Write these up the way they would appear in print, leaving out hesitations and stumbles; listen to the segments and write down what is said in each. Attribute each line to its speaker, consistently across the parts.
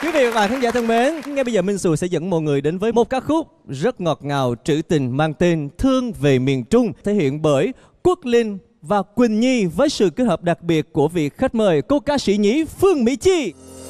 Speaker 1: Quý vị và các bạn khán giả thân mến, ngay bây giờ Minh Xù sẽ dẫn mọi người đến với một ca khúc rất ngọt ngào trữ tình mang tên Thương Về Miền Trung, thể hiện bởi Quốc Linh và Quỳnh Nhi với sự kết hợp đặc biệt của vị khách mời cô ca sĩ nhí Phương Mỹ Chi.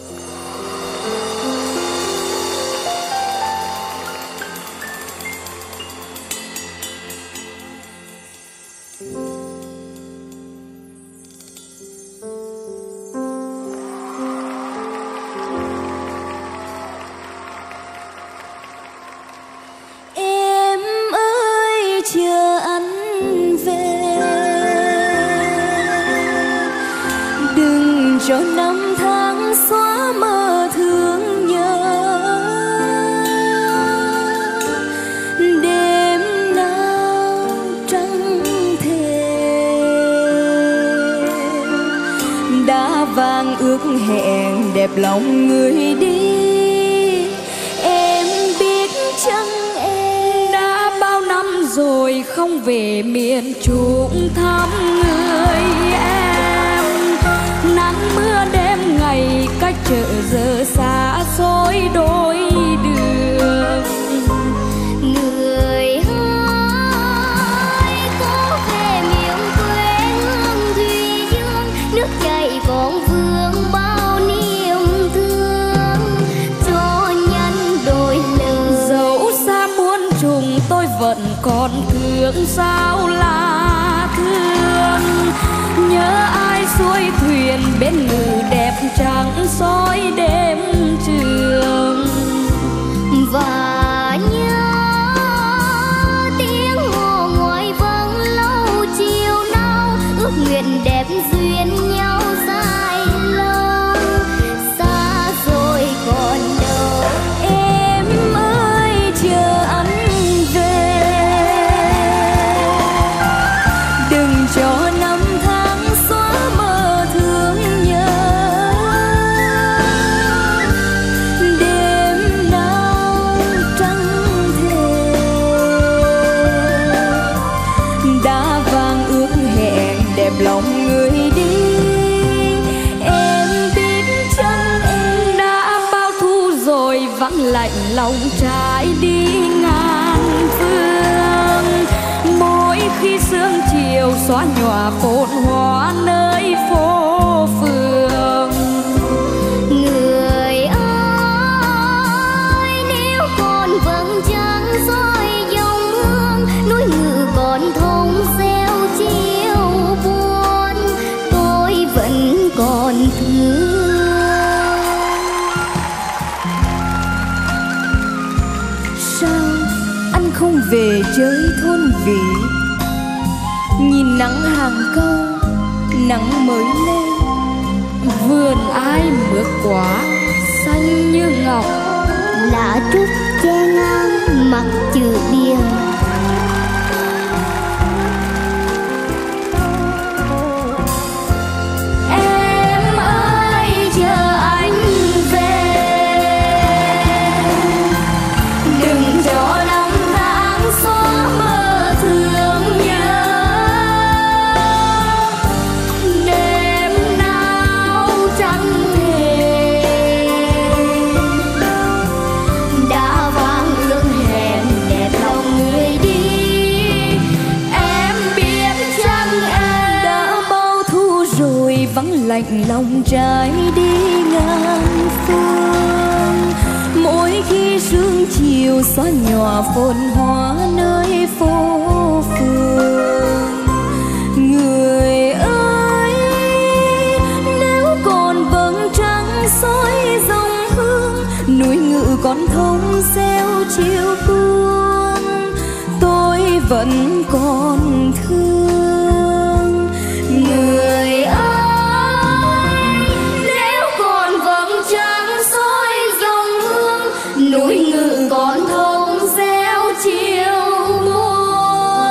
Speaker 2: Chờ anh về, đừng cho năm tháng xóa mơ thương nhớ. Đêm nào trăng thề đã vang ước hẹn đẹp lòng người đi. Em biết chăng rồi không về miền Trung thăm người em. Nắng mưa đêm ngày cách chợ giờ xa xôi đôi đường.
Speaker 3: Người ơi có về miền quê hương Thủy Dương, nước chảy còn vương bao niềm thương. Cho nhân đôi lời
Speaker 2: dẫu xa muôn trùng tôi vẫn còn thương sao là thương. Nhớ ai xuôi thuyền bên ngự đẹp trắng soi đêm trường.
Speaker 3: Và nhớ tiếng hồ ngoài vắng lâu chiều nào, ước nguyện đẹp duyên nhau dài lâu. Xa rồi còn đâu
Speaker 2: em ơi chờ anh về, đừng cho năm tháng xóa mơ thương nhớ. Đêm nào trăng thề đã vang ước hẹn đẹp lòng người đi. Em biết chăng em đã bao thu rồi vắng lạnh lòng trái đi ngàn phương. Mỗi khi sương chiều xóa nhòa phồn hoa nơi phố phường.
Speaker 3: người ơi nếu còn vầng trăng soi dòng hương, núi ngự còn thông reo chiều buồn, tôi vẫn còn thương.
Speaker 2: Sao anh không về chơi thôn vị, nhìn nắng hàng câu nắng mới lên. Vườn ai mướt quả xanh như ngọc,
Speaker 3: Lá trúc che ngang mặt chữ điền.
Speaker 2: em ơi chờ anh về, đừng cho năm tháng xóa mơ thương nhớ. Đêm nào trăng thề
Speaker 3: Đã vang ước hẹn đẹp lòng người đi.
Speaker 2: em biết chăng em đã bao thu rồi vắng lạnh lòng trái đi ngàn phương. Mỗi khi sương chiều xóa nhòa phồn hoa nơi phố phường. Người ơi nếu còn vầng trăng soi dòng hương, núi ngự còn thông reo chiều buông, tôi vẫn còn thương. Người ơi nếu còn vầng trăng soi dòng hương, núi ngự còn thông reo chiều buông,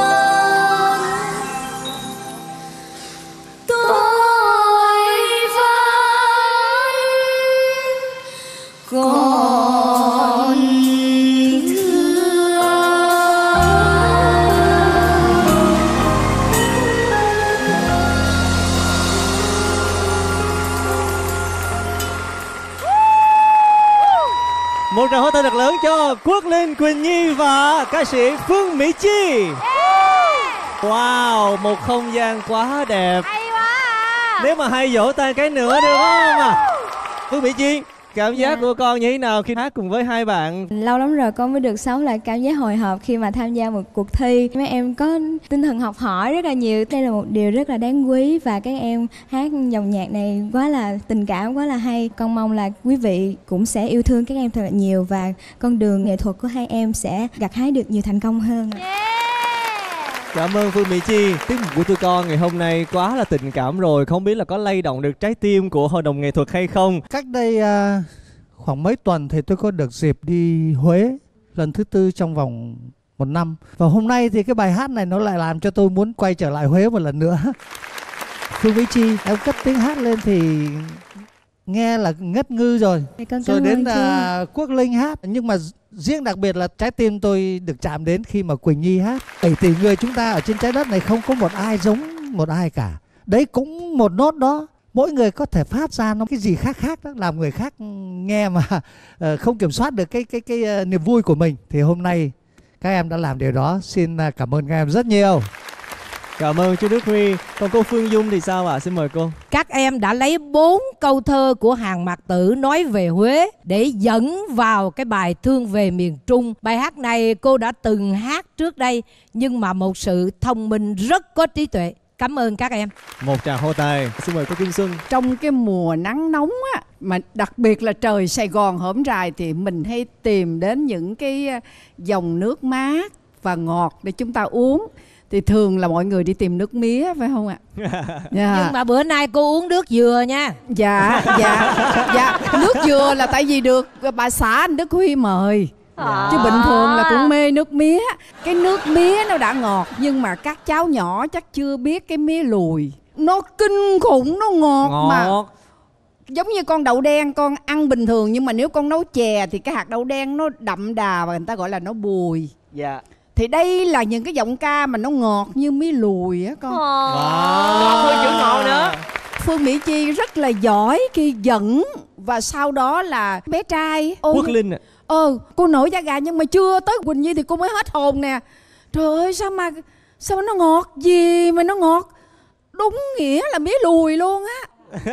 Speaker 2: tôi vẫn còn thương.
Speaker 1: Một tràng pháo tay thật lớn cho Quốc Linh, Quỳnh Nhi và ca sĩ Phương Mỹ Chi. Wow, một không gian quá đẹp.
Speaker 4: Hay quá à.
Speaker 1: Nếu mà hay vỗ tay cái nữa được không? Phương Mỹ Chi, cảm giác của con như thế nào khi hát cùng với hai bạn?
Speaker 2: Lâu lắm rồi con mới được sống lại cảm giác hồi hộp khi mà tham gia một cuộc thi. Mấy em có tinh thần học hỏi rất là nhiều. Đây là một điều rất là đáng quý và các em hát dòng nhạc này quá là tình cảm, quá là hay. Con mong là quý vị cũng sẽ yêu thương các em thật là nhiều và con đường nghệ thuật của hai em sẽ gặt hái được nhiều thành công hơn.
Speaker 1: Cảm ơn Phương Mỹ Chi. Tiết mục của tụi con ngày hôm nay quá là tình cảm rồi. Không biết là có lay động được trái tim của hội đồng nghệ thuật hay không?
Speaker 5: Cách đây khoảng mấy tuần thì tôi có được dịp đi Huế lần thứ 4 trong vòng 1 năm. Và hôm nay thì cái bài hát này nó lại làm cho tôi muốn quay trở lại Huế một lần nữa. Phương Mỹ Chi, em cất tiếng hát lên thì nghe là ngất ngư rồi. Rồi đến Quốc Linh hát. Nhưng mà riêng đặc biệt là trái tim tôi được chạm đến khi mà Quỳnh Nhi hát. 7 tỷ người chúng ta ở trên trái đất này không có một ai giống một ai cả. Đấy cũng một nốt đó. Mỗi người có thể phát ra nó cái gì khác khác đó, làm người khác nghe mà không kiểm soát được cái niềm vui của mình. Thì hôm nay các em đã làm điều đó. Xin cảm ơn các em rất nhiều.
Speaker 1: Cảm ơn chú Đức Huy. Còn cô Phương Dung thì sao ạ? Xin mời cô.
Speaker 4: Các em đã lấy 4 câu thơ của Hàn Mạc Tử nói về Huế để dẫn vào cái bài Thương Về Miền Trung. Bài hát này cô đã từng hát trước đây, nhưng mà một sự thông minh rất có trí tuệ. Cảm ơn các em.
Speaker 1: Một tràng hô tay. Xin mời cô Kim Xuân.
Speaker 6: Trong cái mùa nắng nóng á, mà đặc biệt là trời Sài Gòn hổm rày, thì mình hay tìm đến những cái dòng nước mát và ngọt để chúng ta uống. Thì thường là mọi người đi tìm nước mía, phải không ạ?
Speaker 4: Nhưng mà bữa nay cô uống nước dừa nha.
Speaker 6: Dạ. Nước dừa là tại vì được bà xã anh Đức Huy mời. Chứ bình thường là cũng mê nước mía. Cái nước mía nó đã ngọt, nhưng mà các cháu nhỏ chắc chưa biết cái mía lùi. Nó kinh khủng, nó ngọt. Mà giống như con đậu đen con ăn bình thường, nhưng mà nếu con nấu chè thì cái hạt đậu đen nó đậm đà và người ta gọi là nó bùi.
Speaker 1: Dạ.
Speaker 6: Thì đây là những cái giọng ca mà nó ngọt như mía lùi á con.
Speaker 1: Ngọt hơn chữ ngọt nữa.
Speaker 6: Phương Mỹ Chi rất là giỏi khi dẫn. Và sau đó là bé trai
Speaker 1: Quốc Linh ạ.
Speaker 6: Cô nổi da gà, nhưng mà chưa tới Quỳnh Nhi thì cô mới hết hồn nè. Trời ơi, sao mà nó ngọt gì mà nó ngọt. Đúng nghĩa là mía lùi luôn á.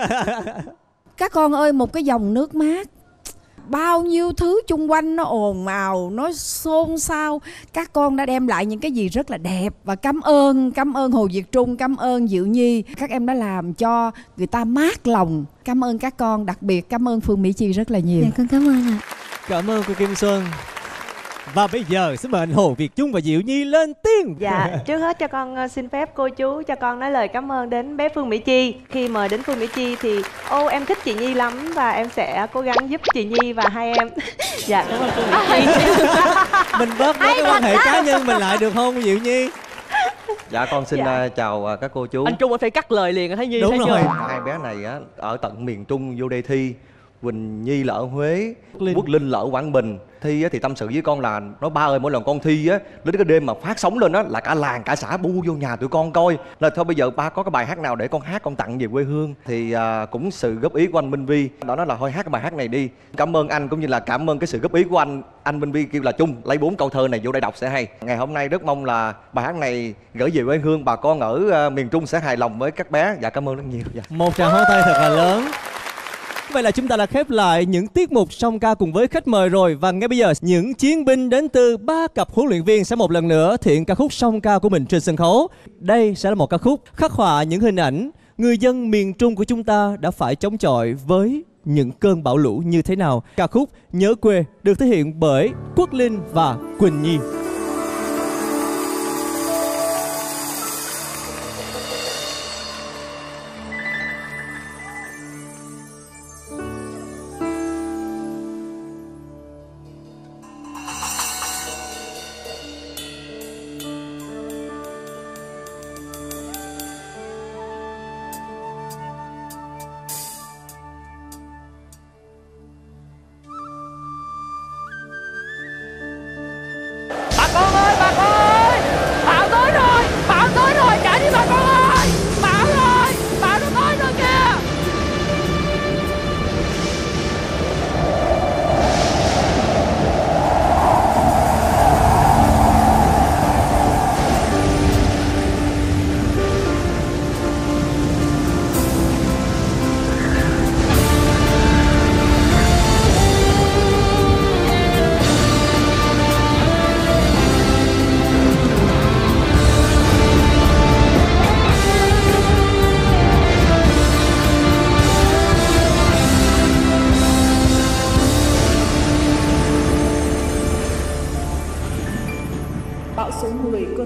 Speaker 6: Các con ơi, một cái dòng nước mát, bao nhiêu thứ chung quanh nó ồn ào, nó xôn xao. Các con đã đem lại những cái gì rất là đẹp. Và cảm ơn Hồ Việt Trung, cảm ơn Diệu Nhi. Các em đã làm cho người ta mát lòng. Cảm ơn các con, đặc biệt cảm ơn Phương Mỹ Chi rất là nhiều.
Speaker 2: Dạ, con cảm ơn ạ.
Speaker 1: Cảm ơn cô Kim Xuân. Và bây giờ xin mời anh Hồ Việt Trung và Diệu Nhi lên tiếng.
Speaker 7: Dạ, trước hết cho con xin phép cô chú cho con nói lời cảm ơn đến bé Phương Mỹ Chi. Khi mời đến Phương Mỹ Chi thì em thích chị Nhi lắm và em sẽ cố gắng giúp chị Nhi và hai em. Dạ, cảm ơn Phương Mỹ Chi.
Speaker 1: Mình bớt cái quan hệ cá nhân mình lại được không Diệu Nhi?
Speaker 8: Dạ con xin chào các cô chú.
Speaker 9: Anh Trung phải cắt lời liền thấy Nhi.
Speaker 1: Đúng rồi.
Speaker 8: Hai bé này á ở tận miền Trung vô đây thi. Quỳnh Nhi là ở Huế, Quốc Linh là ở Quảng Bình. Thi á, thì tâm sự với con là nói ba ơi, mỗi lần con thi á, đến cái đêm mà phát sóng lên á là cả làng cả xã bu vô nhà tụi con coi. Là thôi bây giờ ba có cái bài hát nào để con hát, con tặng về quê hương. Thì cũng sự góp ý của anh Minh Vi đó nói là thôi hát cái bài hát này đi. Cảm ơn anh cũng như là cảm ơn cái sự góp ý của anh Minh Vi kêu là Trung lấy 4 câu thơ này vô đây đọc sẽ hay. Ngày hôm nay rất mong là bài hát này gửi về quê hương bà con ở miền Trung sẽ hài lòng với các bé. Dạ cảm ơn rất nhiều. Dạ.
Speaker 1: Một tràng pháo tay thật là lớn. Vậy là chúng ta đã khép lại những tiết mục song ca cùng với khách mời rồi. Và ngay bây giờ những chiến binh đến từ 3 cặp huấn luyện viên sẽ một lần nữa thiện ca khúc song ca của mình trên sân khấu. Đây sẽ là một ca khúc khắc họa những hình ảnh người dân miền Trung của chúng ta đã phải chống chọi với những cơn bão lũ như thế nào. Ca khúc Nhớ Quê được thể hiện bởi Quốc Linh và Quỳnh Nhi.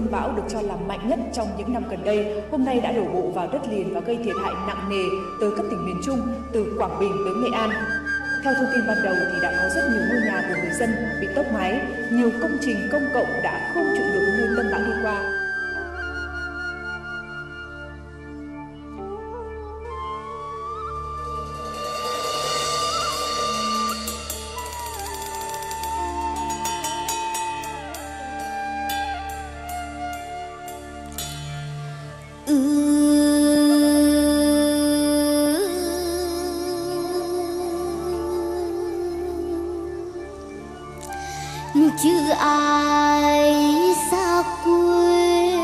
Speaker 9: cơn bão được cho là mạnh nhất trong những năm gần đây, hôm nay đã đổ bộ vào đất liền và gây thiệt hại nặng nề tới các tỉnh miền Trung từ Quảng Bình tới Nghệ An. Theo thông tin ban đầu thì đã có rất nhiều ngôi nhà của người dân bị tốc mái, nhiều công trình công cộng đã không trụ được nơi tâm bão đi qua.
Speaker 3: Chứ ai xa quê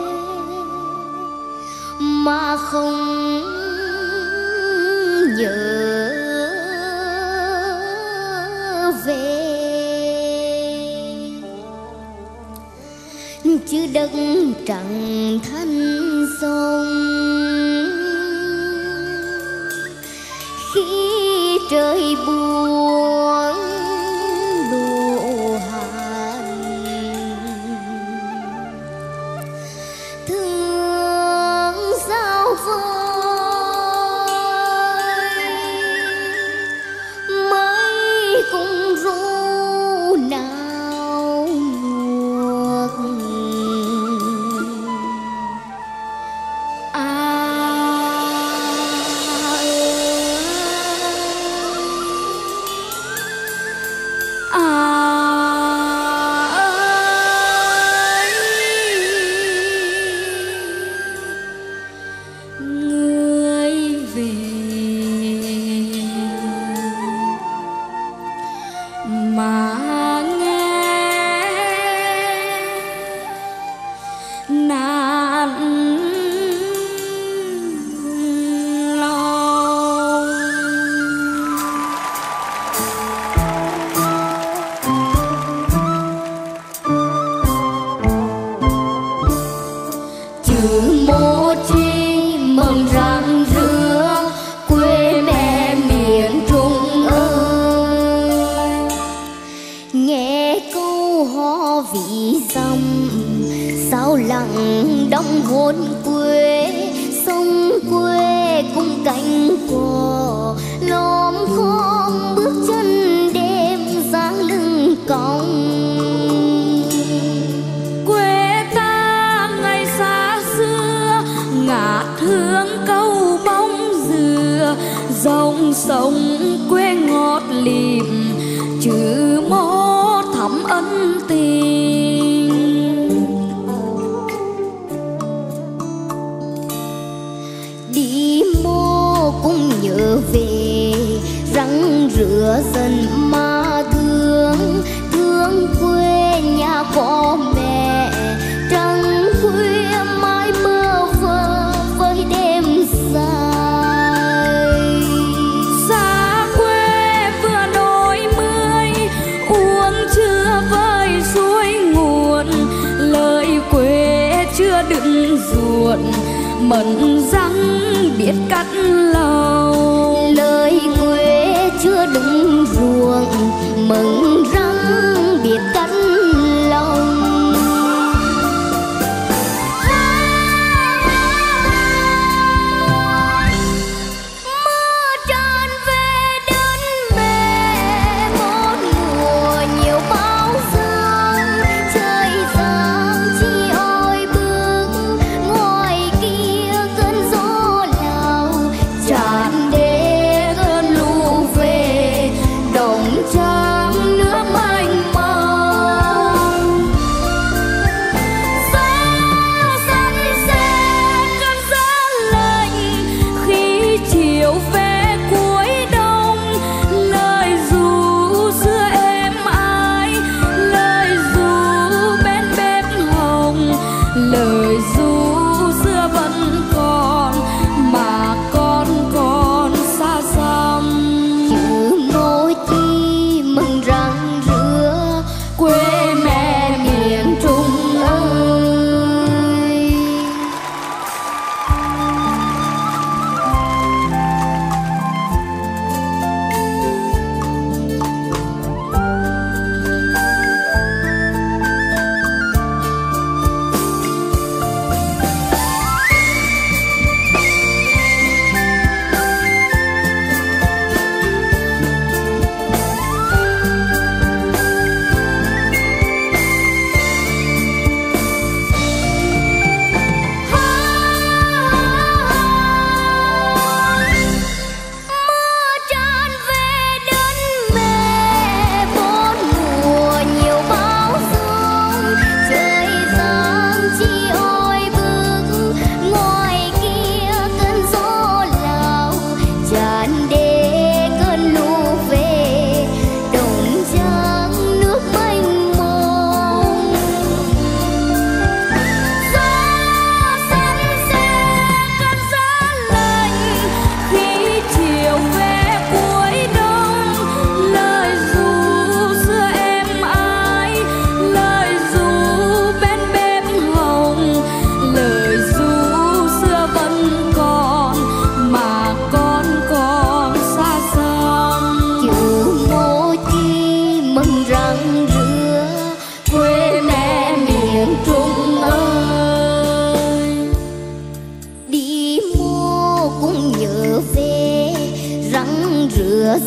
Speaker 3: mà không nhớ về, chứ đất trắng thanh sông khi trời buồn
Speaker 2: mận răng biết cắt lâu,
Speaker 3: lời quê chưa đúng ruộng mận răng biết cắt lòng.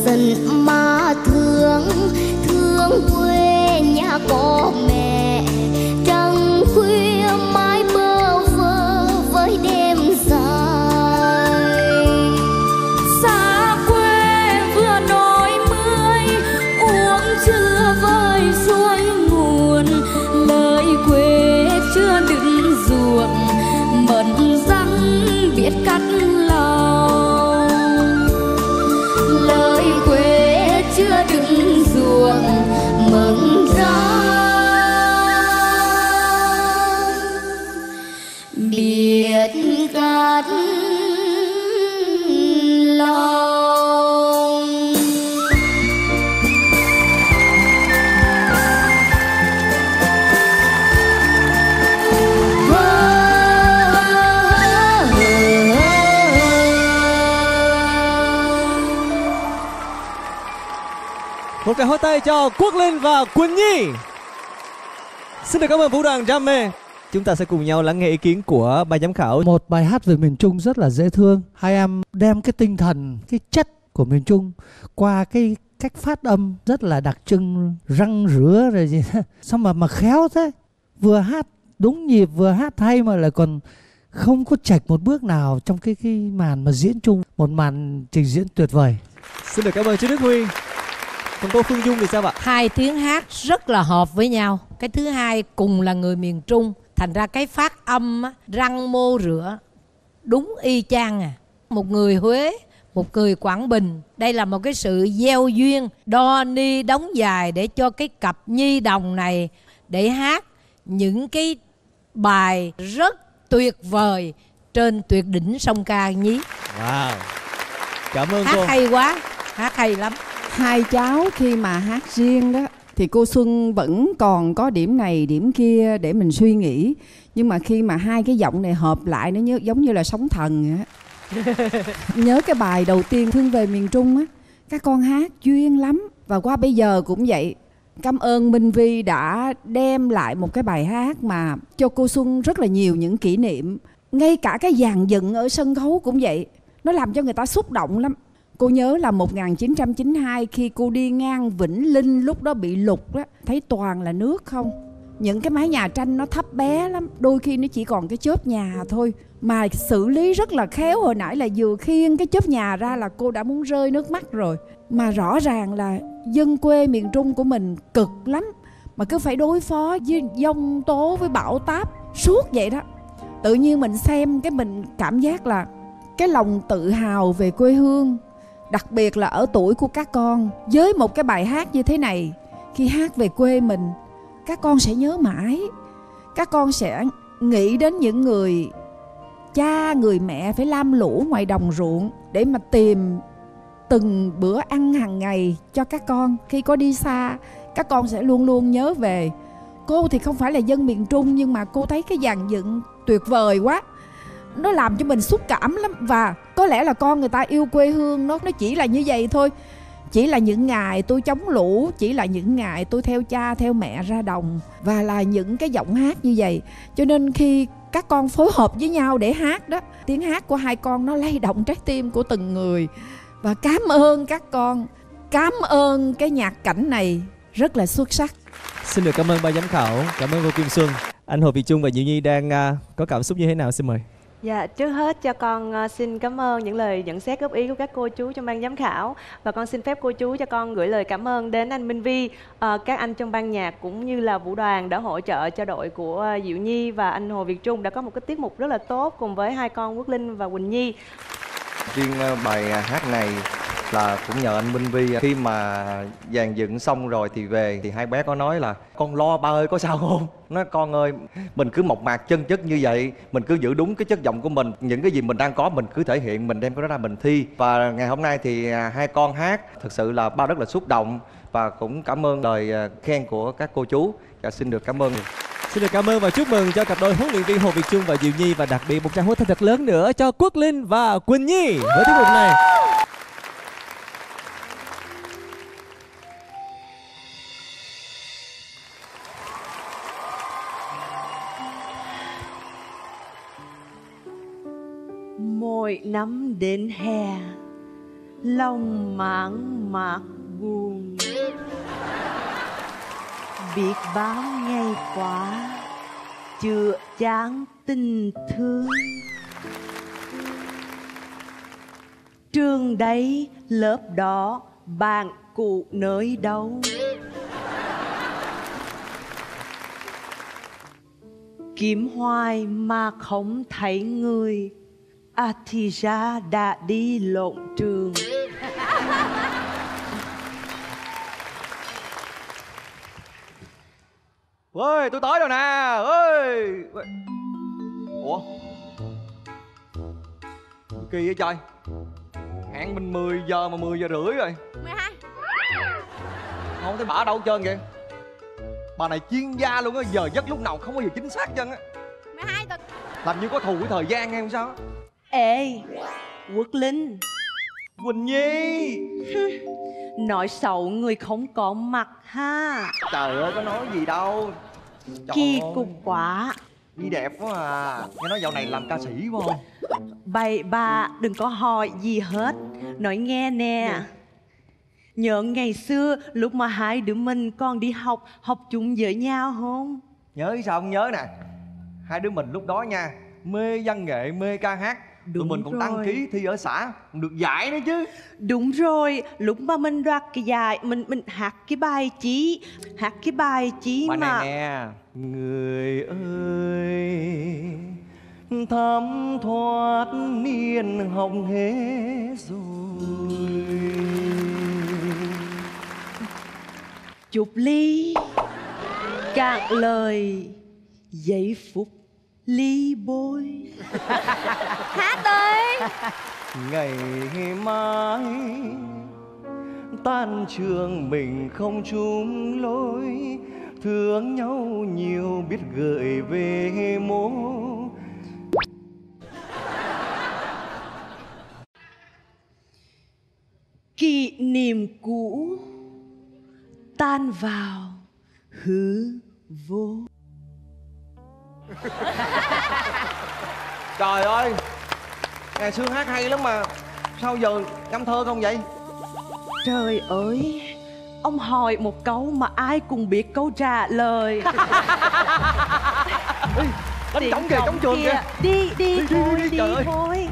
Speaker 3: giận mà thương, thương quê nhà có mẹ. Trăng khuya mãi bơ vơ với đêm dài.
Speaker 2: Xa quê vừa nổi mươi, uống chưa vơi suối nguồn. Lời quê chưa đựng ruộng, mận răng biết cắt lòng.
Speaker 3: Lời quê chưa đựng ruộng mừng răng biết cắt lòng.
Speaker 1: Một tràng pháo tay cho Quốc Linh và Quỳnh Nhi. Xin được cảm ơn Vũ đoàn Drama. Chúng ta sẽ cùng nhau lắng nghe ý kiến của ban giám khảo.
Speaker 5: Một bài hát về miền Trung rất là dễ thương. Hai em đem cái tinh thần, cái chất của miền Trung qua cái cách phát âm rất là đặc trưng, răng rứa rồi gì đó. Sao mà khéo thế. Vừa hát đúng nhịp, vừa hát hay mà lại còn không có chệch một bước nào trong cái màn mà diễn chung. Một màn trình diễn tuyệt vời.
Speaker 1: Xin được cảm ơn chú Đức Huy. Còn cô Phương Dung thì sao ạ?
Speaker 4: Hai tiếng hát rất là hợp với nhau. Cái thứ hai cùng là người miền Trung, thành ra cái phát âm á, răng mô rửa đúng y chang à. Một người Huế, một người Quảng Bình. Đây là một cái sự gieo duyên, đo ni đóng dài để cho cái cặp nhi đồng này để hát những cái bài rất tuyệt vời trên tuyệt đỉnh sông ca nhí.
Speaker 1: Wow, cảm ơn
Speaker 4: Hát
Speaker 1: cô.
Speaker 4: hay quá, hát hay lắm.
Speaker 6: Hai cháu khi mà hát riêng đó thì cô Xuân vẫn còn có điểm này điểm kia để mình suy nghĩ. Nhưng mà khi mà hai cái giọng này hợp lại nó giống như là sóng thần vậy á. Nhớ cái bài đầu tiên Thương Về Miền Trung á, các con hát duyên lắm. Và qua bây giờ cũng vậy. Cảm ơn Minh Vi đã đem lại một cái bài hát mà cho cô Xuân rất là nhiều những kỷ niệm. Ngay cả cái dàn dựng ở sân khấu cũng vậy, nó làm cho người ta xúc động lắm. Cô nhớ là 1992 khi cô đi ngang Vĩnh Linh, lúc đó bị lụt đó, thấy toàn là nước không. Những cái mái nhà tranh nó thấp bé lắm, đôi khi nó chỉ còn cái chớp nhà thôi. Mà xử lý rất là khéo, hồi nãy là vừa khiêng cái chớp nhà ra là cô đã muốn rơi nước mắt rồi. Mà rõ ràng là dân quê miền Trung của mình cực lắm, mà cứ phải đối phó với giông tố, với bão táp suốt vậy đó. Tự nhiên mình xem cái mình cảm giác là cái lòng tự hào về quê hương, đặc biệt là ở tuổi của các con. Với một cái bài hát như thế này, khi hát về quê mình, các con sẽ nhớ mãi. Các con sẽ nghĩ đến những người cha, người mẹ phải lam lũ ngoài đồng ruộng để mà tìm từng bữa ăn hàng ngày cho các con. Khi có đi xa, các con sẽ luôn luôn nhớ về. Cô thì không phải là dân miền Trung, nhưng mà cô thấy cái dàn dựng tuyệt vời quá, nó làm cho mình xúc cảm lắm. Và có lẽ là con người ta yêu quê hương nó chỉ là như vậy thôi. Chỉ là những ngày tôi chống lũ, chỉ là những ngày tôi theo cha theo mẹ ra đồng, và là những cái giọng hát như vậy. Cho nên khi các con phối hợp với nhau để hát đó, tiếng hát của hai con nó lay động trái tim của từng người. Và cảm ơn các con, cảm ơn cái nhạc cảnh này rất là xuất sắc.
Speaker 1: Xin được cảm ơn ban giám khảo, cảm ơn cô Kim Xuân. Anh Hồ Việt Trung và Diệu Nhi đang có cảm xúc như thế nào, xin mời.
Speaker 7: Dạ, trước hết cho con xin cảm ơn những lời nhận xét góp ý của các cô chú trong ban giám khảo. Và con xin phép cô chú cho con gửi lời cảm ơn đến anh Minh Vi, các anh trong ban nhạc cũng như là vũ đoàn đã hỗ trợ cho đội của Diệu Nhi, và anh Hồ Việt Trung đã có một cái tiết mục rất là tốt cùng với hai con Quốc Linh và Quỳnh Nhi.
Speaker 8: Riêng bài hát này là cũng nhờ anh Minh Vi. Khi mà dàn dựng xong rồi thì về thì hai bé có nói là con lo ba ơi có sao không. Nói con ơi, mình cứ mộc mạc chân chất như vậy, mình cứ giữ đúng cái chất giọng của mình, những cái gì mình đang có mình cứ thể hiện, mình đem cái đó ra mình thi. Và ngày hôm nay thì hai con hát thực sự là ba rất là xúc động, và cũng cảm ơn lời khen của các cô chú. Và xin được cảm ơn.
Speaker 1: Xin được cảm ơn và chúc mừng cho cặp đôi huấn luyện viên Hồ Việt Trung và Diệu Nhi, và đặc biệt một tràng pháo tay thật lớn nữa cho Quốc Linh và Quỳnh Nhi với tiết mục này.
Speaker 7: Mỗi năm đến hè lòng mãn mạc buồn. Biết bao ngày qua chưa chán tình thương. Trường đấy lớp đó bạn cụ nơi đâu? Kiếm hoài mà không thấy người, à thì ra đã đi lộn trường.
Speaker 8: Ơi, tôi tới rồi nè. Ơi. Ủa? Kỳ vậy trời. Hẹn mình 10 giờ mà 10 giờ rưỡi rồi.
Speaker 2: 12.
Speaker 8: Không thấy bà ở đâu hết trơn vậy. Bà này chuyên gia luôn á, giờ giấc lúc nào không bao giờ chính xác chân á.
Speaker 2: 12 tuần.
Speaker 8: Làm như có thù với thời gian hay không sao á.
Speaker 7: Ê, Quốc Linh,
Speaker 8: Quỳnh Nhi.
Speaker 7: nói xấu người không có mặt ha.
Speaker 8: Trời ơi, có nói gì đâu.
Speaker 7: Kỳ cục quá.
Speaker 8: Nhi đẹp quá à. Nghe nói dạo này làm ca sĩ phải không?
Speaker 7: Bậy bà đừng có hỏi gì hết. Nói nghe nè. Nhớ ngày xưa lúc mà hai đứa mình còn đi học chung với nhau không?
Speaker 8: Nhớ sao không nhớ nè. Hai đứa mình lúc đó nha, mê văn nghệ, mê ca hát. Tụi mình còn đăng ký thi ở xã, được giải nữa chứ.
Speaker 7: Đúng rồi, lúc mà mình đoạt cái giải, mình hát cái bài chí. Hát cái bài chí
Speaker 8: Bài
Speaker 7: mà
Speaker 8: này nè. Người ơi, thấm thoát niên hồng hết rồi.
Speaker 7: chúc ly cạn lời giây phút ly bôi.
Speaker 2: Hát ơi.
Speaker 8: Ngày mai tan trường mình không chung lối, thương nhau nhiều biết gợi về mố.
Speaker 7: Kỷ niệm cũ tan vào hư vô.
Speaker 8: Trời ơi, ngày xưa hát hay lắm mà sao giờ ngâm thơ không vậy?
Speaker 7: Trời ơi, ông hỏi một câu mà ai cũng biết câu trả lời.
Speaker 8: Đánh trống kìa, trống trường kìa.
Speaker 7: Đi thôi,
Speaker 8: trời ơi.
Speaker 7: thôi.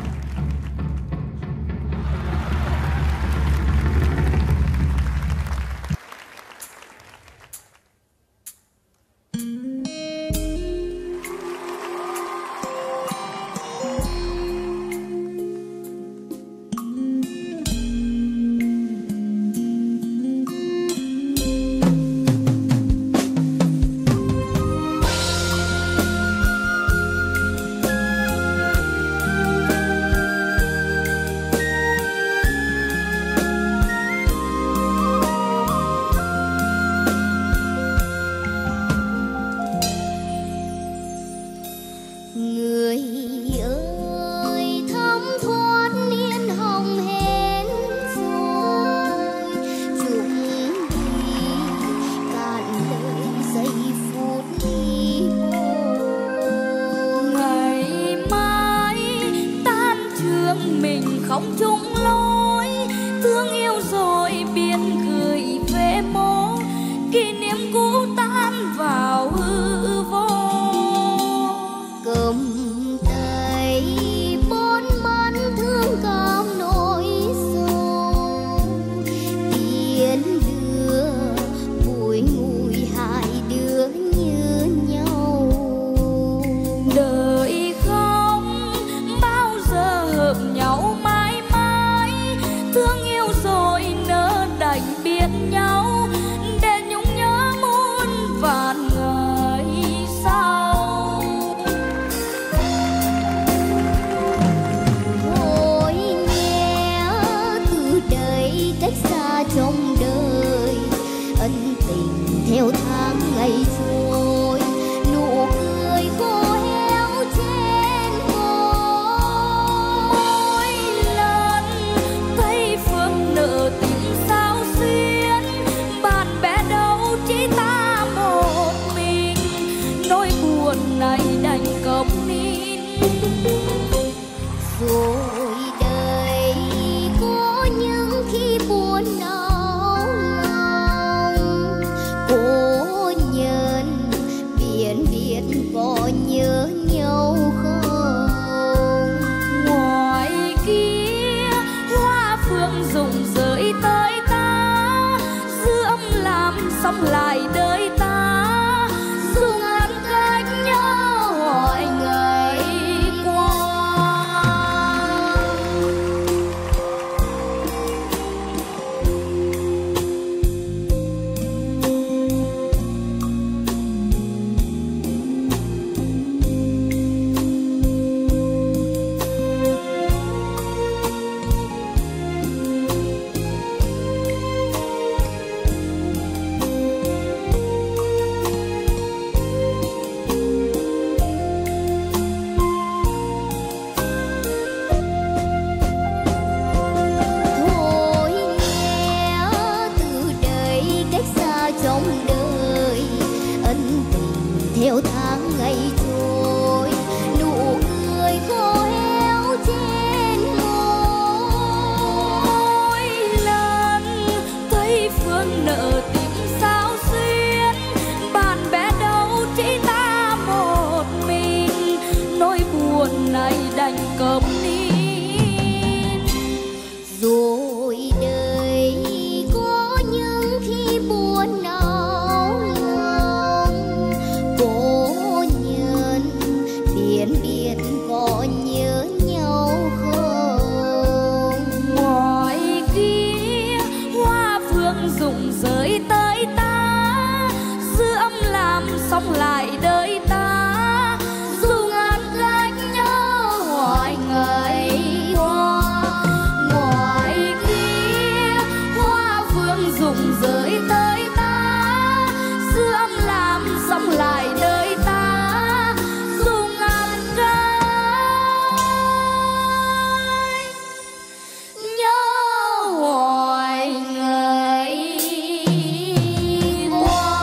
Speaker 2: Không chung lối, thương yêu rồi biết cười về mố, kỷ niệm cũ tan vào hư vô.
Speaker 3: Cầm tay bốn mắt thương cảm nỗi sầu, tiến đưa bụi ngùi hai đứa như nhau.
Speaker 2: Đời không bao giờ hợp nhau mãi mãi, thương yêu rồi nỡ đành biệt nhau, để nhung nhớ sống lại đời ta, dù ngăn cách nhau hỏi ngày qua.
Speaker 3: theo tháng ngày trôi, nụ cười khô héo trên môi.
Speaker 2: Lần thấy Phương nợ tình sao xuyên, bạn bè đâu chỉ ta một mình, nỗi buồn này đành cầm nín.
Speaker 3: Rồi đời có những khi buồn não lòng, cố nhân biển biệt có nhớ nhau không?
Speaker 2: Ngoài kia hoa phương rụng rơi tới ta, giữ ấm làm sống lại đời ta, dù ngàn cách nhau hoài ngày qua. Ngoài kia hoa phương rụng rơi tới ta, giữ ấm làm sống lại đời ta, dù ngàn cách nhau hoài ngày qua.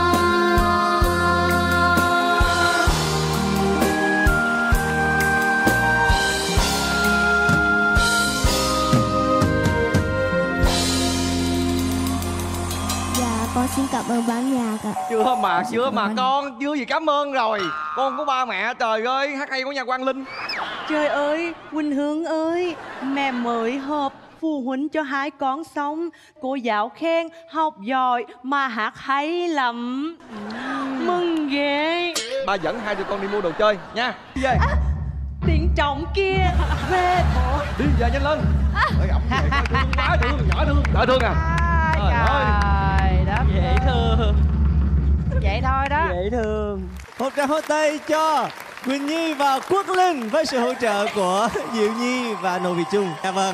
Speaker 3: Dạ con xin cảm ơn ban nhạc ạ.
Speaker 8: Chưa mà con chưa gì cảm ơn rồi. Con có ba mẹ, trời ơi, hát hay của nhà Quang Linh.
Speaker 7: Trời ơi, Quỳnh Hương ơi, mẹ mới họp phụ huynh cho hai con xong, cô giáo khen học giỏi mà hát hay lắm. Mừng ghê.
Speaker 8: Ba dẫn hai đứa con đi mua đồ chơi nha. Đi về.
Speaker 7: Tiếng trọng kia về bộ.
Speaker 8: Đi về nhanh lên. Ơi ổng vậy coi thương quá, thương nhỏ thương, đỡ thương à. Trời ơi.
Speaker 6: Đất
Speaker 1: Dễ thương.
Speaker 6: vậy thôi đó.
Speaker 1: Dễ thương. Một tràng pháo tay cho Quỳnh Nhi và Quốc Linh với sự hỗ trợ của Diệu Nhi và Nô Việt Trung. Dạ vâng.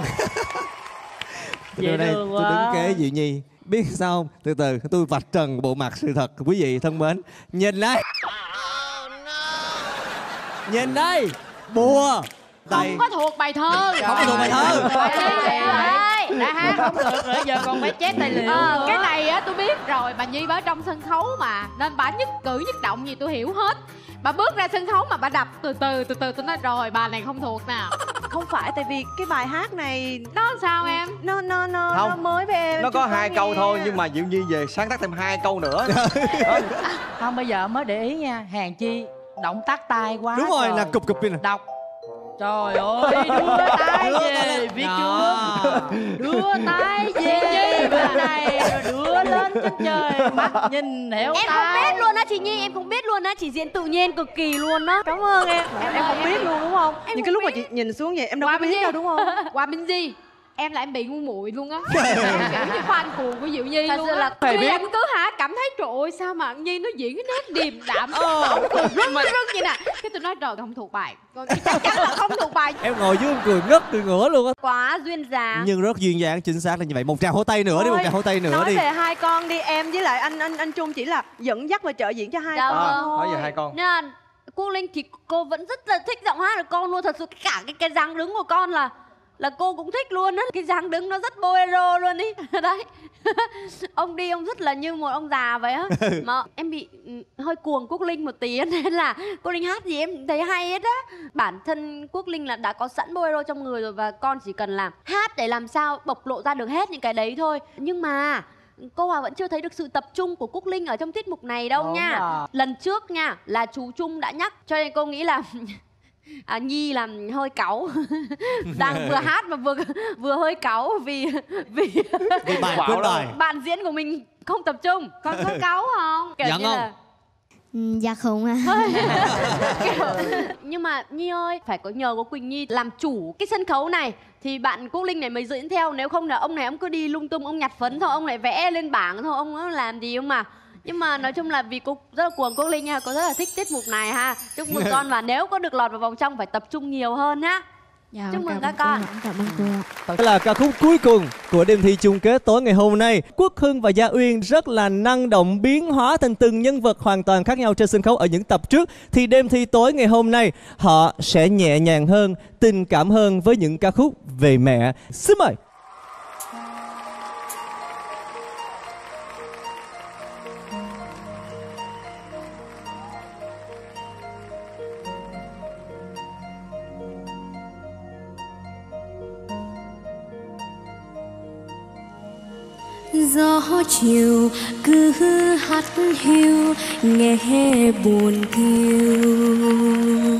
Speaker 6: Dễ
Speaker 1: Đây,
Speaker 6: thương
Speaker 1: tôi đứng
Speaker 6: quá.
Speaker 1: kế Diệu Nhi. Biết sao không? Từ từ tôi vạch trần bộ mặt sự thật. Quý vị thân mến, nhìn đây. Nhìn đây. Bùa. Đây.
Speaker 6: Không có thuộc bài thơ.
Speaker 1: Không có thuộc bài thơ.
Speaker 6: Đã hát không được rồi, giờ còn phải chép tài liệu.
Speaker 10: Cái này á tôi biết rồi, bà Nhi bà ở trong sân khấu mà, nên bà nhất cử nhất động gì tôi hiểu hết. Bà bước ra sân khấu mà bà đập từ từ tôi nói rồi bà này không thuộc nào.
Speaker 7: Không phải, tại vì cái bài hát này
Speaker 10: Nó làm sao em?
Speaker 7: nó mới với em.
Speaker 8: Nó có
Speaker 7: chưa
Speaker 8: 2
Speaker 7: nghe.
Speaker 8: câu thôi nhưng mà Diệu Nhi về sáng tác thêm 2 câu nữa. Đó.
Speaker 6: Không, bây giờ mới để ý nha, hàng chi động tác tay quá.
Speaker 1: Đúng rồi,
Speaker 6: trời.
Speaker 1: là cục cục đi nè.
Speaker 6: Đọc. Trời ơi, đưa tay về, biết chưa? Đưa tay về bên này, rồi đưa lên trên trời, mắt nhìn theo
Speaker 3: Em không biết luôn á chị Nhi, em không biết luôn á, chỉ diễn tự nhiên cực kỳ luôn đó.
Speaker 7: Cảm ơn em. Em không biết luôn đúng không?
Speaker 10: Em
Speaker 7: Những
Speaker 10: không
Speaker 7: cái lúc mà
Speaker 10: biết.
Speaker 7: chị nhìn xuống vậy em đâu
Speaker 10: Qua
Speaker 7: có
Speaker 10: bên
Speaker 7: biết
Speaker 10: Nhi.
Speaker 7: đâu đúng không?
Speaker 10: Qua Minh Di, em là em bị ngu muội luôn á. Kiểu như fan cuồng của Diệu Nhi
Speaker 3: Thật
Speaker 10: luôn
Speaker 3: sự
Speaker 10: á.
Speaker 3: là
Speaker 10: Khi
Speaker 6: biết.
Speaker 10: em cứ cảm thấy trời ơi sao mà Nhi nó diễn cái nét điềm đạm, không cười rưng vậy nè. Cái tôi nói trời không thuộc bài, con chắc chắn là không thuộc bài.
Speaker 1: Em ngồi dưới em cười ngất cười ngửa luôn á.
Speaker 3: Quá duyên dáng.
Speaker 1: Nhưng rất duyên dáng, chính xác là như vậy. Một tràng pháo tay nữa đi, một
Speaker 7: Thôi,
Speaker 1: tràng pháo tay nữa
Speaker 7: nói
Speaker 1: đi.
Speaker 7: về hai con đi, em với lại anh Trung chỉ là dẫn dắt và trợ diễn cho hai
Speaker 3: Dạ
Speaker 7: con
Speaker 3: vâng.
Speaker 7: thôi.
Speaker 8: Nói về 2 con.
Speaker 3: Nên là Quốc Linh thì cô vẫn rất là thích giọng hát của con luôn. Thật sự cả cái dáng đứng của con là cô cũng thích luôn á. Cái dáng đứng nó rất bolero luôn ý. Đấy. Ông đi ông rất là như một ông già vậy á. Mà em bị hơi cuồng Quốc Linh một tí nên là Quốc Linh hát gì em thấy hay hết á. Bản thân Quốc Linh là đã có sẵn bolero trong người rồi, và con chỉ cần làm hát để làm sao bộc lộ ra được hết những cái đấy thôi. Nhưng mà cô Hòa vẫn chưa thấy được sự tập trung của Quốc Linh ở trong tiết mục này đâu
Speaker 6: Đúng
Speaker 3: nha.
Speaker 6: rồi.
Speaker 3: Lần trước nha là chú Trung đã nhắc, cho nên cô nghĩ là
Speaker 11: Nhi làm hơi cáu. Đang vừa hát mà vừa hơi cáu vì
Speaker 1: bài quên bài.
Speaker 11: bạn diễn của mình không tập trung.
Speaker 10: Con có cáu không?
Speaker 11: Kiểu
Speaker 1: Dạ
Speaker 11: như
Speaker 1: không.
Speaker 11: là
Speaker 3: Dạ không ạ.
Speaker 11: nhưng mà Nhi ơi, phải có nhờ có Quỳnh Nhi làm chủ cái sân khấu này thì bạn Quốc Linh này mới diễn theo. Nếu không là ông này ông cứ đi lung tung, ông nhặt phấn thôi, ông lại vẽ lên bảng thôi, ông có làm gì không mà. Nhưng mà nói chung là vì cô rất là cuồng Quốc Linh nha, cô rất là thích tiết mục này ha. Chúc mừng con, và nếu có được lọt vào vòng trong phải tập trung nhiều hơn ha.
Speaker 3: Dạ,
Speaker 11: chúc mừng các con.
Speaker 3: Cảm ơn cô ạ.
Speaker 1: Đây là ca khúc cuối cùng của đêm thi chung kết tối ngày hôm nay. Quốc Hưng và Gia Uyên rất là năng động, biến hóa thành từng nhân vật hoàn toàn khác nhau trên sân khấu ở những tập trước. Thì đêm thi tối ngày hôm nay họ sẽ nhẹ nhàng hơn, tình cảm hơn với những ca khúc về mẹ. Xin mời.
Speaker 2: Gió chiều cứ hắt hiu nghe buồn kêu,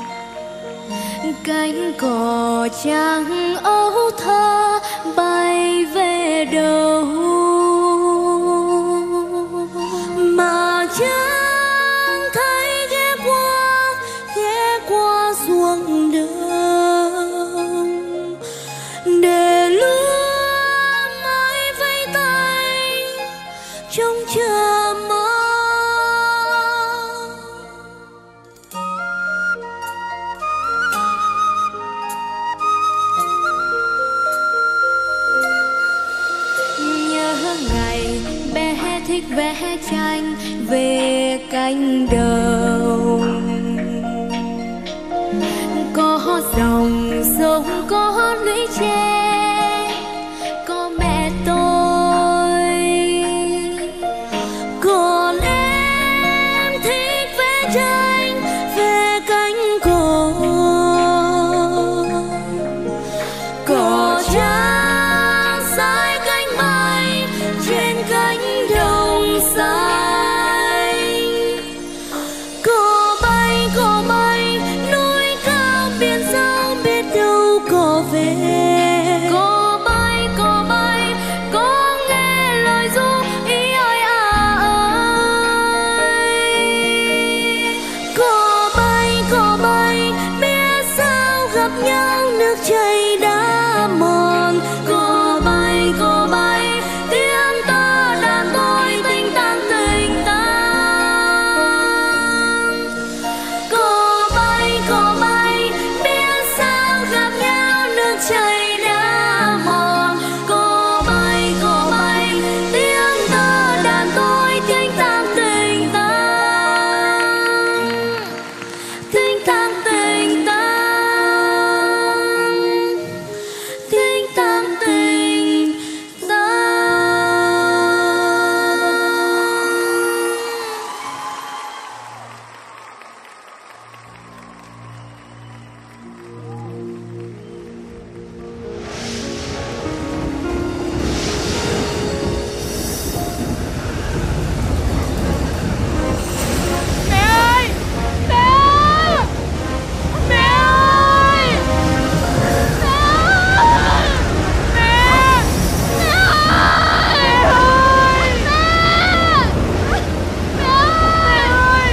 Speaker 2: cánh cò trắng ấu thơ bay về đâu mà chẳng thấy ghé qua ruộng đường để trông chờ mong. Nhớ ngày bé thích vẽ tranh về cánh đồng, có dòng sông có lũy tre, có mẹ tôi. Còn em thích vẽ tranh về cánh cỏ trắng sai cánh bay trên cánh đồng xanh. Cỏ bay núi cao biển sâu biết đâu cỏ về. Cỏ bay có nghe lời ru ý ơi à ơi. Cỏ bay biết sao gặp nhau nước chảy đã mòn. Cỏ bay tiếng tơ đàn tôi tinh tang tình tang. Cỏ bay biết sao gặp nhau nước chảy đã mòn. Cỏ bay tiếng tơ đàn tôi tinh tang tình tang, tinh tang tình tang, tinh tang tình tang.
Speaker 10: Mẹ ơi! Mẹ ơi! Mẹ ơi! Mẹ ơi! Mẹ! Mẹ ơi! Mẹ ơi!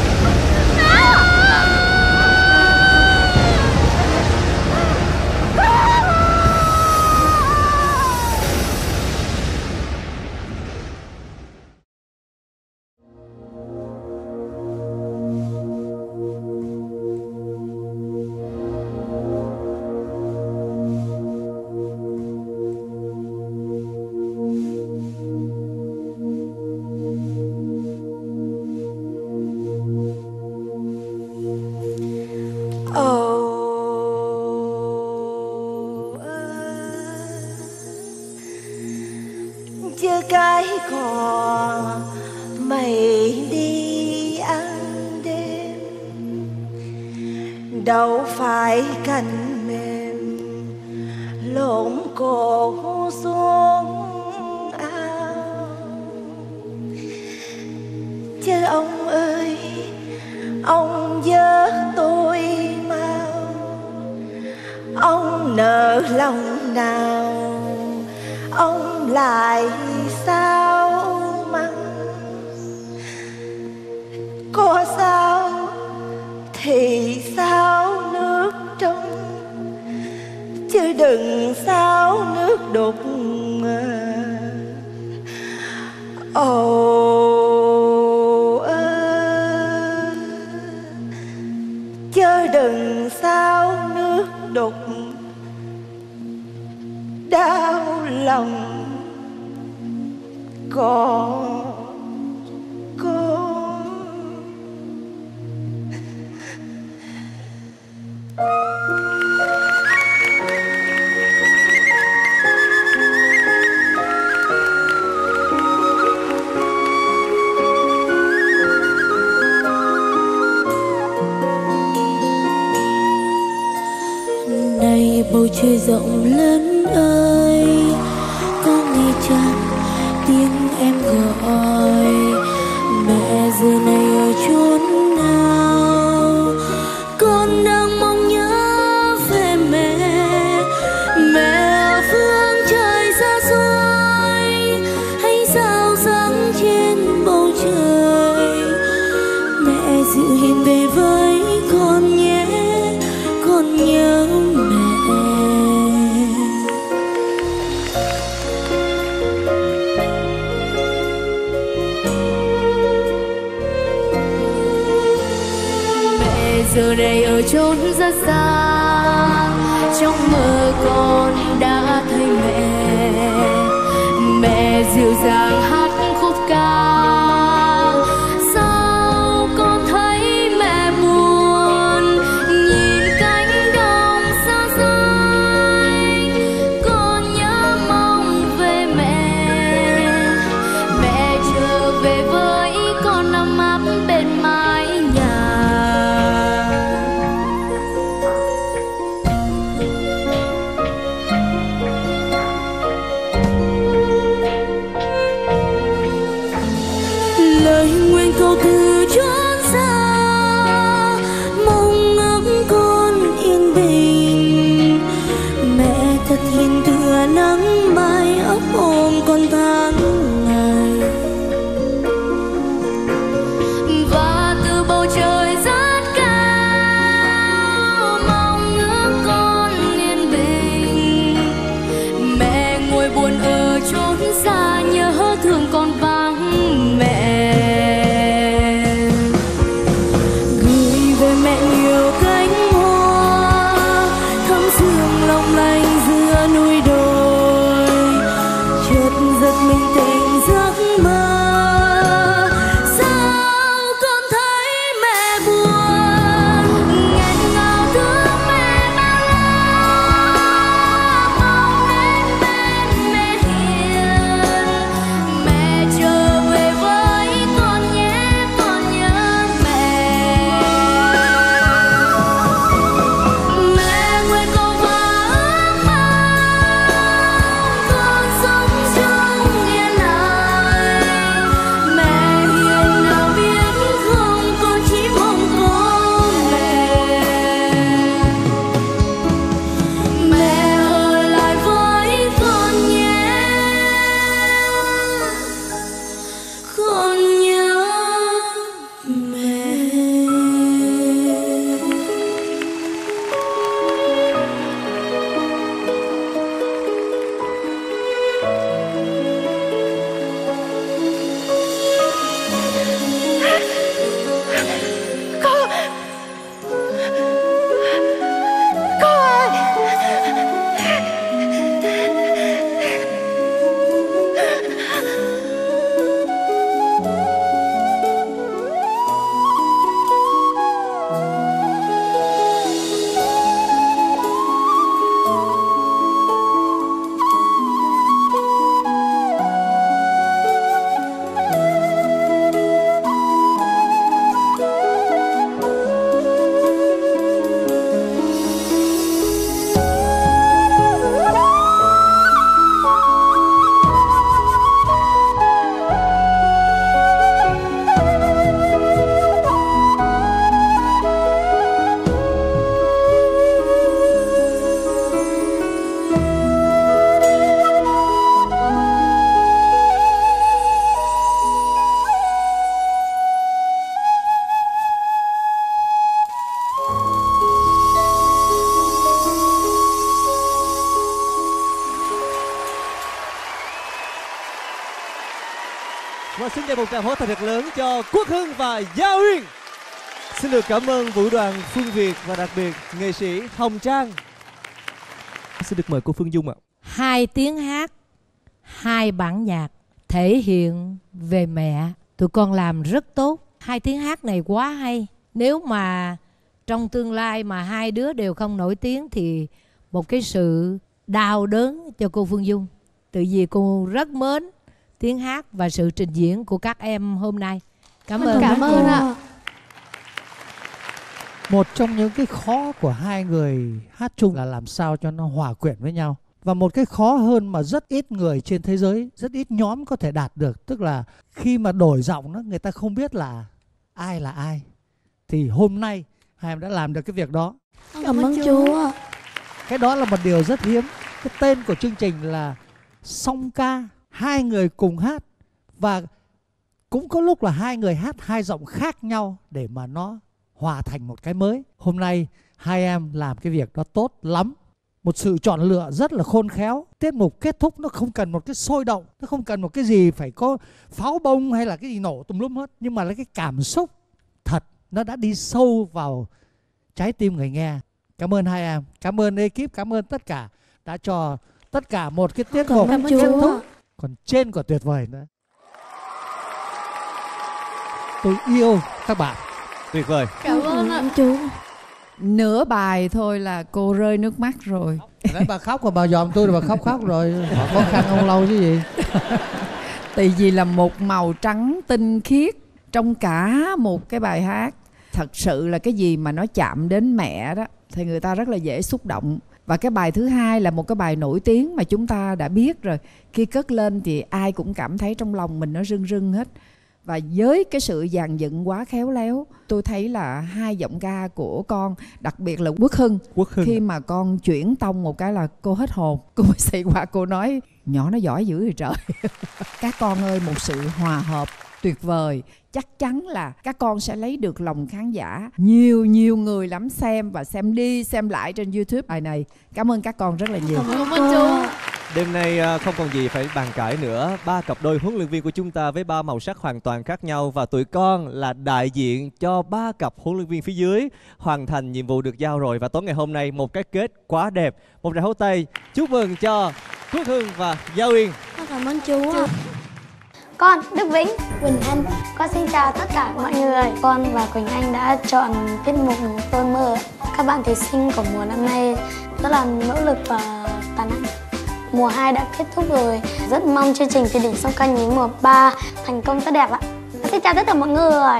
Speaker 12: Chưa cái cò mày đi ăn đêm, đâu phải cành mềm lộn cổ xuống ao. Chứ ông ơi, ông vớt tôi mà nợ lòng nào ông lại sao mắng. Có sao thì sao nước trong, chứ đừng sao nước đục. Chớ đừng sao nước đục đau lòng con.
Speaker 2: Này bầu trời rộng lớn ơi, có nghe chăng tiếng em gọi? Mẹ giờ này ở chốn nào? Con đang mong nhớ về mẹ. Mẹ ở phương trời xa xôi, hay sao sáng trên bầu trời. Mẹ dịu hiền về với con nhé, con nhớ mẹ. Mẹ giờ đây ở chốn rất xa, trong mơ con đã thấy mẹ. Mẹ dịu dàng hát khúc ca. Sao con thấy mẹ buồn, nhìn cánh đồng xa xôi. Con nhớ mong về mẹ. Mẹ trở về với con ấm áp bên mái nhà. Lời nguyện cầu từ chốn xa, mong ước con yên bình. Mẹ thật hiền tựa nắng mai ấp ôm con tháng ngày. Và từ bầu trời rất cao, mong ước con yên bình. Mẹ ngồi buồn ở chốn xa, nhớ thương con vắng mẹ.
Speaker 1: Và xin dành một tràng pháo tay thật lớn cho Quốc Hưng và Gia Uyên. Xin được cảm ơn vũ đoàn Phương Việt và đặc biệt nghệ sĩ Hồng Trang. Xin được mời cô Phương Dung ạ.
Speaker 4: 2 tiếng hát, 2 bản nhạc thể hiện về mẹ. Tụi con làm rất tốt. 2 tiếng hát này quá hay. Nếu mà trong tương lai mà 2 đứa đều không nổi tiếng thì một cái sự đau đớn cho cô Phương Dung. Tự vì cô rất mến tiếng hát và sự trình diễn của các em hôm nay. Cảm ơn.
Speaker 6: Cảm ơn ạ.
Speaker 5: Một trong những cái khó của hai người hát chung là làm sao cho nó hòa quyện với nhau. Và một cái khó hơn mà rất ít người trên thế giới, rất ít nhóm có thể đạt được. Tức là khi mà đổi giọng đó, người ta không biết là ai. Thì hôm nay hai em đã làm được cái việc đó.
Speaker 3: Cảm ơn chú ạ.
Speaker 5: Cái đó là một điều rất hiếm. Cái tên của chương trình là song ca, 2 người cùng hát. Và cũng có lúc là 2 người hát 2 giọng khác nhau để mà nó hòa thành một cái mới. Hôm nay hai em làm cái việc đó tốt lắm. Một sự chọn lựa rất là khôn khéo. Tiết mục kết thúc nó không cần một cái sôi động, nó không cần một cái gì phải có pháo bông hay là cái gì nổ tùm lum hết. Nhưng mà là cái cảm xúc thật, nó đã đi sâu vào trái tim người nghe. Cảm ơn hai em, cảm ơn ekip, cảm ơn tất cả đã cho tất cả một cái tiết mục kết thúc còn trên của tuyệt vời nữa. Tôi yêu các bạn.
Speaker 1: Tuyệt vời.
Speaker 6: Cảm ơn ạ chú. Nửa bài thôi là cô rơi nước mắt rồi.
Speaker 5: Đấy, bà khóc rồi bà dòm tôi rồi bà khóc rồi. Họ khó khăn không lâu chứ gì.
Speaker 6: Tại vì là một màu trắng tinh khiết trong cả một cái bài hát. Thật sự là cái gì mà nó chạm đến mẹ đó thì người ta rất là dễ xúc động. Và cái bài thứ hai là một cái bài nổi tiếng mà chúng ta đã biết rồi. Khi cất lên thì ai cũng cảm thấy trong lòng mình nó rưng rưng hết. Và với cái sự dàn dựng quá khéo léo, tôi thấy là 2 giọng ca của con, đặc biệt là Quốc Hưng. Khi mà con chuyển tông một cái là cô hết hồn. Cô mới xây qua cô nói nhỏ nó giỏi dữ rồi trời. Các con ơi, một sự hòa hợp tuyệt vời. Chắc chắn là các con sẽ lấy được lòng khán giả. Nhiều người lắm xem và xem đi xem lại trên YouTube bài này. Cảm ơn các con rất là nhiều.
Speaker 10: Cảm ơn chú.
Speaker 1: Đêm nay không còn gì phải bàn cãi nữa. 3 cặp đôi huấn luyện viên của chúng ta với 3 màu sắc hoàn toàn khác nhau. Và tụi con là đại diện cho 3 cặp huấn luyện viên phía dưới hoàn thành nhiệm vụ được giao rồi. Và tối ngày hôm nay một cái kết quá đẹp. Một tràng pháo tay chúc mừng cho Quốc Hưng và Gia Uyên.
Speaker 3: Cảm ơn chú ạ. Con Đức Vĩnh, Quỳnh Anh. Con xin chào tất cả mọi người. Con và Quỳnh Anh đã chọn tiết mục Tôi Mơ. Các bạn thí sinh của mùa năm nay rất là nỗ lực và tài năng. Mùa 2 đã kết thúc rồi. Rất mong chương trình Thì Đỉnh Song Ca Nhí mùa 3 thành công tốt đẹp ạ. Xin chào tất cả mọi người.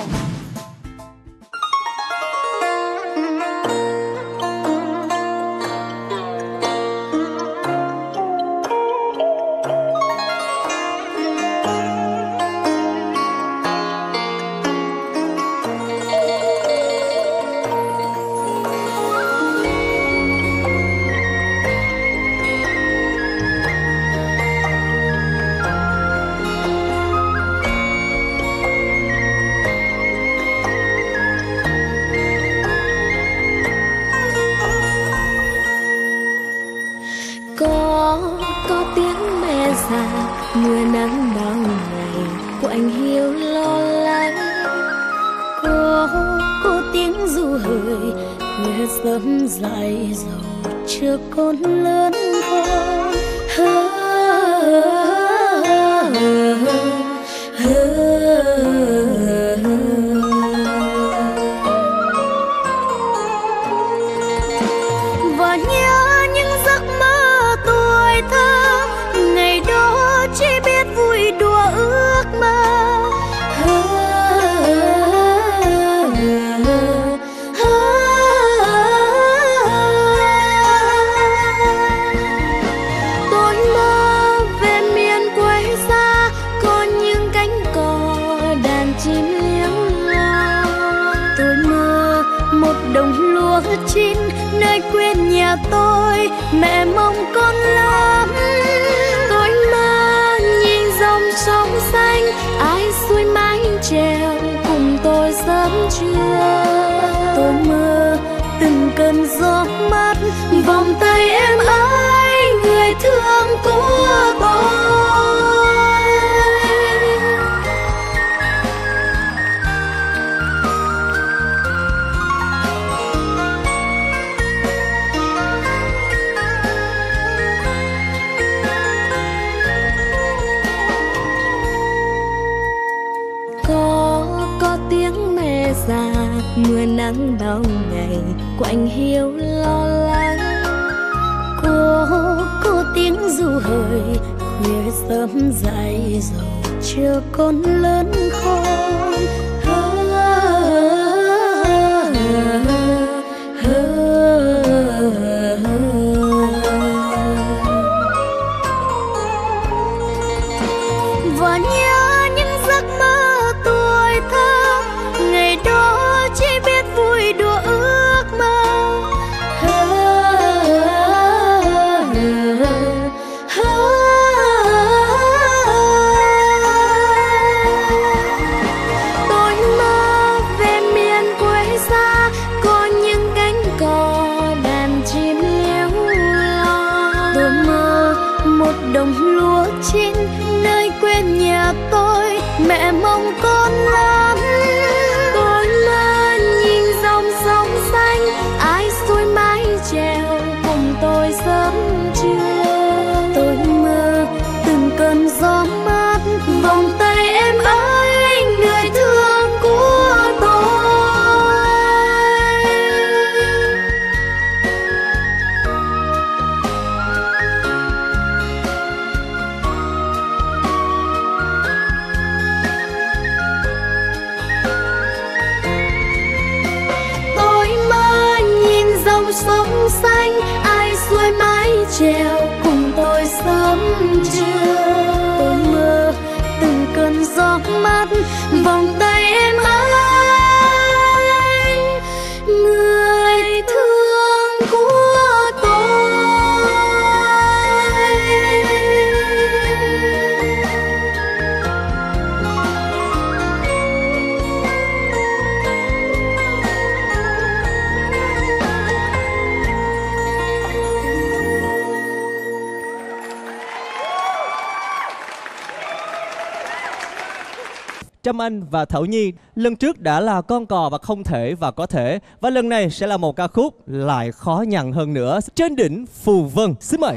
Speaker 3: Có tiếng mẹ già mưa nắng bao ngày của anh hiu lo lắng. Có tiếng ru hời mẹ sớm dậy rồi chưa con lớn và nhớ những giấc mơ tuổi thơ, ngày đó chỉ biết vui đùa ước mơ. Tôi mơ về miền quê xa, có những cánh cò đàn chim liếng lo. Tôi mơ một đồng lúa chín nơi quê nhà tôi, mẹ mong con lắm. Tôi mơ nhìn dòng sông xanh, ai xuôi mái chèo cùng tôi sớm trưa. Tôi mơ từng cơn gió mát, vòng tay em ơi, người thương của tôi.
Speaker 2: Có tiếng mẹ già mưa nắng bao ngày quạnh hiu lo lắng. Cô tiếng ru hời khuya sớm dậy rồi chưa con lớn khôn.
Speaker 3: Và nhớ những giấc mơ tuổi thơ, ngày đó chỉ biết vui đùa ước mơ. Tôi mơ về miền quê xa, có những cánh cò đàn chim líu lo. Tôi mơ một đồng lúa chín nơi quê nhà tôi, mẹ mong con lớn. Tôi mơ nhìn dòng sông xanh, ai xuôi mái chèo cùng tôi sớm trưa. Tôi mơ từng cơn gió mát vòng tay em ơi, người thương của tôi. Sông xanh ai xuôi mái chèo cùng tôi sớm trưa. Tôi mơ từng cơn gió mát vòng tay em ơi, người thương của tôi.
Speaker 1: Trâm Anh và Thảo Nhi lần trước đã là Con Cò và Không Thể và Có Thể, và lần này sẽ là một ca khúc lại khó nhằn hơn nữa, Trên Đỉnh Phù Vân. Xin mời.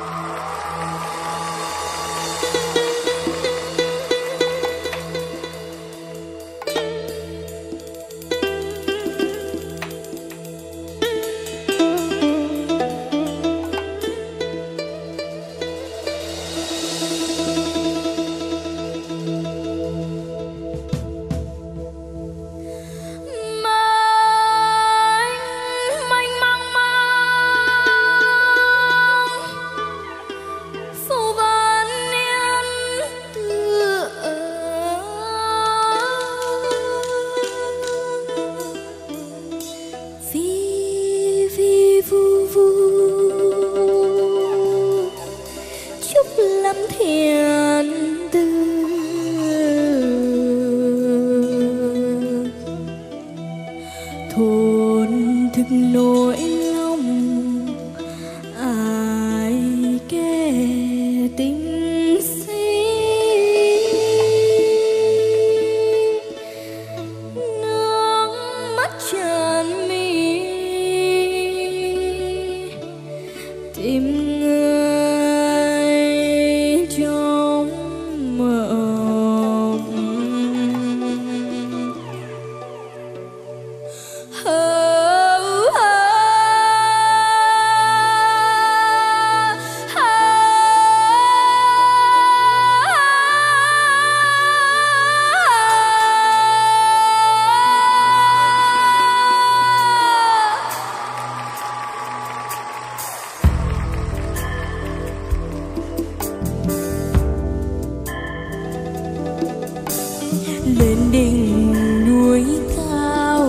Speaker 2: Lên đỉnh núi cao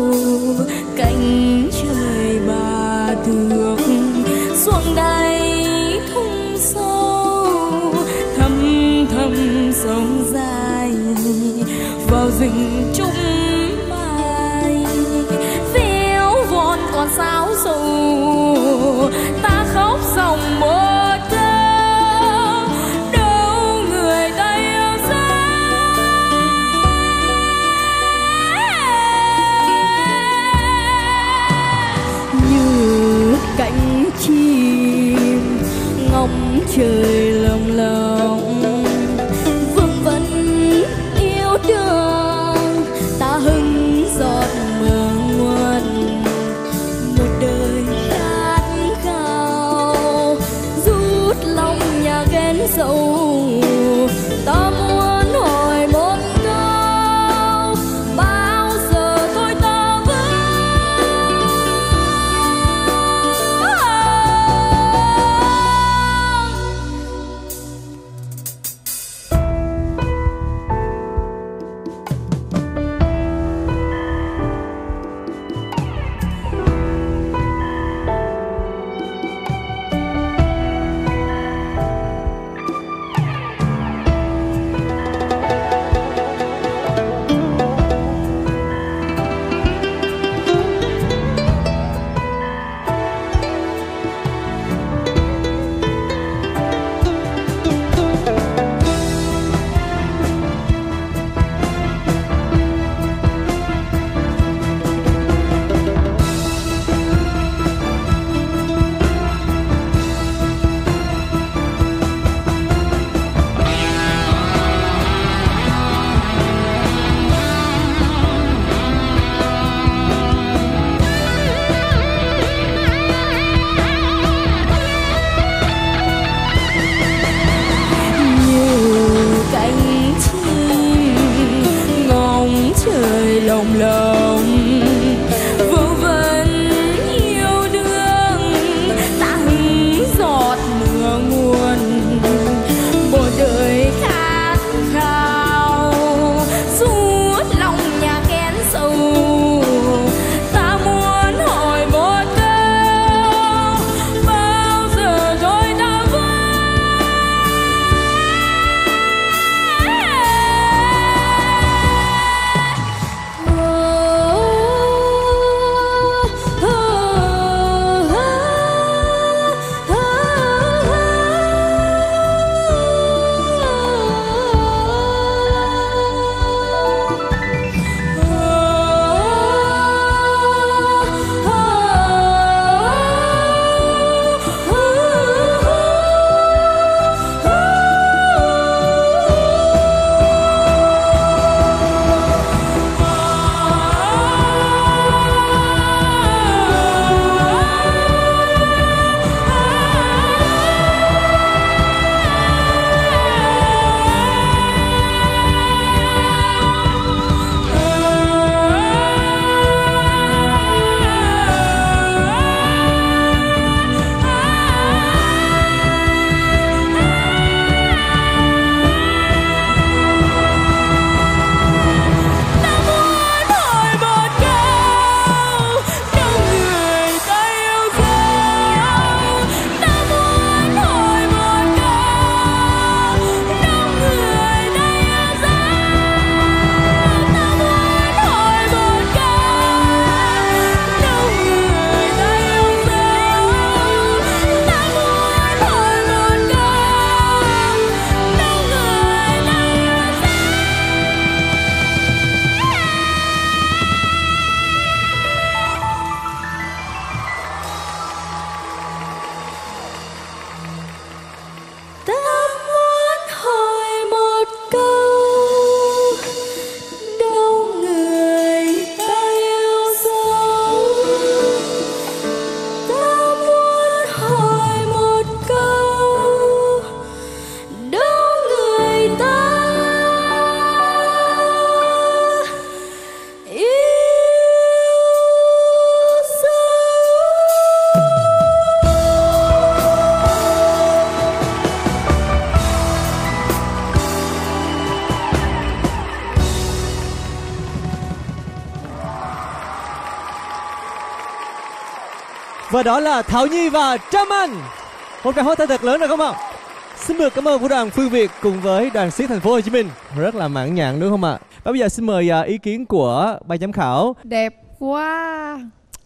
Speaker 2: cánh trời ba thước, xuống đáy thung sâu thăm thăm sông dài vào rừng trúc mai. Véo von con sáo sầu ta khóc dòng một cánh chim ngóng trời lồng lộng vương vấn yêu đương đồng lòng vương vấn yêu đương ta hứng giọt mưa nguồn một đời khát khao suốt lòng nhà kén sâu. Ta muốn hỏi một câu bao giờ rồi ta
Speaker 1: Và đó là Thảo Nhi và Trâm Anh. Một tràng hoa tay thật lớn rồi không ạ? Xin được cảm ơn vũ đoàn Phương Việt cùng với đoàn xiếc Thành phố Hồ Chí Minh. Rất là mãn nhãn đúng không ạ? Và bây giờ xin mời ý kiến của ban giám khảo.
Speaker 6: Đẹp quá,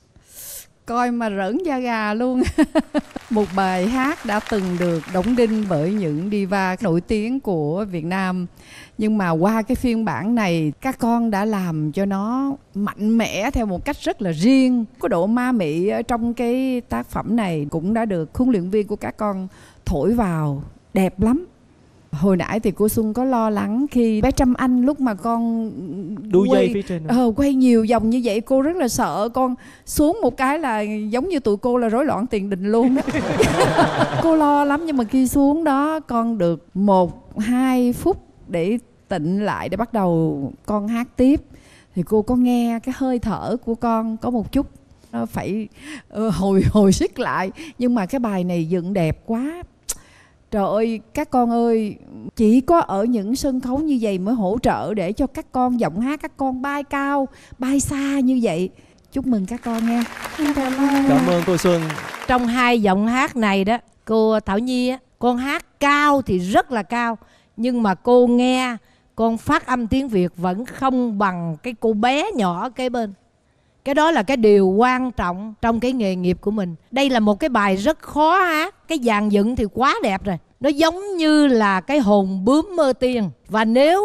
Speaker 6: coi mà rỡn da gà luôn. Một bài hát đã từng được đóng đinh bởi những diva nổi tiếng của Việt Nam, nhưng mà qua cái phiên bản này các con đã làm cho nó mạnh mẽ theo một cách rất là riêng. Có độ ma mị ở trong cái tác phẩm này cũng đã được huấn luyện viên của các con thổi vào đẹp lắm. Hồi nãy thì cô Xuân có lo lắng khi bé Trâm Anh lúc mà con
Speaker 1: đu dây phía trên
Speaker 6: quay nhiều vòng như vậy, cô rất là sợ con xuống một cái là giống như tụi cô là rối loạn tiền đình luôn đó. Cô lo lắm, nhưng mà khi xuống đó con được 1-2 phút để tịnh lại để bắt đầu con hát tiếp, thì cô có nghe cái hơi thở của con có một chút nó phải hồi sức lại. Nhưng mà cái bài này dựng đẹp quá. Trời ơi các con ơi, chỉ có ở những sân khấu như vậy mới hỗ trợ để cho các con giọng hát các con bay cao, bay xa như vậy. Chúc mừng các con nha.
Speaker 1: Cảm ơn cô Xuân.
Speaker 4: Trong hai giọng hát này đó, cô Thảo Nhi á, con hát cao thì rất là cao, nhưng mà cô nghe con phát âm tiếng Việt vẫn không bằng cái cô bé nhỏ kế bên. Cái đó là cái điều quan trọng trong cái nghề nghiệp của mình. Đây là một cái bài rất khó hát. Cái dàn dựng thì quá đẹp rồi. Nó giống như là cái hồn bướm mơ tiên. Và nếu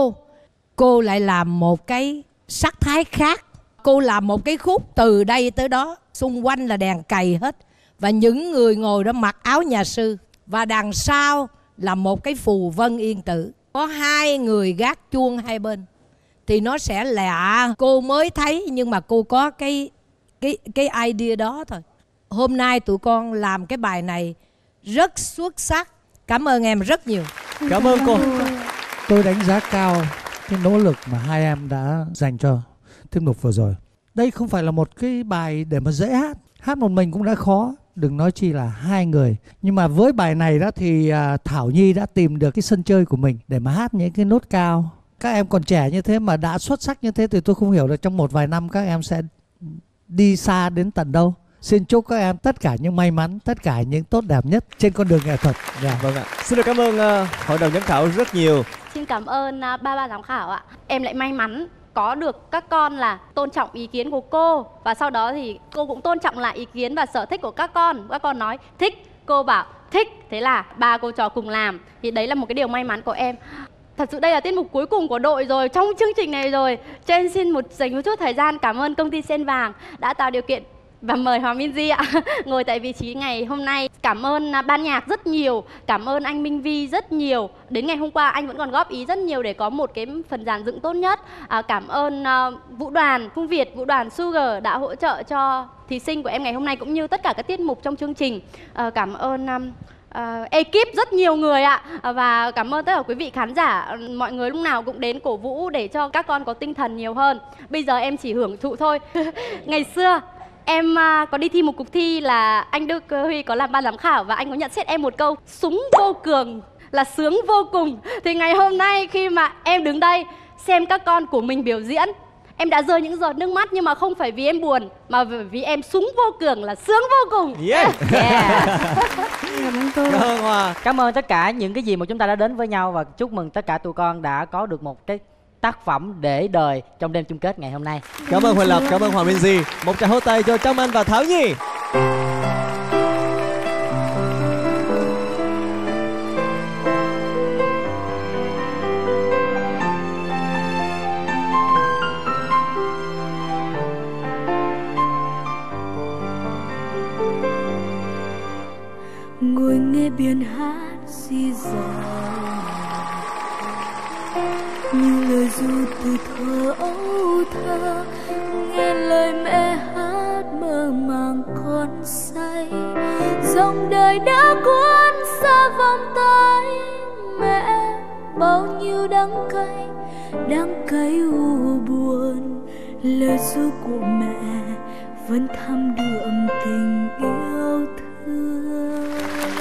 Speaker 4: cô lại làm một cái sắc thái khác, cô làm một cái khúc từ đây tới đó, xung quanh là đèn cày hết, và những người ngồi đó mặc áo nhà sư, và đằng sau là một cái phù vân yên tử, có 2 người gác chuông hai bên, thì nó sẽ lạ. Cô mới thấy nhưng mà cô có cái idea đó thôi. Hôm nay tụi con làm cái bài này rất xuất sắc. Cảm ơn em rất nhiều.
Speaker 1: Cảm ơn cô.
Speaker 5: Tôi đánh giá cao cái nỗ lực mà hai em đã dành cho tiết mục vừa rồi. Đây không phải là một cái bài để mà dễ hát. Hát một mình cũng đã khó, đừng nói chi là hai người. Nhưng mà với bài này đó thì Thảo Nhi đã tìm được cái sân chơi của mình để mà hát những cái nốt cao. Các em còn trẻ như thế mà đã xuất sắc như thế thì tôi không hiểu được trong một vài năm các em sẽ đi xa đến tận đâu. Xin chúc các em tất cả những may mắn, tất cả những tốt đẹp nhất trên con đường nghệ thuật.
Speaker 1: Vâng ạ. Xin được cảm ơn hội đồng giám khảo rất nhiều.
Speaker 11: Xin cảm ơn ba giám khảo ạ. Em lại may mắn có được các con là tôn trọng ý kiến của cô, và sau đó thì cô cũng tôn trọng lại ý kiến và sở thích của các con. Các con nói thích, cô bảo thích, thế là ba cô trò cùng làm. Thì đấy là một cái điều may mắn của em. Thật sự đây là tiết mục cuối cùng của đội rồi, trong chương trình này rồi, cho nên xin dành một chút thời gian cảm ơn công ty Sen Vàng đã tạo điều kiện và mời Hoàng Minh Di ạ ngồi tại vị trí ngày hôm nay. Cảm ơn ban nhạc rất nhiều, cảm ơn anh Minh Vi rất nhiều. Đến ngày hôm qua anh vẫn còn góp ý rất nhiều để có một cái phần dàn dựng tốt nhất. Cảm ơn vũ đoàn Phương Việt, vũ đoàn Sugar đã hỗ trợ cho thí sinh của em ngày hôm nay cũng như tất cả các tiết mục trong chương trình. Cảm ơn ekip rất nhiều người ạ. Và cảm ơn tất cả quý vị khán giả, mọi người lúc nào cũng đến cổ vũ để cho các con có tinh thần nhiều hơn. Bây giờ em chỉ hưởng thụ thôi. Ngày xưa em có đi thi một cuộc thi là anh Đức Huy có làm ban giám khảo và anh có nhận xét em một câu súng vô cường là sướng vô cùng. Thì ngày hôm nay khi mà em đứng đây xem các con của mình biểu diễn, em đã rơi những giọt nước mắt, nhưng mà không phải vì em buồn mà vì em súng vô cường là sướng vô cùng.
Speaker 1: Cảm ơn Hòa.
Speaker 13: Cảm ơn tất cả những cái gì mà chúng ta đã đến với nhau, và chúc mừng tất cả tụi con đã có được một cái tác phẩm để đời trong đêm chung kết ngày hôm nay.
Speaker 1: Cảm ơn Huỳnh Lập, cảm ơn Hoàng Minh Di. Một tràng hô tay cho Trâm Anh và Thảo Nhi.
Speaker 2: Ngồi nghe biển hát di dời như lời ru từ thơ ấu thơ, nghe lời mẹ hát mơ màng con say. Dòng đời đã cuốn xa vòng tay mẹ, bao nhiêu đắng cay u buồn. Lời ru của mẹ vẫn thắm đượm tình yêu thương.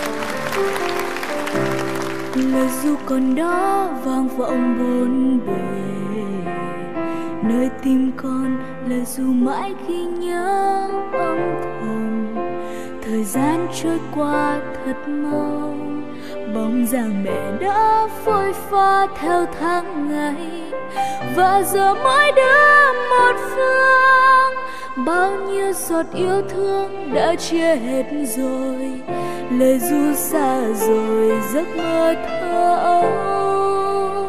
Speaker 2: Lời ru còn đó vang vọng bốn bề, nơi tim con lời ru mãi khi nhớ âm thầm. Thời gian trôi qua thật mau, bóng dáng mẹ đã phôi pha theo tháng ngày, và giờ mỗi đứa một phương. Bao nhiêu giọt yêu thương đã chia hết rồi, lời ru xa rồi giấc mơ thơ ấu.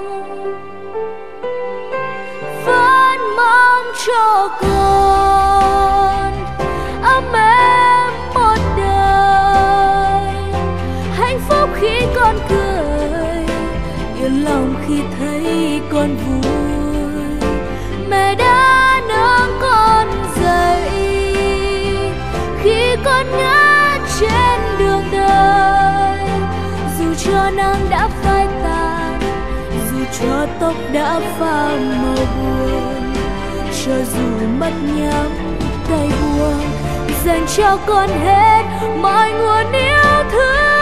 Speaker 2: Vẫn mong cho con ấm êm một đời, hạnh phúc khi con cười, yên lòng khi thấy con vui. Mẹ đã nâng con dậy khi con ngã trên đường đời, dù cho nắng đã phai tàn, dù cho tóc đã pha màu buồn, cho dù mắt nhắm tay buông, dành cho con hết mọi nguồn yêu thương.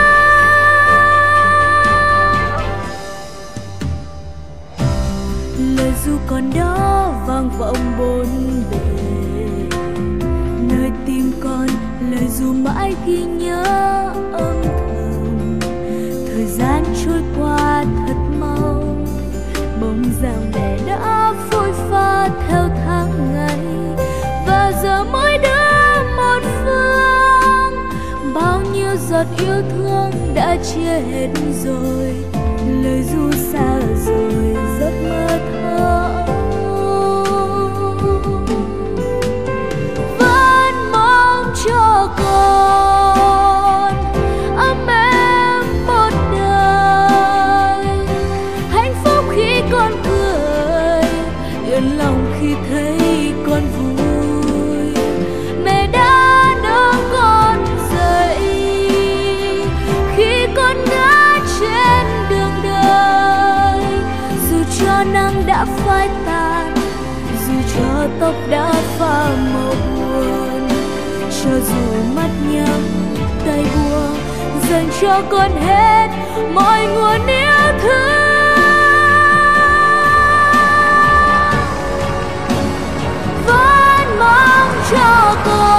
Speaker 2: Lời ru còn đó vang vọng bốn bề, nơi tim con lời ru mãi ghi nhớ âm thầm. Thời gian trôi qua thật mau, bóng dáng mẹ đã phôi pha theo tháng ngày, và giờ mỗi đứa một phương. Bao nhiêu giọt yêu thương đã chia hết rồi, lời ru xa rồi giấc mơ thơ. Vẫn mong cho con ấm êm một đời, hạnh phúc khi con cười, yên lòng khi thấy con vui. Mẹ đã nâng con dậy khi con ngã trên đường đời, dù cho nắng đã phai tàn, dù cho tóc đã pha màu buồn, cho dù mắt nhắm tay buông, dành cho con hết mọi nguồn yêu thương. Vẫn mong cho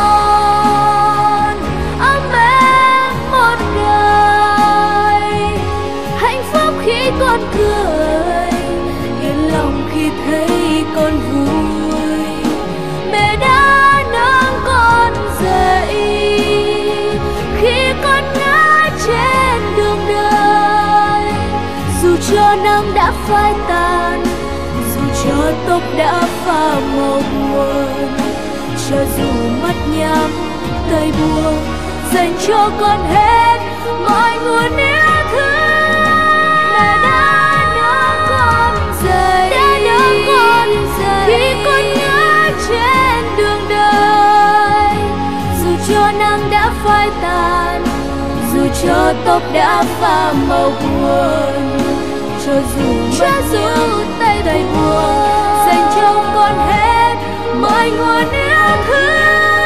Speaker 2: con ấm êm một đời, hạnh phúc khi con cười, yên lòng khi thấy con vui. Mẹ đã nâng con dậy khi con ngã trên đường đời, dù cho nắng đã phai tàn, dù cho tóc đã pha màu buồn, cho dù mắt nhắm tay buông, dành cho con hết mọi nguồn yêu thương. Mẹ đã nâng con dậy, khi con ngã trên đường đời, dù cho nắng đã phai tàn, dù cho tóc đã pha màu buồn, cho dù mắt nhắm tay buông, dành cho con hết mọi nguồn yêu thương.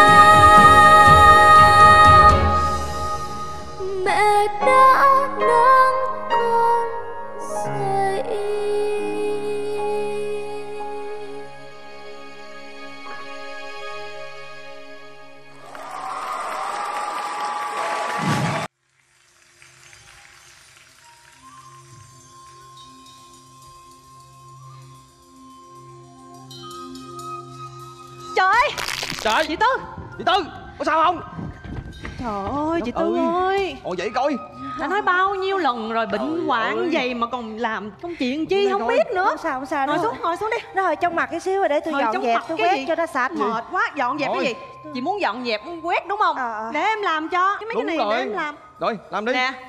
Speaker 2: Mẹ đã nâng con dậy.
Speaker 8: Trời,
Speaker 14: chị Tư.
Speaker 8: Chị Tư, có sao không?
Speaker 14: Trời ơi, chị Tư ơi.
Speaker 8: Ngồi dậy coi.
Speaker 14: Đã nói bao nhiêu lần rồi, bệnh hoạn vậy mà còn làm công chuyện chi không biết nữa.
Speaker 12: Không sao
Speaker 14: Ngồi xuống, ngồi xuống đi.
Speaker 12: Nó hơi trong mặt cái xíu rồi để tôi dọn dẹp, tôi quét cho nó sạch.
Speaker 14: Mệt quá, dọn dẹp cái gì? Chị muốn dọn dẹp, muốn quét đúng không? Để em làm cho. Cái mấy cái này để em làm.
Speaker 8: Rồi, làm đi.
Speaker 14: Nè.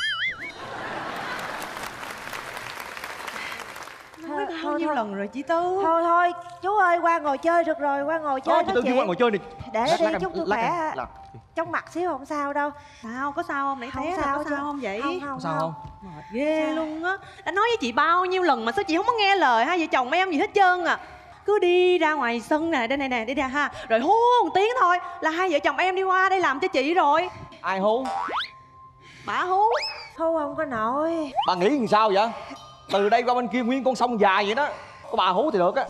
Speaker 12: Nói
Speaker 14: bao nhiêu lần rồi chị Tư.
Speaker 12: Thôi chú ơi, qua ngồi chơi được rồi, qua ngồi chơi.
Speaker 8: Chị Tư kêu qua ngồi chơi đi.
Speaker 12: Để đi chút tôi khỏe. Trong mặt xíu không sao đâu.
Speaker 14: Sao, có sao không? Nãy thấy là có sao không vậy?
Speaker 12: Không
Speaker 8: sao không?
Speaker 14: Mệt ghê luôn á. Đã nói với chị bao nhiêu lần mà sao chị không có nghe lời hai vợ chồng em gì hết trơn à. Cứ đi ra ngoài sân nè, đây nè, đi ra ha. Rồi hú một tiếng thôi là hai vợ chồng em đi qua đây làm cho chị rồi.
Speaker 8: Ai hú?
Speaker 14: Bà hú.
Speaker 12: Hú không có nổi.
Speaker 8: Bà nghĩ làm sao vậy? Từ đây qua bên kia nguyên con sông dài vậy đó. Có bà hú thì được á.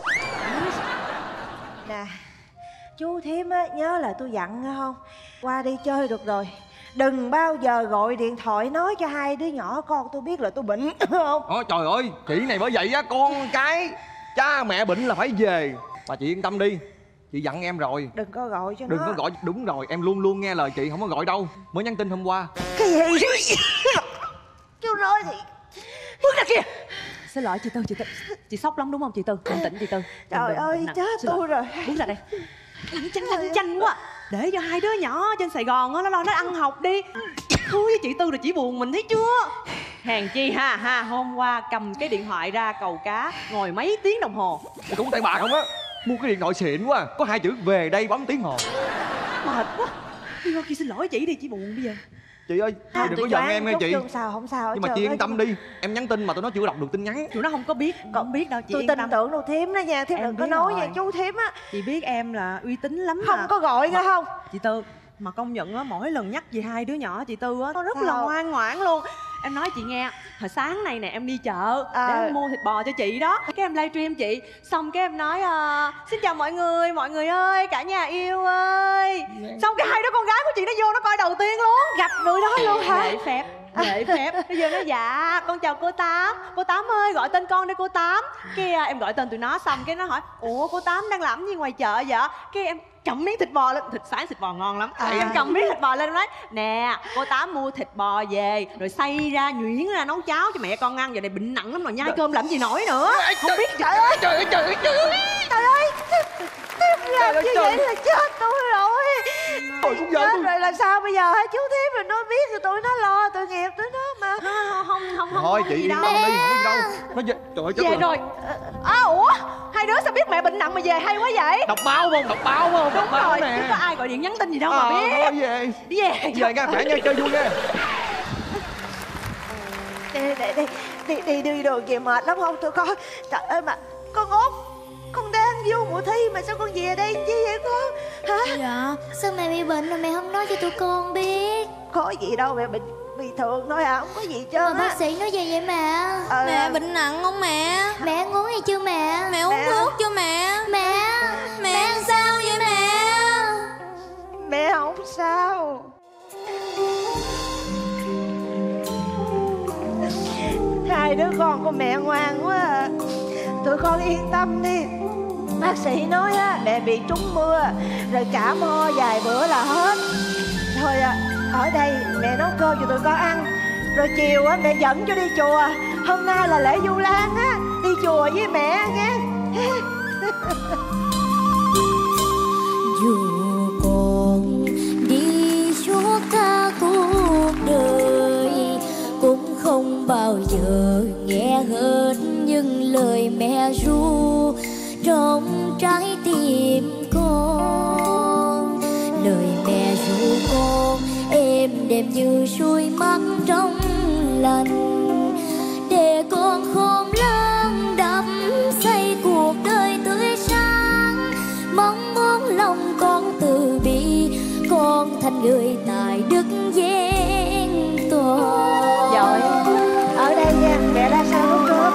Speaker 12: Nè, chú thím á, nhớ là tôi dặn nghe không? Qua đi chơi được rồi, đừng bao giờ gọi điện thoại nói cho hai đứa nhỏ con tôi biết là tôi bệnh. Không?
Speaker 8: Trời ơi, chị này bởi vậy á, con cái cha mẹ bệnh là phải về. Bà chị yên tâm đi, chị dặn em rồi.
Speaker 12: Đừng có gọi cho
Speaker 8: Đừng
Speaker 12: nó.
Speaker 8: có gọi, đúng rồi, em luôn luôn nghe lời chị, không có gọi đâu. Mới nhắn tin hôm qua.
Speaker 12: Cái gì? Chú nói thì
Speaker 14: bước ra kia. Xin lỗi chị Tư, chị sốc lắm đúng không chị Tư? Bình tĩnh chị Tư.
Speaker 12: Trời ơi, chết tôi rồi.
Speaker 14: Bước ra đây. Lanh chanh quá. Để cho hai đứa nhỏ trên Sài Gòn á, nó lo nó ăn học đi. Hứa với chị Tư là chỉ buồn mình thấy chưa? Hèn chi ha, hôm qua cầm cái điện thoại ra cầu cá, ngồi mấy tiếng đồng hồ.
Speaker 8: Cũng tại bà không á. Mua cái điện thoại xịn quá, có hai chữ về đây bấm tiếng hồ.
Speaker 14: Mệt quá. Đi qua kia xin lỗi chị đi, chị buồn bây giờ.
Speaker 8: Chị ơi, chị đừng có giận em nghe chị.
Speaker 12: Không sao.
Speaker 8: Nhưng mà chị yên tâm đi, em nhắn tin mà tụi nó chưa đọc được tin nhắn.
Speaker 14: Tụi nó không có biết, không biết đâu chị.
Speaker 12: Tôi tin tưởng đâu thím đó nha, thím đừng có nói nha chú thím á.
Speaker 14: Chị biết em là uy tín lắm.
Speaker 12: Không có gọi nghe không?
Speaker 14: Chị Tư, mà công nhận á, mỗi lần nhắc về hai đứa nhỏ chị Tư á, nó rất là ngoan ngoãn luôn. Em nói chị nghe, hồi sáng này nè em đi chợ để em mua thịt bò cho chị đó. Cái em livestream chị, xong cái em nói xin chào mọi người ơi, cả nhà yêu ơi. Xong cái hai đứa con gái của chị nó vô nó coi đầu tiên luôn.
Speaker 12: Gặp người đó luôn hả?
Speaker 14: Lễ phép. Bây giờ nó dạ con chào cô Tám. Cô Tám ơi gọi tên con đi cô Tám. Cái em gọi tên tụi nó xong cái nó hỏi ủa cô Tám đang làm gì ngoài chợ vậy? Cái em cầm miếng thịt bò lên, thịt bò ngon lắm. Em cầm miếng thịt bò lên nói nè cô Tám mua thịt bò về rồi xay ra nhuyễn ra nấu cháo cho mẹ con ăn. Giờ này bệnh nặng lắm rồi, nhai cơm làm gì nổi nữa. Không biết.
Speaker 12: Trời ơi Thím làm như vậy là chết tôi rồi. Chết rồi làm sao bây giờ hả chú Thím? Rồi nó biết rồi tụi nó lo tội nghiệp tụi nó mà.
Speaker 14: Không
Speaker 8: thôi chị yên tâm đi, không có gì đâu. Nó về,
Speaker 14: về rồi. Ủa hai đứa sao biết mẹ bệnh nặng mà về hay quá vậy?
Speaker 8: Đọc báo không? Đọc báo
Speaker 14: rồi,
Speaker 8: nè.
Speaker 14: chứ có ai gọi điện nhắn tin gì đâu mà biết.
Speaker 8: Thôi về.
Speaker 14: Đi về.
Speaker 8: Về nha, khỏe nha, chơi vui nha.
Speaker 12: Đi đường kìa mệt lắm không tụi con? Trời ơi mà con út, con đang vô mùa thi mà sao con về đây chi vậy con? Hả?
Speaker 3: Dạ, sao mẹ bị bệnh mà mẹ không nói cho tụi con biết?
Speaker 12: Có gì đâu, mẹ bệnh bình thường thôi à, không có gì hết trơn á.
Speaker 3: Bác sĩ nói gì vậy mẹ?
Speaker 15: Mẹ bệnh nặng không mẹ?
Speaker 3: Mẹ ăn uống gì chưa mẹ?
Speaker 15: Mẹ uống thuốc chưa mẹ? Mẹ ăn sao vậy mẹ?
Speaker 12: Mẹ không sao. Hai đứa con của mẹ ngoan quá à. Tụi con yên tâm đi. Bác sĩ nói á, mẹ bị trúng mưa rồi cảm ho vài bữa là hết. Thôi à, ở đây mẹ nấu cơm cho tụi con ăn. Rồi chiều á mẹ dẫn cho đi chùa. Hôm nay là lễ Vu Lan á, đi chùa với mẹ nghe.
Speaker 2: Dù con đi suốt cả cuộc đời cũng không bao giờ nghe hết những lời mẹ ru trong trái tim con. Lời mẹ ru con êm đềm như suối mắt trong lành, để con khôn lớn đắm say cuộc đời tươi sáng. Mong muốn lòng con từ bi, con thành người tài đức vẹn toàn.
Speaker 12: Rồi, ở đây nha, mẹ ra sao nấu cơm.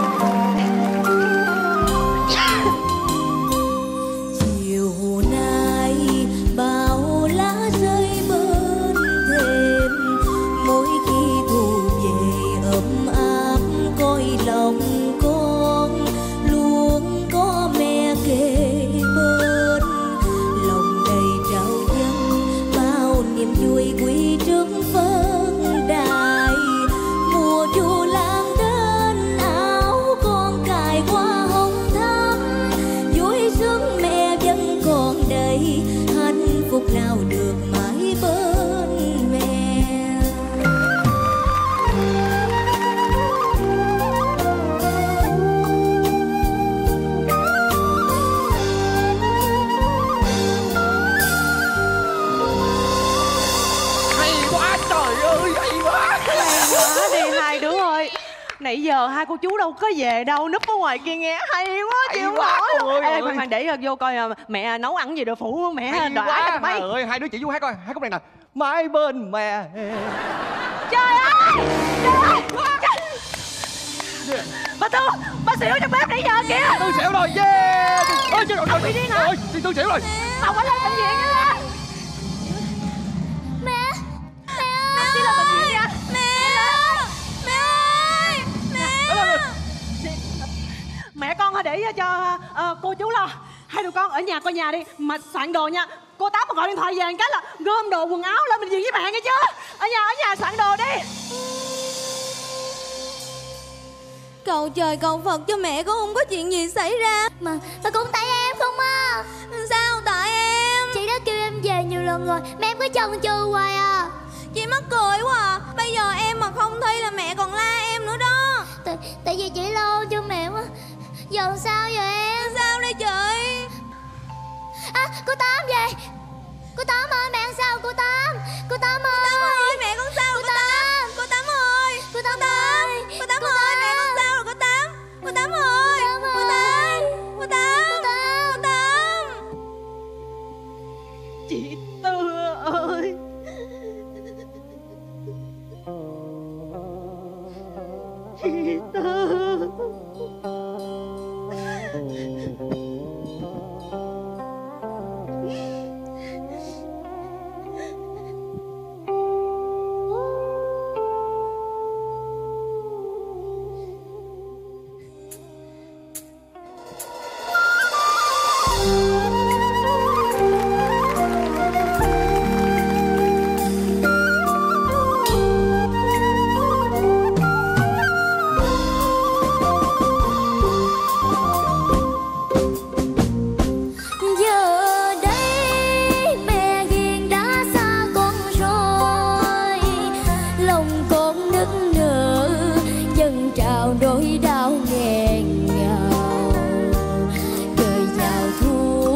Speaker 2: Chiều nay bao lá rơi bên thềm, mỗi khi thu về ấm áp cõi lòng con luôn có mẹ kề bên. Lòng đầy trao dâng bao niềm vui quý trước phân đài. Mùa Vu Lan đến áo con cài hoa hồng thắm, vui sướng mẹ vẫn còn đây, hạnh phúc nào được mãi bên mẹ.
Speaker 8: Hay quá trời ơi, hay quá.
Speaker 14: Hay quá đi hai đứa ơi. Nãy giờ hai cô chú đâu có về đâu, núp ở ngoài kia nghe hay quá, chịu không nổi. Ê, khoan để vô coi mẹ nấu ăn gì đồ phụ mẹ đợi ai cho bay.
Speaker 8: Trời ơi, hai đứa chỉ vô hát coi, hát khúc này nè. Mãi bên mẹ.
Speaker 14: Trời ơi, trời ơi. Bà Tư, bà xỉu trong bếp nãy giờ kìa.
Speaker 8: Tư xỉu rồi, yeah. Ôi trời ơi,
Speaker 14: bị điên hả?
Speaker 8: Ôi, Tư xỉu rồi.
Speaker 14: Tao phải lên bệnh viện nha.
Speaker 15: Mẹ
Speaker 14: Đi lên bệnh viện nha. Mẹ con hãy để cho cô chú lo. Hai đứa con ở nhà coi nhà đi, mà soạn đồ nha. Cô Tám mà gọi điện thoại về một cái là gom đồ quần áo lên bệnh viện với mẹ nghe chưa? Ở nhà soạn đồ đi.
Speaker 15: Cầu trời cầu Phật cho mẹ con không có chuyện gì xảy ra.
Speaker 3: Mà cũng tại em không à.
Speaker 15: Sao tại em?
Speaker 3: Chị đã kêu em về nhiều lần rồi mà em cứ chần chừ hoài à.
Speaker 15: Chị mắc cười quá à. Bây giờ em mà không thi là mẹ còn la em nữa đó.
Speaker 3: Tại vì chị lo cho mẹ quá. Giờ sao vậy em?
Speaker 15: Sao đây chị?
Speaker 3: À, cô Tám về. Cô Tám ơi, mẹ ăn sao cô Tám? Cô Tám ơi.
Speaker 15: Cô Tám ơi, mẹ con sao rồi cô Tám? Cô Tám ơi.
Speaker 3: Cô Tám ơi.
Speaker 15: Cô Tám ơi, mẹ con sao rồi cô Tám? Cô Tám ơi. Cô Tám. Cô Tám. Cô Tám.
Speaker 14: Chị Tư ơi. Chị Tư.
Speaker 2: nỗi đau nghẹn ngào. Trời vào thu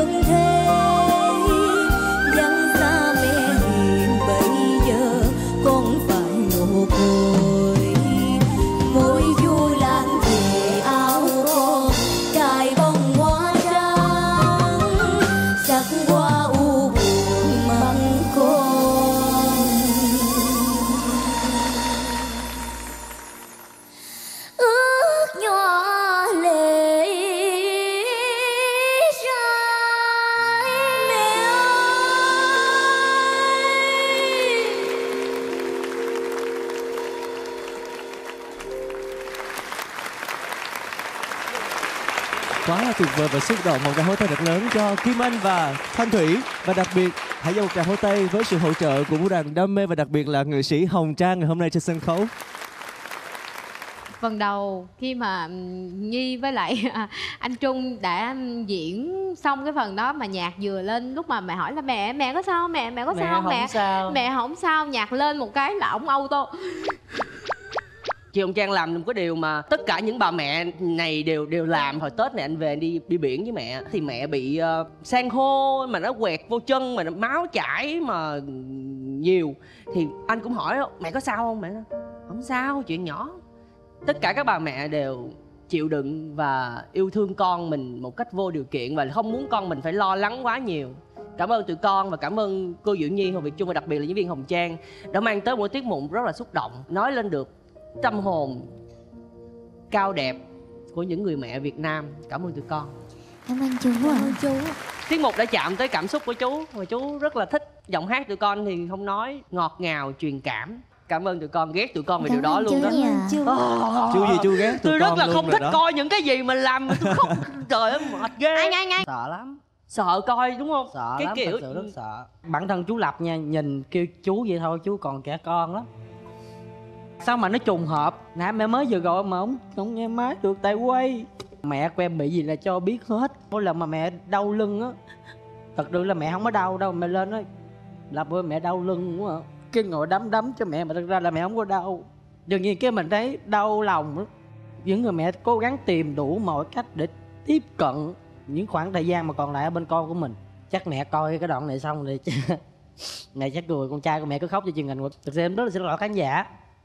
Speaker 15: nhân thế. Vắng xa mẹ hiền bây giờ con phải mồ côi. Mỗi vui lãng về áo con cài bông hoa trắng, sắc hoa u buồn măng con. Ước nhỏ lệ rơi mẹ
Speaker 1: Quá là tuyệt vời và xúc động. Một tràng hô tay thật lớn cho Kim Anh và Thanh Thủy. Và đặc biệt hãy dành một tràng hô tay với sự hỗ trợ của vũ đoàn Đam Mê và đặc biệt là nghệ sĩ Hồng Trang ngày hôm nay trên sân khấu.
Speaker 10: Phần đầu khi mà Nhi với lại anh Trung đã diễn xong cái phần đó mà nhạc vừa lên, lúc mà mẹ hỏi là mẹ có sao không mẹ có sao không mẹ không sao, nhạc lên một cái là ổng auto.
Speaker 16: Chị Hồng Trang làm một cái điều mà tất cả những bà mẹ này đều làm. Hồi Tết này anh về anh đi biển với mẹ thì mẹ bị san hô mà nó quẹt vô chân mà nó máu chảy mà nhiều, thì anh cũng hỏi mẹ có sao không, mẹ nói không sao, chuyện nhỏ. Tất cả các bà mẹ đều chịu đựng và yêu thương con mình một cách vô điều kiện và không muốn con mình phải lo lắng quá nhiều. Cảm ơn tụi con và cảm ơn cô Diệu Nhi, Hồ Việt Trung và đặc biệt là diễn viên Hồng Trang đã mang tới một tiết mục rất là xúc động, nói lên được tâm hồn cao đẹp của những người mẹ Việt Nam. Cảm ơn tụi con.
Speaker 15: Cảm ơn chú ạ.
Speaker 16: Tiết mục đã chạm tới cảm xúc của chú và chú rất là thích. Giọng hát tụi con thì không nói, ngọt ngào, truyền cảm. Cảm ơn tụi con, ghét tụi con về điều đó luôn đó.
Speaker 1: Chú gì chú ghét tụi
Speaker 16: tôi
Speaker 1: con
Speaker 16: rất là
Speaker 1: luôn
Speaker 16: không
Speaker 1: rồi
Speaker 16: thích
Speaker 1: đó.
Speaker 16: coi những cái gì mình làm mà tôi khóc. Trời ơi mệt ghê.
Speaker 13: Anh sợ lắm,
Speaker 16: sợ coi đúng không?
Speaker 13: Sợ
Speaker 16: cái
Speaker 13: lắm,
Speaker 16: kiểu
Speaker 13: thật sự rất sợ. Bản thân chú Lập nha, nhìn kêu chú vậy thôi chú còn trẻ con lắm. Sao mà nó trùng hợp, nãy mẹ mới vừa gọi mà không nghe máy được tại quay. Mẹ của em bị gì là cho biết hết. Mỗi lần mà mẹ đau lưng á, thật sự là mẹ không có đau đâu, mẹ lên nói Lập ơi mẹ đau lưng quá à. Cái ngồi đấm cho mẹ mà thật ra là mẹ không có đau. Đương nhiên cái mình thấy đau lòng đó. Những người mẹ cố gắng tìm đủ mọi cách để tiếp cận những khoảng thời gian mà còn lại ở bên con của mình. Chắc mẹ coi cái đoạn này xong rồi mẹ chắc cười, con trai của mẹ cứ khóc cho truyền hình. Thực sự em rất là xin lỗi khán giả.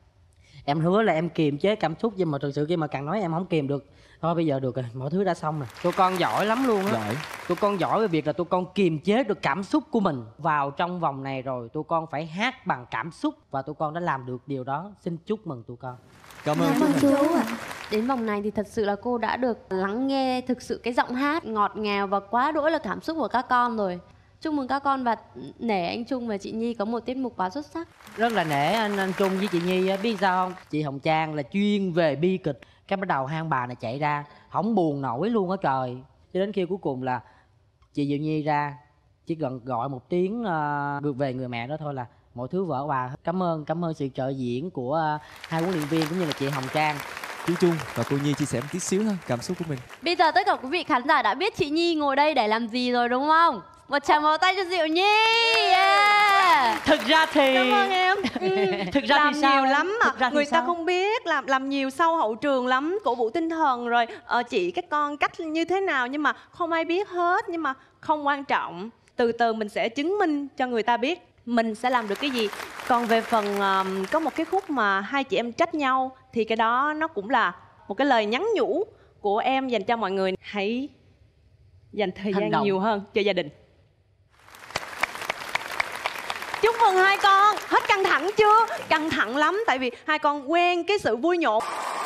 Speaker 13: Em hứa là em kiềm chế cảm xúc, nhưng mà thực sự khi mà càng nói em không kiềm được. Thôi bây giờ được rồi, mọi thứ đã xong rồi. Tụi con giỏi lắm luôn á. Tụi con giỏi về việc là tụi con kiềm chế được cảm xúc của mình. Vào trong vòng này rồi, tụi con phải hát bằng cảm xúc. Và tụi con đã làm được điều đó. Xin chúc mừng tụi con.
Speaker 1: Cảm ơn
Speaker 11: chú ạ. Đến vòng này thì thật sự là cô đã được lắng nghe thực sự cái giọng hát ngọt ngào và quá đỗi là cảm xúc của các con rồi. Chúc mừng các con và nể anh Trung và chị Nhi có một tiết mục quá xuất sắc.
Speaker 13: Rất là nể anh Trung với chị Nhi. Biết sao không? Chị Hồng Trang là chuyên về bi kịch. Cái bắt đầu hai ông bà này chạy ra không buồn nổi luôn á trời. Cho đến khi cuối cùng là chị Diệu Nhi ra, chỉ cần gọi một tiếng được về người mẹ đó thôi là mọi thứ vỡ hòa. Cảm ơn sự trợ diễn của hai huấn luyện viên cũng như là chị Hồng Trang.
Speaker 1: Chú Trung và cô Nhi chia sẻ một tí xíu thôi cảm xúc của mình.
Speaker 11: Bây giờ tất cả quý vị khán giả đã biết chị Nhi ngồi đây để làm gì rồi đúng không? Một tràng pháo tay cho Diệu Nhi.
Speaker 16: Thực ra thì
Speaker 14: cảm ơn em.
Speaker 16: Thực ra
Speaker 14: làm
Speaker 16: thì sao
Speaker 14: nhiều
Speaker 16: em?
Speaker 14: lắm
Speaker 16: Thực ra
Speaker 14: mà
Speaker 16: thì
Speaker 14: người ta
Speaker 16: sao?
Speaker 14: không biết, làm nhiều sau hậu trường lắm, cổ vũ tinh thần rồi chỉ các con cách như thế nào nhưng mà không ai biết hết. Nhưng mà không quan trọng, từ từ mình sẽ chứng minh cho người ta biết mình sẽ làm được cái gì. Còn về phần có một cái khúc mà hai chị em trách nhau thì cái đó nó cũng là một cái lời nhắn nhủ của em dành cho mọi người. Hãy dành thời gian nhiều hơn cho gia đình. Chúc mừng hai con. Hết căng thẳng chưa? Căng thẳng lắm tại vì hai con quen cái sự vui nhộn.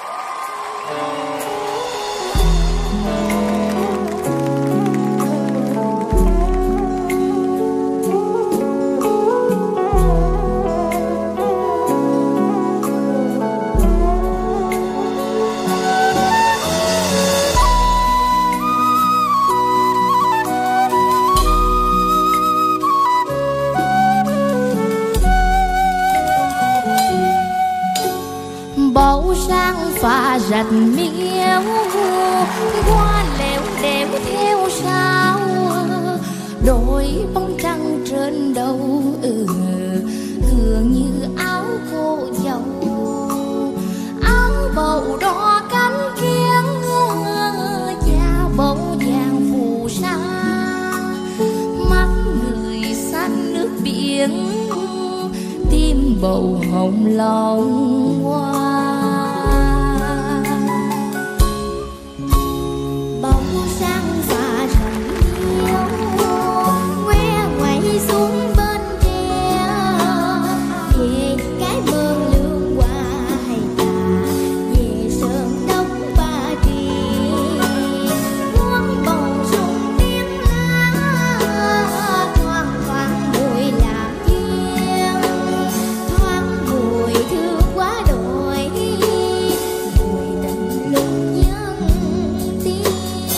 Speaker 2: Bầu sáng pha rạch miếu hoa lẻo đẻo theo sao đôi bóng trăng trên đầu thường như áo cô dâu áo bầu đỏ cánh kiến da bầu vàng phù sa bầu hồng lòng hoa. Bóng sáng pha rạng yêu que quay xuống bên tre, về cái mương lương qua hay là về sơn đóng Ba Tri. Muôn bầu sung tiếng lá thoang thoảng mùi lạc duyên, thoáng mùi thương quá đổi, mùi tình lúc nhân tiên.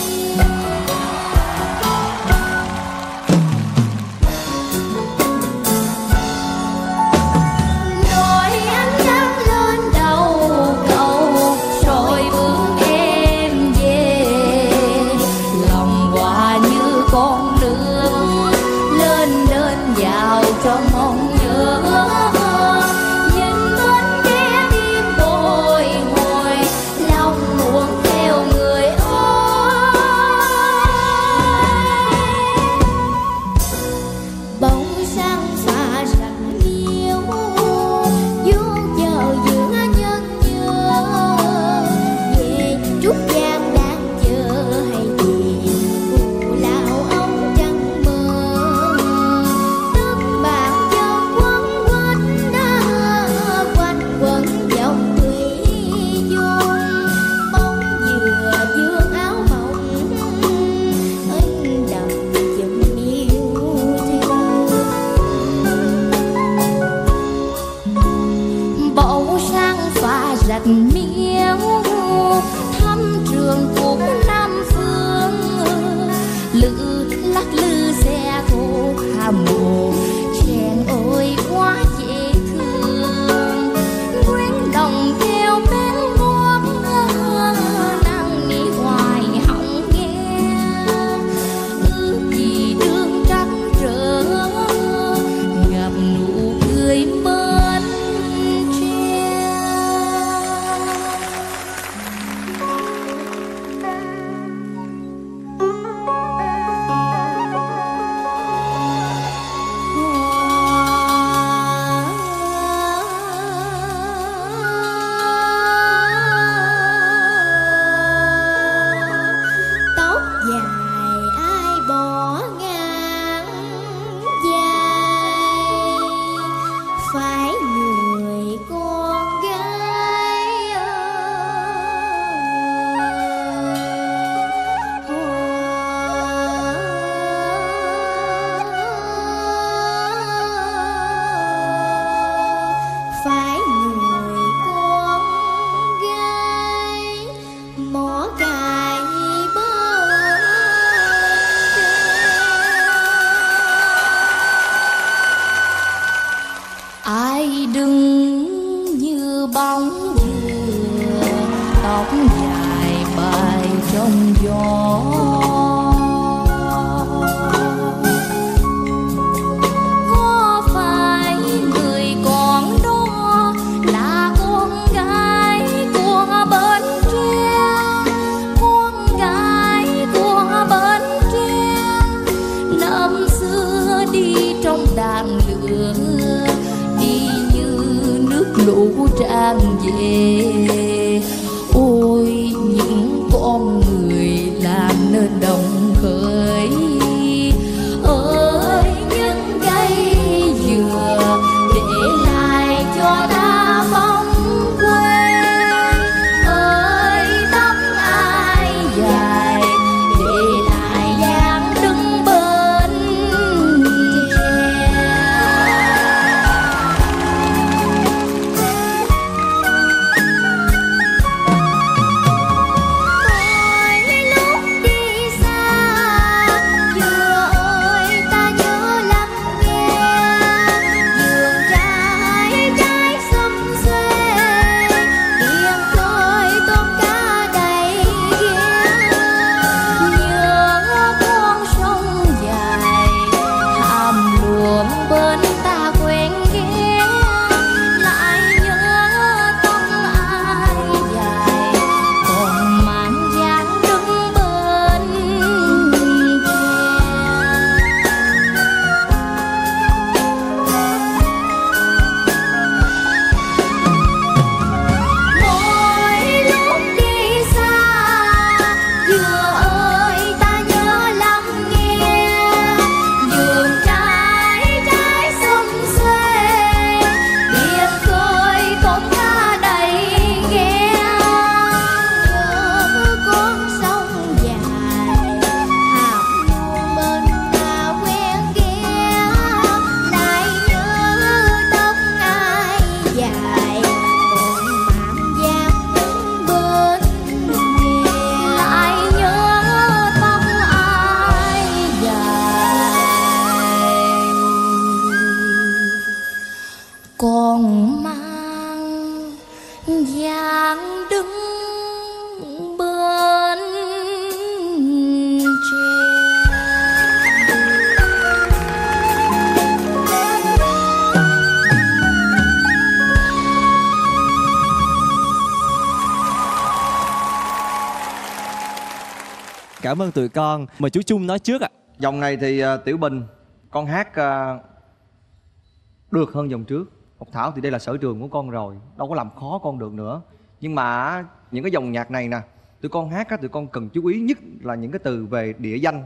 Speaker 2: Nỗi ánh nắng lên đầu cầu, rồi bước em về, lòng hòa như con nước lên lên vào trong mong nhớ. Nhìn bên kia tim bồi hồi, lòng muốn theo người ơi. Bóng sáng pha rạng yêu vô chờ giữa nhân nhớ, về Trúc Giang đang chờ hay về Cù Lao ông trăng mơ. Tấm bạc dâu quấn quanh quanh quẩn dòng thủy dung, bóng dừa dương áo mộng in đậm chùm yêu thương. Bầu sáng pha rạch miếu, thăm trường cũ Nam Phương, lư lắc lư xe khô hà mồ, chèn ôi quá dễ thương. Quyến đồng theo bén ngót, năn nỉ hoài hỏng nghe, ước gì đương trắng trở, gặp nụ cười mến tre. Tóc dài ai bỏ ngang vai, phải người con gái phải người con gái mỏ cài bên ai đứng như bóng dừa, tóc dài bay trong gió. Có phải người con đó là con gái của Bến Tre, con gái của Bến Tre, năm xưa đi trong đàn lửa, đi như nước lũ tràn về. Ôi những con người làm nên đồng khởi, ơi những cây dừa để lại cho ta bóng quê, ơi tóc ai dài để lại dáng đứng bên tre.
Speaker 1: cảm ơn tụi con. Mời chú Trung nói trước ạ.
Speaker 8: Dòng này thì Tiểu Bình con hát được hơn dòng trước. Ngọc Thảo thì đây là sở trường của con rồi, đâu có làm khó con được nữa. Nhưng mà những cái dòng nhạc này nè, tụi con hát á, tụi con cần chú ý nhất là những cái từ về địa danh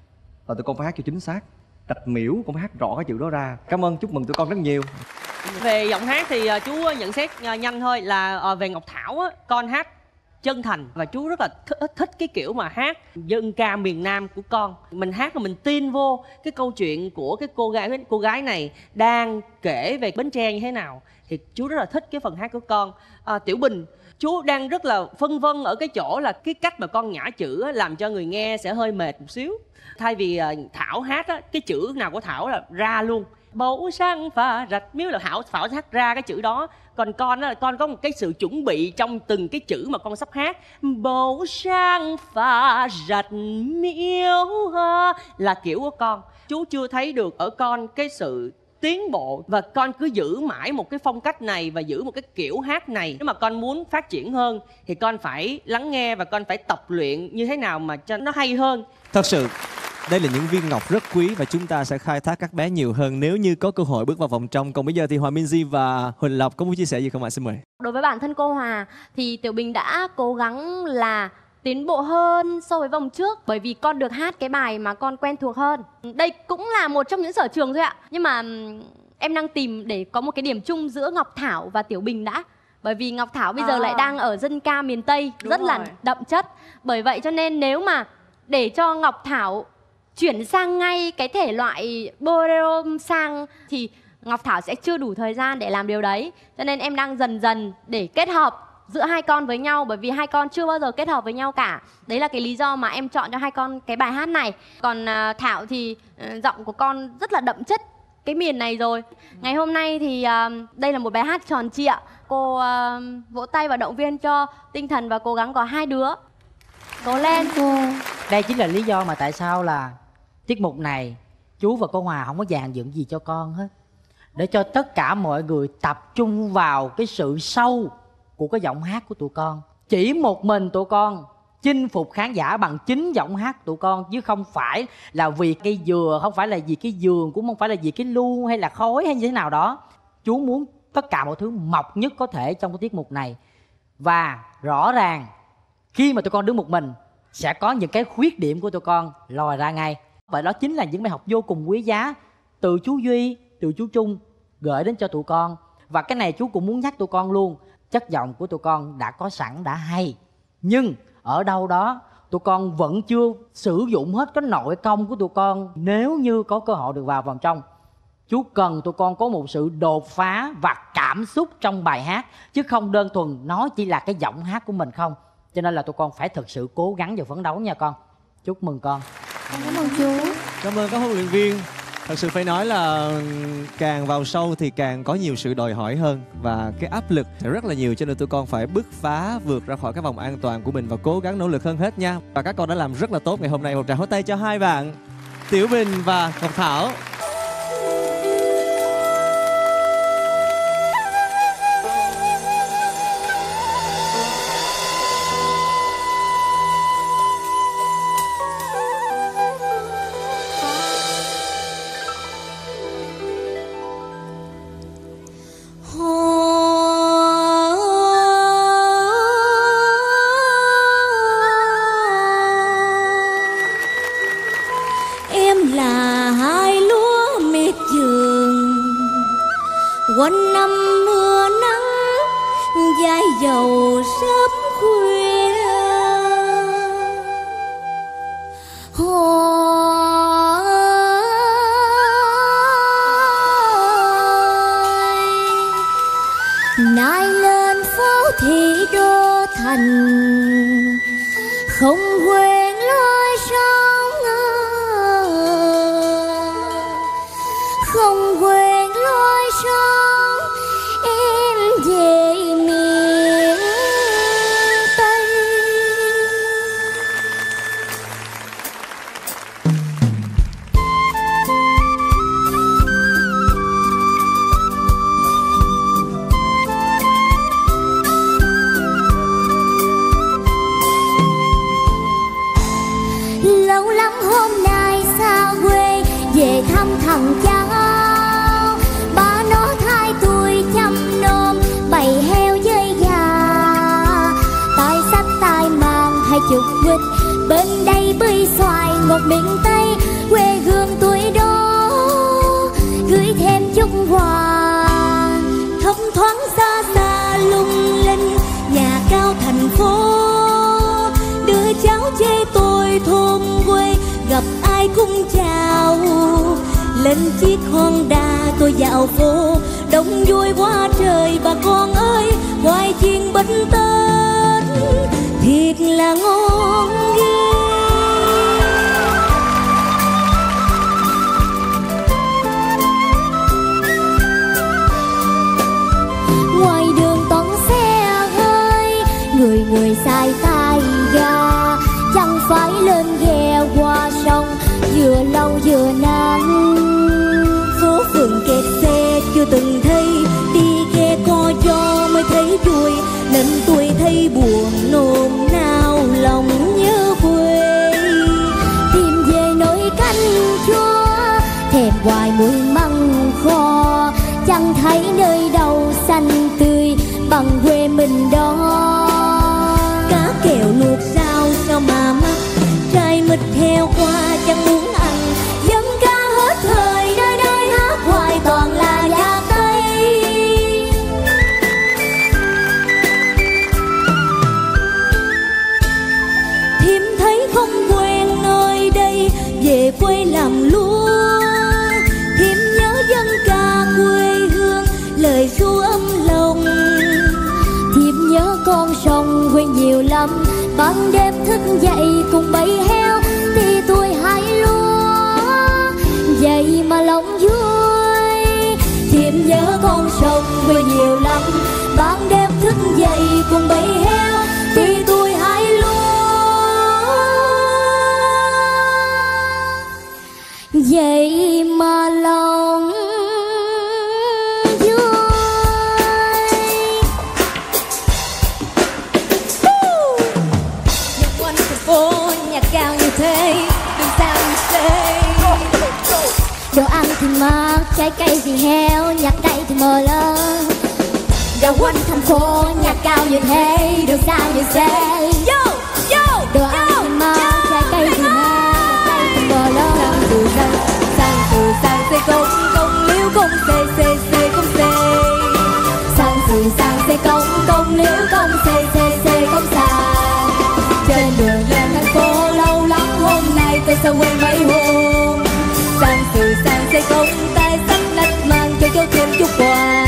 Speaker 8: là tụi con phải hát cho chính xác. Trạch miễu con phải hát rõ cái chữ đó ra. Cảm ơn, chúc mừng tụi con rất nhiều.
Speaker 16: Về giọng hát thì chú nhận xét nhanh thôi là về Ngọc Thảo á, con hát chân thành và chú rất là thích cái kiểu mà hát dân ca miền Nam của con. Mình hát mà mình tin vô cái câu chuyện của cái cô gái này đang kể về Bến Tre như thế nào thì chú rất là thích cái phần hát của con. Tiểu Bình, chú đang rất là phân vân ở cái chỗ là cái cách mà con nhả chữ á, làm cho người nghe sẽ hơi mệt một xíu. Thay vì Thảo hát á, cái chữ nào của Thảo là ra luôn. Bầu sang pha rạch miếu là Thảo hát ra cái chữ đó. Còn con á, con có một cái sự chuẩn bị trong từng cái chữ mà con sắp hát. Bầu sang pha rạch miếu là kiểu của con. Chú chưa thấy được ở con cái sự tiến bộ và con cứ giữ mãi một cái phong cách này và giữ một cái kiểu hát này. Nếu mà con muốn phát triển hơn thì con phải lắng nghe và con phải tập luyện như thế nào mà cho nó hay hơn.
Speaker 1: Thật sự đây là những viên ngọc rất quý và chúng ta sẽ khai thác các bé nhiều hơn nếu như có cơ hội bước vào vòng trong. Còn bây giờ thì Hòa Minzy và Huỳnh Lộc có muốn chia sẻ gì không ạ? Xin mời.
Speaker 11: Đối với bản thân cô Hòa thì Tiểu Bình đã cố gắng là tiến bộ hơn so với vòng trước, bởi vì con được hát cái bài mà con quen thuộc hơn. Đây cũng là một trong những sở trường thôi ạ. Nhưng mà em đang tìm để có một cái điểm chung giữa Ngọc Thảo và Tiểu Bình đã. Bởi vì Ngọc Thảo bây giờ lại đang ở dân ca miền Tây, rất là đậm chất. Bởi vậy cho nên nếu mà để cho Ngọc Thảo chuyển sang ngay cái thể loại bolero sang thì Ngọc Thảo sẽ chưa đủ thời gian để làm điều đấy. Cho nên em đang dần dần để kết hợp giữa hai con với nhau, bởi vì hai con chưa bao giờ kết hợp với nhau cả. Đấy là cái lý do mà em chọn cho hai con cái bài hát này. Còn Thảo thì giọng của con rất là đậm chất cái miền này rồi. Ngày hôm nay thì đây là một bài hát tròn trịa. Cô vỗ tay và động viên cho tinh thần và cố gắng của hai đứa. Cố lên cô.
Speaker 13: Đây chính là lý do mà tại sao là tiết mục này chú và cô Hòa không có dàn dựng gì cho con hết, để cho tất cả mọi người tập trung vào cái sự sâu của cái giọng hát của tụi con. Chỉ một mình tụi con chinh phục khán giả bằng chính giọng hát tụi con, chứ không phải là vì cây dừa, không phải là vì cái giường, cũng không phải là vì cái lu hay là khói hay như thế nào đó. Chú muốn tất cả mọi thứ mộc nhất có thể trong cái tiết mục này. Và rõ ràng khi mà tụi con đứng một mình sẽ có những cái khuyết điểm của tụi con lòi ra ngay. Và đó chính là những bài học vô cùng quý giá từ chú Duy, từ chú Trung gửi đến cho tụi con. Và cái này chú cũng muốn nhắc tụi con luôn. Chất giọng của tụi con đã có sẵn, đã hay, nhưng ở đâu đó tụi con vẫn chưa sử dụng hết cái nội công của tụi con. Nếu như có cơ hội được vào vòng trong, chú cần tụi con có một sự đột phá và cảm xúc trong bài hát, chứ không đơn thuần nó chỉ là cái giọng hát của mình không. Cho nên là tụi con phải thực sự cố gắng và phấn đấu nha con. Chúc mừng con.
Speaker 11: Cảm ơn chú.
Speaker 1: Cảm ơn các huấn luyện viên. Thật sự phải nói là càng vào sâu thì càng có nhiều sự đòi hỏi hơn và cái áp lực thì rất là nhiều, cho nên tụi con phải bứt phá, vượt ra khỏi cái vòng an toàn của mình và cố gắng nỗ lực hơn hết nha. Và các con đã làm rất là tốt ngày hôm nay. Một tràng pháo tay cho hai bạn Tiểu Bình và Ngọc Thảo.
Speaker 15: quanh năm mưa nắng dãi dầu sớm khuya nay lên phố thị đô thành không quên lối sống không quên lối sống em về miền
Speaker 3: về thăm thằng cháu. Ba nó thay tôi chăm nom, bày heo với gà, tay sách tay mang 20 quýt, bên đây bươi xoài ngọt miệng Tây. Quê hương tôi đó gửi thêm chút quà, thấp thoáng xa xa lung linh nhà cao thành phố. Đứa cháu chê tôi thôn quê, gặp ai cũng chào. Lên chiếc Honda tôi dạo phố, đông vui quá trời bà con ơi. Ngoài chiên bánh tết thiệt là ngon ghê. Ngoài đường toàn xe hơi, người người xài tay ga, chẳng phải lên ghe qua sông vừa lâu vừa nắng. Phố phường kẹt xe chưa từng thấy, đi ghe co cho mới thấy vui, nên tôi thấy buồn nôn nao lòng nhớ quê. Tìm về nồi canh chua, thèm hoài mùi măng kho, chẳng thấy nơi đâu xanh tươi bằng quê mình đó. Cá kèo luộc sao sao mà mắc, trai mít heo qua chẳng muốn ăn. Dân ca hết thời nơi đây hát hoài toàn là già Tây. Thím thấy không quen nơi đây, về quê làm lúa. Thím nhớ dân ca quê hương, lời ru ấm lòng. Thím nhớ con sông quê nhiều lắm, ban đêm thức dậy cùng bầy heo, thì tôi hái lúa vậy mà lòng vui. Thím nhớ con sông quê nhiều lắm, ban đêm thức dậy cùng bầy heo, thì tôi hái lúa vậy mà lòng vui. Nhạc quanh thành phố, nhạc cao như thế, đừng sao như thế. Đồ ăn thì mắc, trái cây thì heo, nhạc cây thì mờ lơ. Dạo quanh thành phố, nhạc cao như thế, đừng sao như thế. Đồ ăn thì mắc, trái cây thì heo, nhạc cây thì mờ lơ. Sang từ sang xê công liễu công xê công xê. Sang từ sang xê công liễu công xê công xa. Trên đường lên thành phố lâu lắm, hôm nay tôi sao quên mấy hôm. Sang từ sang xê công tay sách nách mang cho cháu thêm chút quà.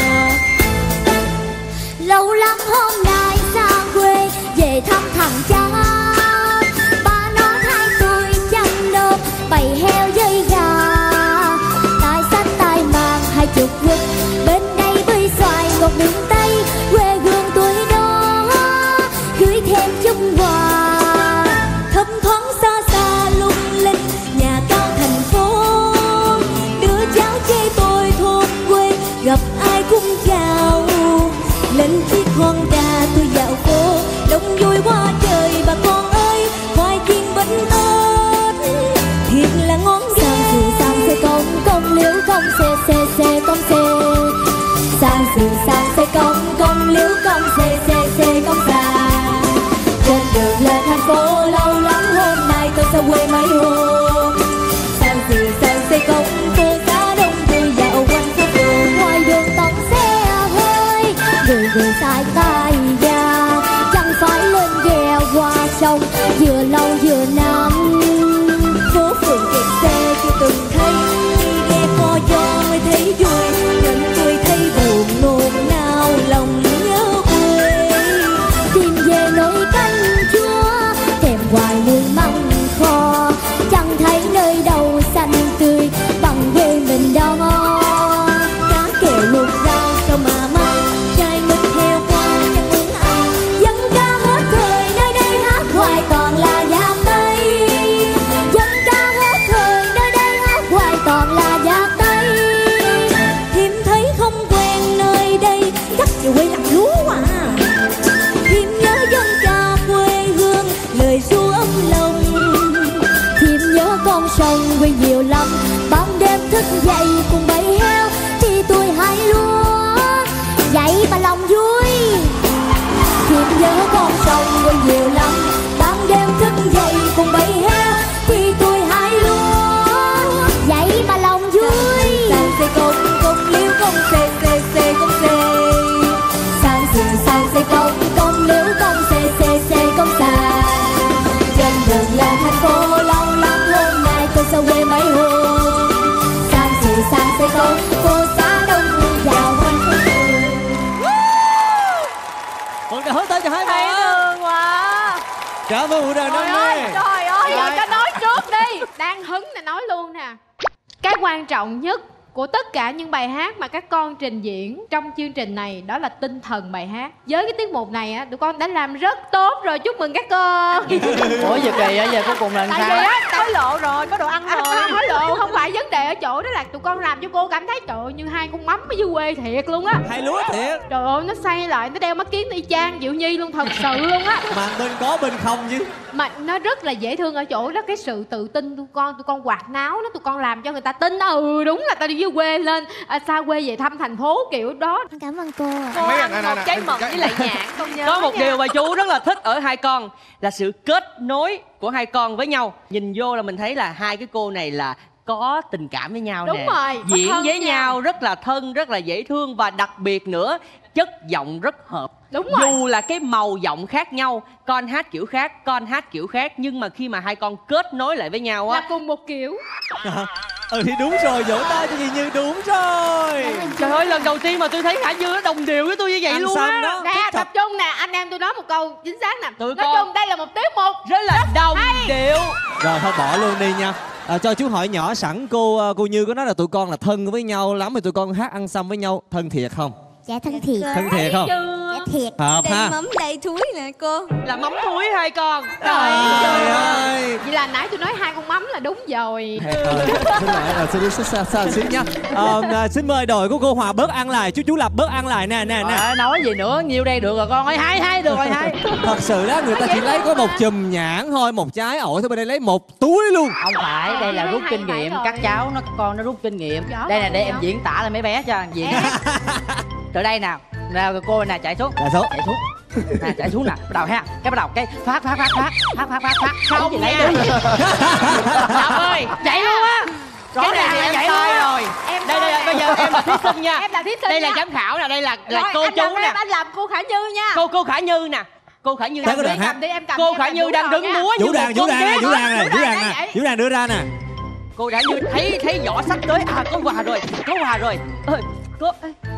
Speaker 3: Lâu lắm hôm nay xa quê, về thăm thằng cháu. Ba nó thay tôi chăm nom, bày heo với gà, tay sách tay mang 20 quýt, bên đây bươi xoài ngọt miệng Tây. Quê hương tôi đó gửi thêm chút quà, thấp thoáng xa xa lung linh nhà cao thành phố. Đứa cháu chê tôi thôn quê, gặp ai cũng chào. Lên chiếc Honda tôi dạo phố, đông vui quá trời bà con ơi. Ngoài chiên bánh tết thiệt là ngon ghê. Sang xê công liễu công xê công xê. Sang xê công liễu công xê công xa. Trên đường lên thành phố lâu lắm, hôm nay tôi sao quê mấy hôm. Sang xê công phố xá đông vui dạo quanh phố phường. Ngoài đường toàn xe hơi, người người xài tay ga, chẳng phải lên ghe qua sông vừa lâu vừa năm. Phố phường kẹt xe chưa từng thấy, ghe co cho mới thấy vui, nên tôi thấy buồn nôn nao lòng nhớ quê. Tìm về nồi canh chua, thèm hoài mùi măng kho, chẳng thấy nơi đâu xanh tươi bằng quê mình đó. Cá kèo luộc rau sao mà mắc, trai mít heo qua chẳng muốn ăn. Dân ca hết thời nơi đây hát hoài toàn là già Tây. Dân ca hết thời nơi đây hát hoài toàn là già Tây. Thím thấy không quen nơi đây, chắc về quê làm lúa à. Thím nhớ dân ca quê hương, lời ru ấm lòng. Thím nhớ con sông quê nhiều lắm, thức dậy cùng bầy heo thì tôi hái lúa dậy mà lòng vui. Thiệt nhớ con sông rồi nhiều lắm, ban đêm thức dậy cùng bầy heo thì tôi hái lúa dậy mà lòng vui. Sang xe công liễu công xe công xe, sang xe công liễu công xe công xa. Trên đường lên thành phố lâu lắm hôm nay tôi sao quê mấy hôm. Sang xe công phố xá đông vui vào hoan hô.
Speaker 1: Một tràng hớt tay cho hai
Speaker 14: Thấy
Speaker 1: bạn.
Speaker 14: thương quá.
Speaker 1: Cảm ơn Vũ Đàn Đam Mê.
Speaker 10: Trời ơi, giờ cho nói trước đi. Đang hứng là nói luôn nè. Cái quan trọng nhất của tất cả những bài hát mà các con trình diễn trong chương trình này đó là tinh thần bài hát. Với cái tiết mục này á, tụi con đã làm rất tốt rồi, chúc mừng các con.
Speaker 13: Ủa giờ kỳ á, giờ cuối cùng là
Speaker 10: Tại
Speaker 13: sao?
Speaker 10: vì á,
Speaker 14: Hối lộ rồi, có đồ ăn rồi.
Speaker 10: hối lộ không phải vấn đề ở chỗ đó là tụi con làm cho cô cảm thấy trời ơi, như hai con mắm ở dưới quê thiệt luôn á.
Speaker 1: Hai lúa thiệt.
Speaker 10: Trời ơi, nó say lại, nó đeo mắt kiến y chang Diệu Nhi luôn, thật sự luôn á.
Speaker 1: Mà bên có bên không chứ.
Speaker 10: Mà nó rất là dễ thương ở chỗ đó, cái sự tự tin tụi con quạt náo nó, tụi con làm cho người ta tin đúng là ta đi dưới quê lên xa quê về thăm thành phố kiểu đó.
Speaker 3: Cảm ơn cô ạ.
Speaker 14: Cô ăn một trái mận với lại nhãn, con nhớ
Speaker 16: Có một
Speaker 14: nha.
Speaker 16: điều mà chú rất là thích ở hai con là sự kết nối của hai con với nhau. Nhìn vô là mình thấy là hai cái cô này là có tình cảm với nhau
Speaker 10: Đúng
Speaker 16: nè.
Speaker 10: rồi,
Speaker 16: Diễn
Speaker 10: thân
Speaker 16: với
Speaker 10: nha.
Speaker 16: nhau rất là thân, rất là dễ thương. Và đặc biệt nữa, chất giọng rất hợp.
Speaker 10: Đúng rồi.
Speaker 16: Dù là cái màu giọng khác nhau, con hát kiểu khác, con hát kiểu khác, nhưng mà khi mà hai con kết nối lại với nhau á
Speaker 10: Là cùng một kiểu.
Speaker 1: Thì đúng rồi, vỗ tay cho chị Như, đúng rồi.
Speaker 16: Trời ơi, lần đầu tiên mà tôi thấy Khả Như nó đồng đều với tôi như vậy
Speaker 1: Ăn
Speaker 16: luôn
Speaker 1: xăm
Speaker 16: á.
Speaker 1: đó.
Speaker 10: Nè, tập trung nè, anh em tôi nói một câu chính xác nè.
Speaker 16: Tụi
Speaker 10: Nói
Speaker 16: con
Speaker 10: chung đây là một tiết mục
Speaker 16: rất là đồng điệu.
Speaker 1: Rồi thôi bỏ luôn đi nha. Cho chú hỏi nhỏ sẵn cô Như có nói là tụi con là thân với nhau lắm, thì tụi con hát ăn xăm với nhau thân thiệt không?
Speaker 3: Dạ thân thiệt.
Speaker 1: Thân thiệt không?
Speaker 3: Dạ thiệt.
Speaker 1: Hợp ha.
Speaker 3: Mắm đầy thúi nè cô.
Speaker 16: Là mắm thúi hai con.
Speaker 1: Trời ơi.
Speaker 10: Vậy là nãy tôi nói hai con mắm là đúng rồi.
Speaker 1: Xin lỗi, xin xíu nha. Xin mời đội của cô Hòa bớt ăn lại, chú Lập bớt ăn lại nè.
Speaker 13: Nói gì nữa, nhiêu đây được rồi con ơi, hai được rồi hai.
Speaker 1: Thật sự đó, người ta chỉ lấy có một chùm nhãn thôi, một trái ổi thôi, bên đây lấy một túi luôn.
Speaker 13: Không phải, đây là rút kinh nghiệm, các cháu con nó rút kinh nghiệm. Đây là để em diễn tả lại mấy bé cho diễn. Từ đây nào, cô nè chạy xuống. Chạy xuống. Nè chạy xuống nè, bắt đầu ha. Cái bắt đầu cái phát. Không gì lấy đi.
Speaker 16: Lập ơi,
Speaker 13: Chạy luôn á.
Speaker 16: cái này thì em sai rồi. Đây bây giờ em là thí sinh nha.
Speaker 10: Em là thí sinh
Speaker 16: Đây là
Speaker 10: nha.
Speaker 16: giám khảo nè, đây là
Speaker 10: Rồi,
Speaker 16: cô
Speaker 10: anh
Speaker 16: chú
Speaker 10: làm
Speaker 16: nè.
Speaker 10: em, anh làm cô Khả Như nha.
Speaker 16: Cô Khả Như nè. Cô Khả Như
Speaker 1: Tới
Speaker 16: đang
Speaker 1: cái đoạn hát.
Speaker 16: Cô Khả Như đang đứng múa như
Speaker 1: Vũ đàn nè, Vũ đàn đưa ra nè.
Speaker 16: Cô Khả Như thấy vỏ sắp tới, có quà rồi. Ơi, cô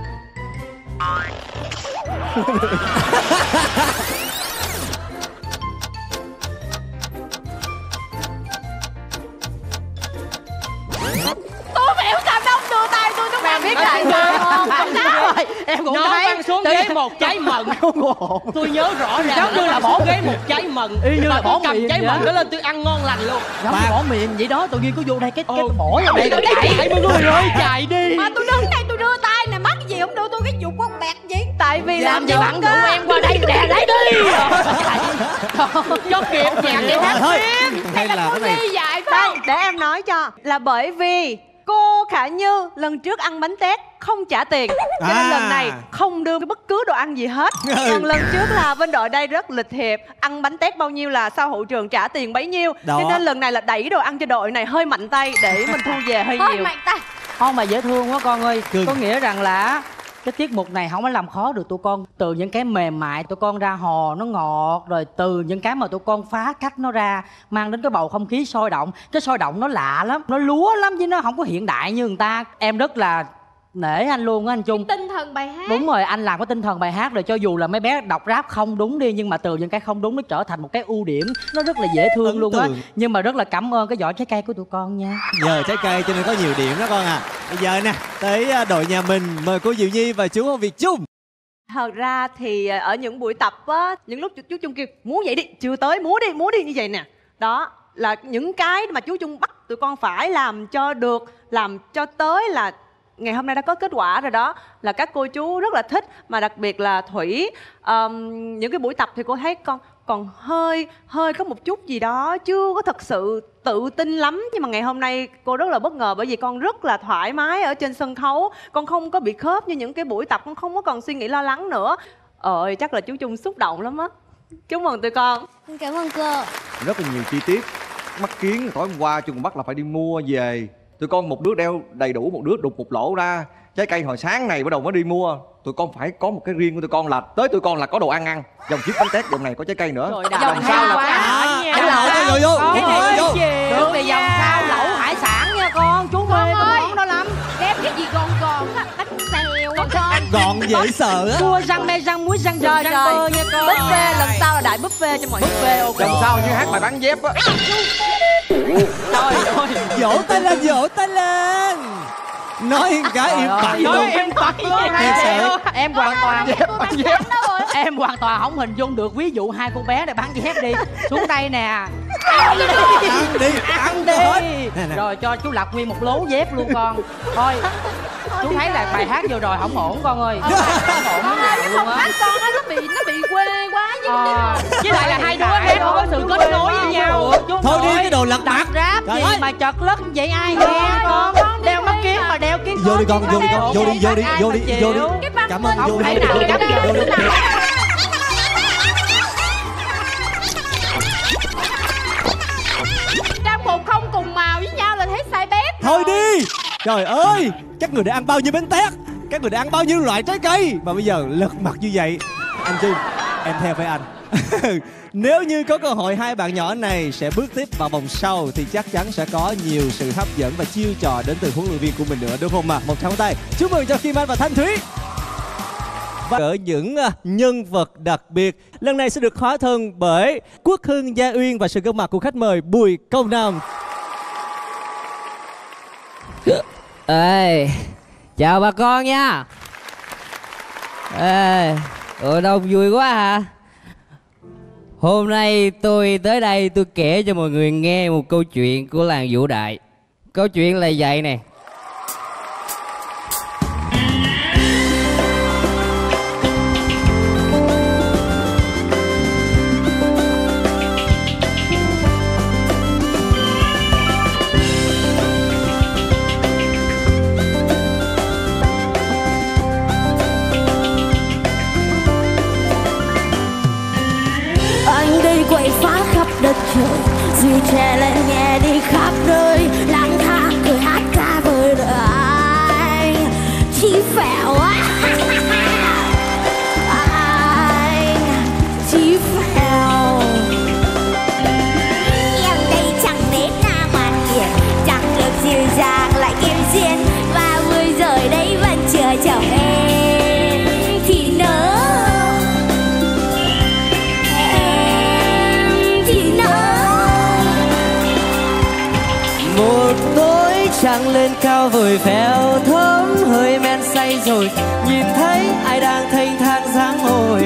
Speaker 10: Tôi biểu sao đông đưa tay tôi nó
Speaker 14: Bạn biết đại người không?
Speaker 16: Không sao.
Speaker 13: Em cũng
Speaker 16: nó
Speaker 13: thấy.
Speaker 16: quăng xuống ghế một trái mận. Tôi nhớ rõ ràng
Speaker 13: Giống như là
Speaker 16: bỏ ghế một trái mận.
Speaker 13: Y như là bỏ
Speaker 16: cầm
Speaker 13: miệng
Speaker 16: trái
Speaker 13: vậy
Speaker 16: mận
Speaker 13: á.
Speaker 16: đó lên tôi ăn ngon lành luôn.
Speaker 13: Giống như bỏ miệng vậy đó, tự nhiên có vô đây cái bỏ vô đây rồi
Speaker 16: Chạy mọi người ơi, chạy đi.
Speaker 10: Mà tôi đứng đây tôi đưa tay nè, mắc gì không đưa tôi cái dục con bẹt gì.
Speaker 14: Tại vì
Speaker 16: Làm gì bạn rủ em qua đây đè lấy đi. Cho kịp nhạc để hát tiếp.
Speaker 1: Hay là cái này.
Speaker 10: Dạy
Speaker 14: Đây,
Speaker 10: không?
Speaker 14: để em nói cho. Là bởi vì cô Khả Như lần trước ăn bánh tét không trả tiền, cho nên lần này không đưa bất cứ đồ ăn gì hết. Còn lần trước là bên đội đây rất lịch thiệp, ăn bánh tét bao nhiêu là sau hậu trường trả tiền bấy nhiêu.
Speaker 1: Đó.
Speaker 14: Cho nên lần này là đẩy đồ ăn cho đội này hơi mạnh tay để mình thu về hơi
Speaker 10: Thôi
Speaker 14: nhiều.
Speaker 10: mạnh tay.
Speaker 13: Không mà dễ thương quá con ơi.
Speaker 1: Cưng.
Speaker 13: Có nghĩa rằng là cái tiết mục này không có làm khó được tụi con. Từ những cái mềm mại tụi con ra hò nó ngọt, rồi từ những cái mà tụi con phá cách nó ra, mang đến cái bầu không khí sôi động. Cái sôi động nó lạ lắm, nó lúa lắm chứ nó không có hiện đại như người ta. Em rất là nể anh luôn á anh Trung.
Speaker 10: Tinh thần bài hát.
Speaker 13: Đúng rồi, anh làm cái tinh thần bài hát rồi, cho dù là mấy bé đọc rap không đúng đi, nhưng mà từ những cái không đúng nó trở thành một cái ưu điểm, nó rất là dễ thương
Speaker 1: Ấn
Speaker 13: luôn á.
Speaker 1: tượng.
Speaker 13: Nhưng mà rất là cảm ơn cái vỏ trái cây của tụi con nha.
Speaker 1: Nhờ trái cây cho nên có nhiều điểm đó con à. Bây giờ nè, tới đội nhà mình, mời cô Diệu Nhi và chú Hồ Việt Trung.
Speaker 14: Thật ra thì ở những buổi tập á, những lúc chú Trung kêu múa vậy đi, chưa tới múa đi như vậy nè. Đó là những cái mà chú Trung bắt tụi con phải làm cho được, làm cho tới là ngày hôm nay đã có kết quả rồi đó. Là các cô chú rất là thích, mà đặc biệt là Thủy. Những cái buổi tập thì cô thấy còn hơi có một chút gì đó chưa có thật sự tự tin lắm. Nhưng mà ngày hôm nay cô rất là bất ngờ, bởi vì con rất là thoải mái ở trên sân khấu. Con không có bị khớp như những cái buổi tập, con không có còn suy nghĩ lo lắng nữa. Chắc là chú Trung xúc động lắm á. Chúc mừng tụi con.
Speaker 3: Cảm ơn cô.
Speaker 8: Rất là nhiều chi tiết. Mắt kiến tối hôm qua Trung còn bắt là phải đi mua về. Tụi con một đứa đeo đầy đủ, một đứa đục một lỗ ra. Trái cây hồi sáng này bắt đầu mới đi mua. Tụi con phải có một cái riêng của tụi con, là tới tụi con là có đồ ăn. Dòng chiếc bánh tét dòng này có trái cây nữa.
Speaker 13: Dòng sau là
Speaker 1: vô
Speaker 13: được thì dòng sau lẩu hải sản nha con. Chú mê cái món đó lắm.
Speaker 10: Đem cái gì gòn bánh xèo con.
Speaker 1: Gọn dễ sợ á.
Speaker 13: Cua rang me rang muối rang dừa rang bơ nha con.
Speaker 14: Buffet lần sau là đại buffet cho mọi người.
Speaker 13: Buffet ok.
Speaker 8: Dòng sau như hát bài bán dép á.
Speaker 13: Trời ơi.
Speaker 1: Vỗ tay lên. Nói cái im bặt luôn.
Speaker 13: Nói em bặt luôn. Em hoàn toàn không hình dung được. Ví dụ hai cô bé này bán dép đi xuống đây nè. Ăn đi. Rồi cho chú Lập nguyên một lố dép luôn con. Thôi chú thấy là bài hát vừa rồi không ổn con ơi. Không ổn luôn á.
Speaker 10: Con nó bị quê quá
Speaker 13: với lại là hai đứa hát không có sự kết nối với nhau.
Speaker 1: Thôi đi cái đồ lật mặt
Speaker 13: rap gì mà chật lất vậy ai nghe con. Đeo mắt kiến mà đeo kiến.
Speaker 1: Vô đi con, vô đi. Cảm ơn, vô đi.
Speaker 10: Trang phục không cùng màu với nhau là thấy sai bét.
Speaker 1: Thôi đi. Trời ơi, các người đã ăn bao nhiêu bánh tét, các người đã ăn bao nhiêu loại trái cây mà bây giờ lật mặt như vậy. Anh Trung, em theo với anh. Nếu như có cơ hội hai bạn nhỏ này sẽ bước tiếp vào vòng sau thì chắc chắn sẽ có nhiều sự hấp dẫn và chiêu trò đến từ huấn luyện viên của mình nữa, đúng không ạ? Một tràng tay chúc mừng cho Kim Anh và Thanh Thúy. Và ở những nhân vật đặc biệt lần này sẽ được hóa thân bởi Quốc Hưng, Gia Uyên và sự góp mặt của khách mời Bùi Công Nam.
Speaker 17: Ê, chào bà con nha. Ê, đông vui quá hả? Hôm nay tôi tới đây tôi kể cho mọi người nghe một câu chuyện của làng Vũ Đại. Câu chuyện là vậy nè.
Speaker 15: Quậy phá khắp đất trời, duy trẻ lên nghe đi khắp nơi, lang thang cười hát ca với đời anh chỉ phèo anh chỉ phèo. Em đây chẳng đến nam màn hiền, chẳng được dịu dàng lại yêu duyên, và vui rồi đấy vẫn chưa chồng em thì nỡ.
Speaker 17: Một tối trăng lên cao vời phèo thơm hơi men say rồi, nhìn thấy ai đang thênh thang dáng ngồi.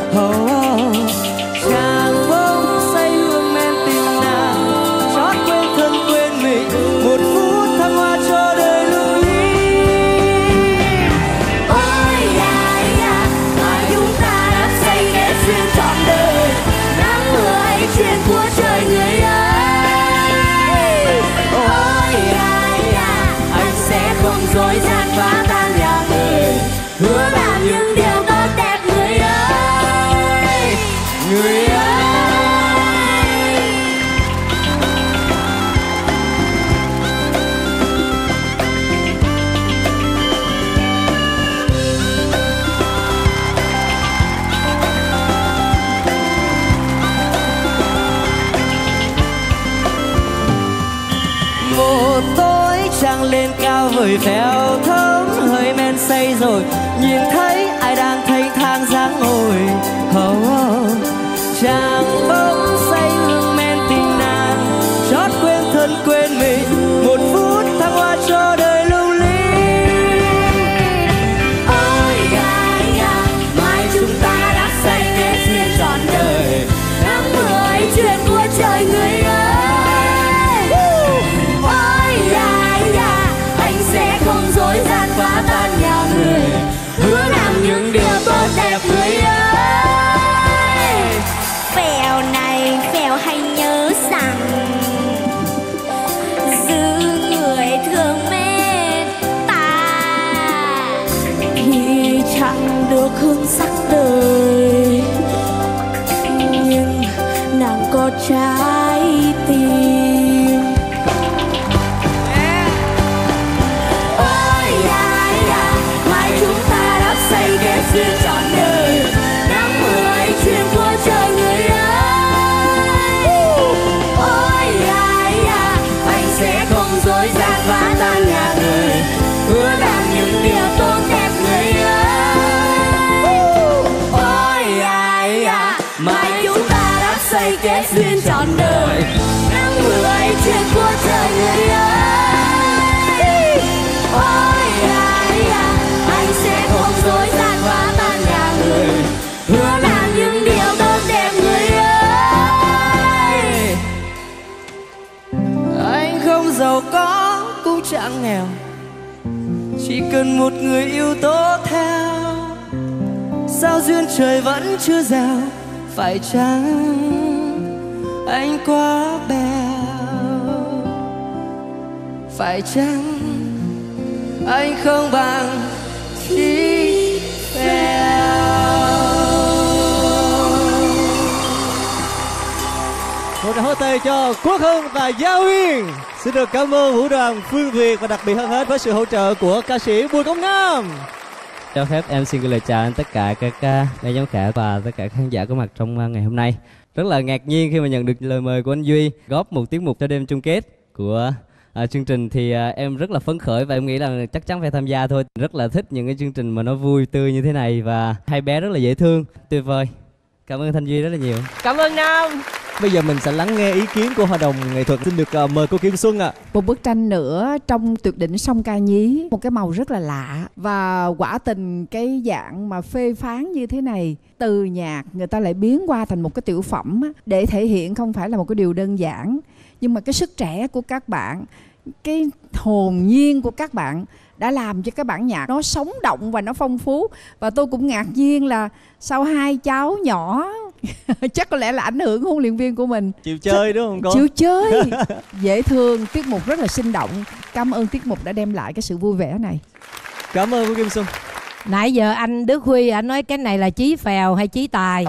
Speaker 17: Chàng bông say hương men tình nàng, chót quên thân quên mình, một phút thăng hoa cho đời lưu ly.
Speaker 15: Ôi da da, mà chúng ta đã say đến xuyên trọn đời, nắng mưa ấy chuyện của trời người ơi. Không dối gian phá tan nhà người, hứa làm những điều tốt đẹp người ơi, người ơi.
Speaker 17: Một tối trăng lên cao vời phèo thơm hơi men say rồi, nhìn thấy ai đang thênh thang dáng ngồi. Chàng bông say hương men tình nàng, chót quên thân quên mình, một phút thăng hoa cho đời lưu ly.
Speaker 15: Ôi da da, mai chúng ta đã say đến duyên trọn đời, nắng mưa ấy chuyện của trời người ơi. Dối gian phá tan nhà người, hứa làm những điều tốt đẹp người ơi. Phèo được hương sắc đời, nhưng nàng có trái tim. Ôi da da, mai chúng ta đã xây kết duyên trọn đời, nắng mưa ấy chuyên của trời người ơi. Ôi da da, anh sẽ không dối gian phá tan nhà người, hứa làm những điều tốt đẹp người ơi. Ôi da da, mai chúng ta đã xây kết duyên trọn đời, nắng mưa ấy chuyên của trời người ơi. Ôi da da, anh sẽ không dối gian phá tan nhà người, hứa làm những điều tốt đẹp người ơi.
Speaker 17: Anh không giàu có cũng chẳng nghèo, chỉ cần một người yêu tốt theo. Sao duyên trời vẫn chưa gieo, phải chăng anh quá bèo? Phải chăng anh không bằng chí phèo?
Speaker 1: Một tràng hỗ tay cho Quốc Hưng và Gia Uyên. Xin được cảm ơn vũ đoàn Phương Việt và đặc biệt hơn hết với sự hỗ trợ của ca sĩ Bùi Công Nam.
Speaker 17: Cho phép em xin gửi lời chào đến tất cả các ban giám khảo và tất cả khán giả có mặt trong ngày hôm nay. Rất là ngạc nhiên khi mà nhận được lời mời của anh Duy góp một tiết mục cho đêm chung kết của chương trình, thì em rất là phấn khởi và em nghĩ là chắc chắn phải tham gia thôi. Rất là thích những cái chương trình mà nó vui tươi như thế này và hai bé rất là dễ thương, tuyệt vời. Cảm ơn Thanh Duy rất là nhiều.
Speaker 16: Cảm ơn Nam.
Speaker 1: Bây giờ mình sẽ lắng nghe ý kiến của Hội đồng nghệ thuật. Xin được mời cô Kim Xuân ạ.
Speaker 6: Một bức tranh nữa trong Tuyệt đỉnh sông Ca Nhí, một cái màu rất là lạ và quả tình cái dạng mà phê phán như thế này, từ nhạc người ta lại biến qua thành một cái tiểu phẩm á, để thể hiện không phải là một cái điều đơn giản, nhưng mà cái sức trẻ của các bạn, cái hồn nhiên của các bạn đã làm cho cái bản nhạc nó sống động và nó phong phú. Và tôi cũng ngạc nhiên là sau hai cháu nhỏ chắc có lẽ là ảnh hưởng huấn luyện viên của mình.
Speaker 1: Chịu chơi đúng không cô?
Speaker 6: Chịu chơi, dễ thương, tiết mục rất là sinh động. Cảm ơn tiết mục đã đem lại cái sự vui vẻ này.
Speaker 1: Cảm ơn cô Kim Xuân.
Speaker 4: Nãy giờ anh Đức Huy anh nói cái này là chí phèo hay chí tài?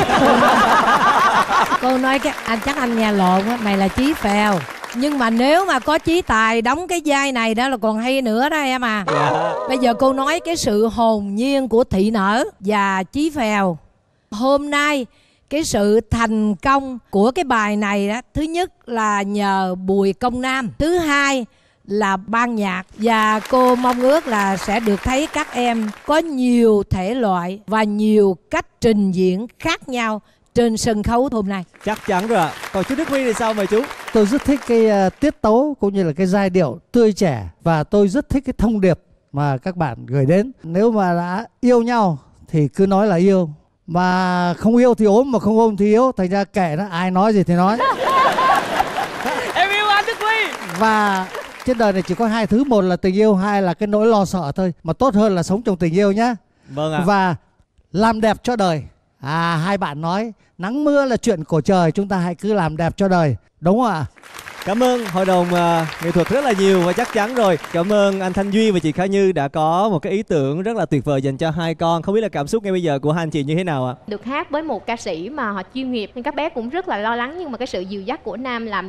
Speaker 4: Cô nói cái anh chắc anh nghe lộn á, này là chí phèo. Nhưng mà nếu mà có chí tài đóng cái vai này đó là còn hay nữa đó em à. Bây giờ cô nói cái sự hồn nhiên của Thị Nở và chí phèo. Hôm nay cái sự thành công của cái bài này đó, thứ nhất là nhờ Bùi Công Nam, thứ hai là ban nhạc, và cô mong ước là sẽ được thấy các em có nhiều thể loại và nhiều cách trình diễn khác nhau trên sân khấu hôm nay.
Speaker 1: Chắc chắn rồi ạ. Còn chú Đức Huy thì sao mời chú?
Speaker 5: Tôi rất thích cái tiết tấu cũng như là cái giai điệu tươi trẻ, và tôi rất thích cái thông điệp mà các bạn gửi đến. Nếu mà đã yêu nhau thì cứ nói là yêu, mà không yêu thì ốm, mà không ôm thì yếu. Thành ra kệ nó, ai nói gì thì nói.
Speaker 16: Em yêu anh Đức Huy.
Speaker 5: Và trên đời này chỉ có hai thứ, một là tình yêu, hai là cái nỗi lo sợ thôi. Mà tốt hơn là sống trong tình yêu nhá.
Speaker 1: Vâng ạ.
Speaker 5: Và làm đẹp cho đời. Hai bạn nói nắng mưa là chuyện của trời, chúng ta hãy cứ làm đẹp cho đời, đúng không ạ?
Speaker 1: Cảm ơn hội đồng nghệ thuật rất là nhiều, và chắc chắn rồi. Cảm ơn anh Thanh Duy và chị Khả Như đã có một cái ý tưởng rất là tuyệt vời dành cho hai con. Không biết là cảm xúc ngay bây giờ của hai anh chị như thế nào ạ?
Speaker 10: Được hát với một ca sĩ mà họ chuyên nghiệp nên các bé cũng rất là lo lắng, nhưng mà cái sự dìu dắt của Nam làm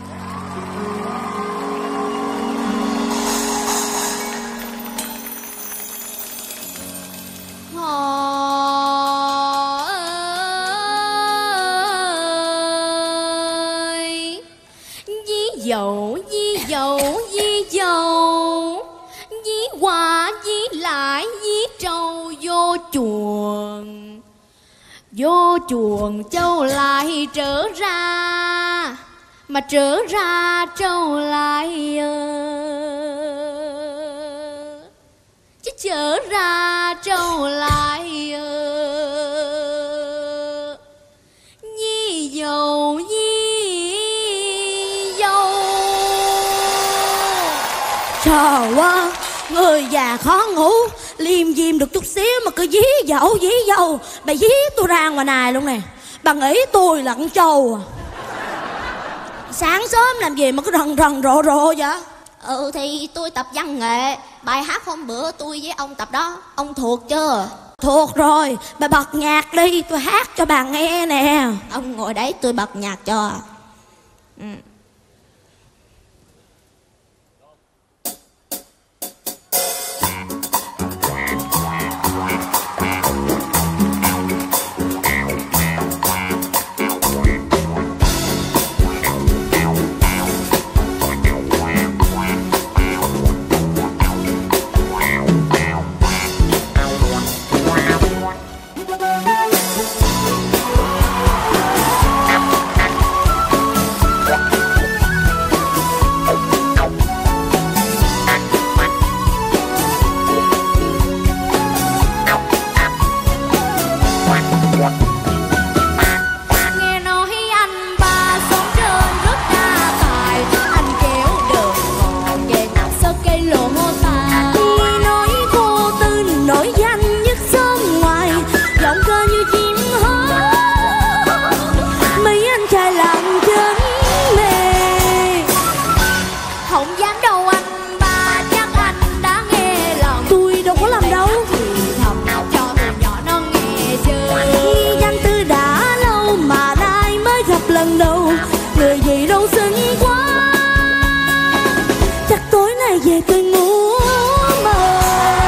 Speaker 15: dầu, di dầu, di dầu, di qua, di lại, di trâu vô chuồng. Vô chuồng trâu lại trở ra, mà trở ra trâu lại chứ trở ra trâu lại di dầu, trời ơi, người già khó ngủ, liêm diêm được chút xíu mà cứ dí dầu. Bà dí tôi ra ngoài này luôn nè. Bà nghĩ tôi là con trâu à? Sáng sớm làm gì mà cứ rần rộ vậy? Thì tôi tập văn nghệ. Bài hát hôm bữa tôi với ông tập đó, ông thuộc chưa? Thuộc rồi, bà bật nhạc đi, tôi hát cho bà nghe nè. Ông ngồi đấy tôi bật nhạc cho. Nghe nói anh ba sống trên rất đa tài, anh kéo đường ngọn về ngọc sơ cây lộ tài. Nghe nói cô Tư nổi danh nhất xóm ngoài, giọng ca như chim hót, mấy anh trai làm chân mê. Không dám đâu anh ba, chắc anh đã nghe lòng. Tôi đâu có làm đâu. Thì thầm cho tụi nhỏ nó nghe chơi. Danh Tư đã lâu mà nay mới gặp lần đầu, người gì đâu xinh quá. Chắc tối nay về tôi ngủ mơ.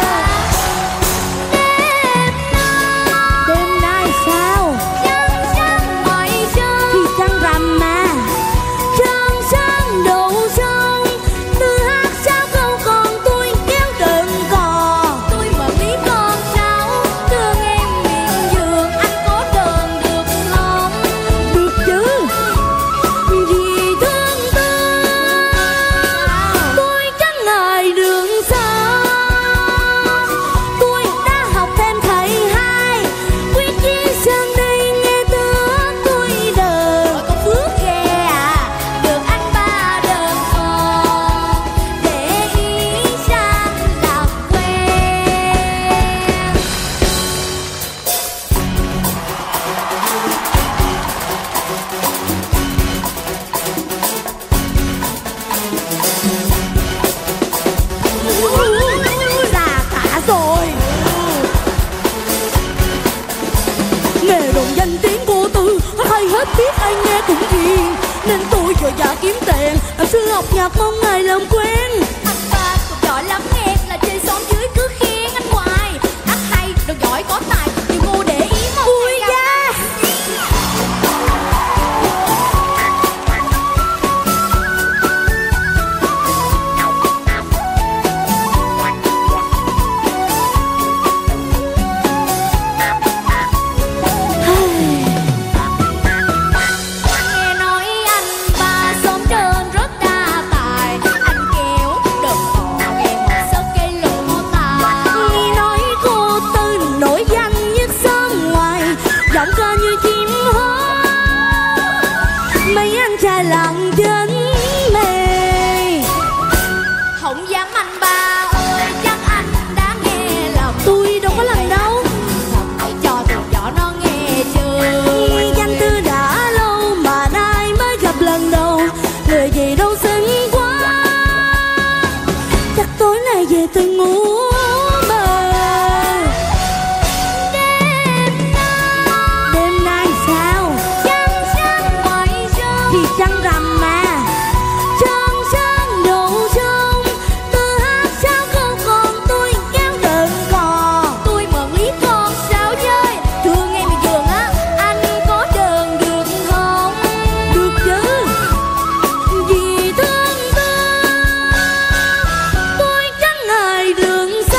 Speaker 15: Đêm nay sao? Trăng sáng ngoài sân. Thì trăng rằm mà. Trăng sáng đổ sông. Tư hát sao câu còn tôi kéo đờn cò. Tôi mở lý con sao thương em miền giường. Anh có đờn được không? Được chứ. Vì thương Tư tôi chẳng ngại đường xa. Tôi đã học thêm thầy hai, quyết chí sơn đi nghe tiếng tôi đờn. Có phước ghê à, được anh ba đờn con, để ý sang làm quen. Già cả rồi. Nghe đồn danh tiếng cô Tư hay hết biết ai nghe cũng ghiền, nên tôi vội vã kiếm tiền làm sư học nhạc mong ngày làm quen. Anh ba cũng giỏi lắm nghe, là chơi xóm dưới cứ khen anh hoài. Hát hay, đồ giỏi có tài, nhiều cô để ý mong. Ui da. Nghe nói anh ba sống trên rất đa tài, anh kéo đờn cò nghe một sớt cây lộ tài. Nghe nói cô Tư nổi danh nhất xóm ngoài, giọng ca như chim hót, mấy anh trai lặng chân mê. Không dám anh ba ơi, chắc anh đã nghe lòng. Tôi đâu có làm đâu. Hãy cho tụi nhỏ nó nghe chơi. Danh Tư đã lâu mà nay mới gặp lần đầu, người gì đâu xinh quá. Chắc tối nay về tôi ngủ mơ. Đêm nay sao? Trăng sáng ngoài sân. Thì trăng rằm mà. Trăng sáng đổ sông. Tư hát sao câu còn tôi kéo đờn cò. Tôi mượn lý con sao chơi. Thương em miền giường á, anh có đờn được không? Được chứ. Vì thương Tư tôi chẳng ngại đường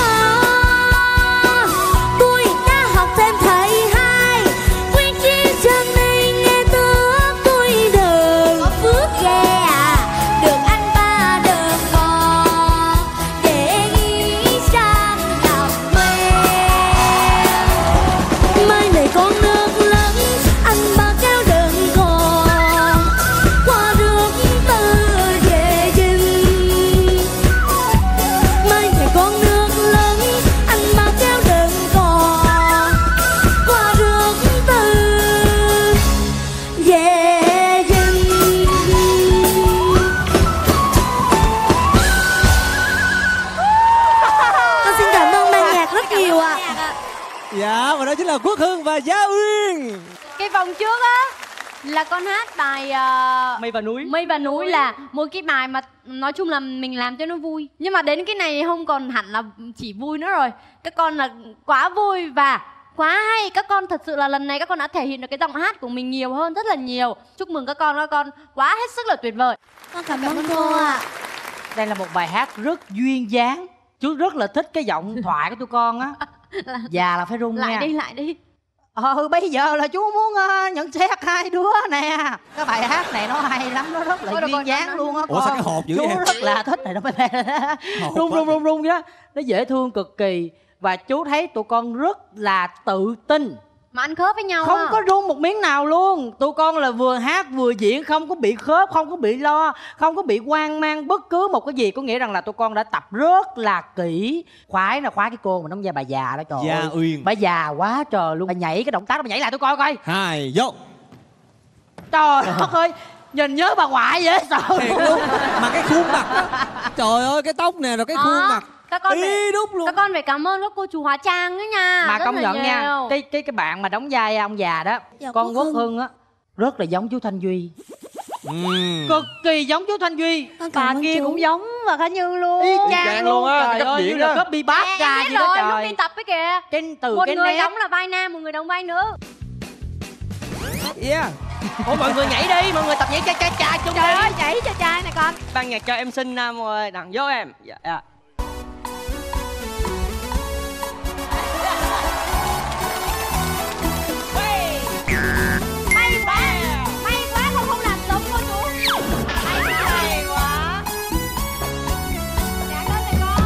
Speaker 1: Dạ, và đó chính là Quốc Hưng và Gia Uyên.
Speaker 11: Cái vòng trước á là con hát bài
Speaker 16: Mây và núi.
Speaker 11: Mây và núi là một cái bài mà nói chung là mình làm cho nó vui. Nhưng mà đến cái này không còn hẳn là chỉ vui nữa rồi. Các con là quá vui và quá hay. Các con thật sự là lần này các con đã thể hiện được cái giọng hát của mình nhiều hơn rất là nhiều. Chúc mừng các con quá hết sức là tuyệt vời.
Speaker 3: Con cảm ơn cô ạ.
Speaker 13: Đây là một bài hát rất duyên dáng. Chú rất là thích cái giọng thoại của tụi con á. Già là phải rung nha.
Speaker 11: Lại đi.
Speaker 13: Bây giờ là chú muốn nhận xét hai đứa nè. Cái bài hát này nó hay lắm, nó rất là duyên dáng luôn á.
Speaker 1: Ủa sao cái hộp dữ
Speaker 13: chú
Speaker 1: vậy?
Speaker 13: rất là thích này, nó phải rung đó. Nó dễ thương cực kỳ. Và chú thấy tụi con rất là tự tin.
Speaker 11: Mà ăn khớp với nhau
Speaker 13: không có rung một miếng nào luôn. Tụi con là vừa hát vừa diễn, không có bị khớp, không có bị lo, không có bị hoang mang bất cứ một cái gì. Có nghĩa rằng là tụi con đã tập rất là kỹ. Khoái cái cô mà đóng vai bà già đó, trời
Speaker 1: Gia
Speaker 13: ơi.
Speaker 1: Uyên.
Speaker 13: Bà già quá trời luôn. Bà nhảy cái động tác đó, bà nhảy lại tụi coi coi.
Speaker 1: 2, vô.
Speaker 13: Trời đất ơi, nhìn nhớ bà ngoại dễ sợ
Speaker 1: luôn. Mà cái khuôn mặt đó, trời ơi, cái tóc nè rồi cái khuôn mặt
Speaker 11: các con
Speaker 1: y đúc luôn.
Speaker 11: Các con phải cảm ơn các cô chú hóa trang đó nha.
Speaker 13: Mà
Speaker 11: rất
Speaker 13: công
Speaker 11: là
Speaker 13: nhận
Speaker 11: nhiều.
Speaker 13: nha, cái bạn mà đóng vai ông già đó,
Speaker 3: Dạ,
Speaker 13: con
Speaker 3: Quốc
Speaker 13: Quốc
Speaker 3: Hưng.
Speaker 13: Hưng á, rất là giống chú Thanh Duy. Cực kỳ giống chú Thanh Duy.
Speaker 3: Bà kia
Speaker 11: cũng giống bà Khả Như luôn.
Speaker 13: Y chang luôn á. Trời
Speaker 8: cấp
Speaker 13: ơi,
Speaker 8: diễn
Speaker 13: như là
Speaker 8: á.
Speaker 13: copy bát ra
Speaker 11: Em biết
Speaker 13: vậy đó
Speaker 11: rồi,
Speaker 13: trời.
Speaker 11: lúc đi tập ấy kìa.
Speaker 13: Từ
Speaker 11: một
Speaker 13: cái
Speaker 11: người
Speaker 13: nét.
Speaker 11: đóng là vai nam, một người đóng vai nữ.
Speaker 1: Yeah.
Speaker 16: Ủa mọi người nhảy đi, mọi người tập nhảy cha chung
Speaker 11: Trời
Speaker 16: đi.
Speaker 11: ơi, nhảy cho trai này con.
Speaker 16: Ban nhạc cho em xin Nam ơi, đằng vô em. Dạ.
Speaker 11: May quá không làm giống cô chú. Hay quá. Dạ con này con.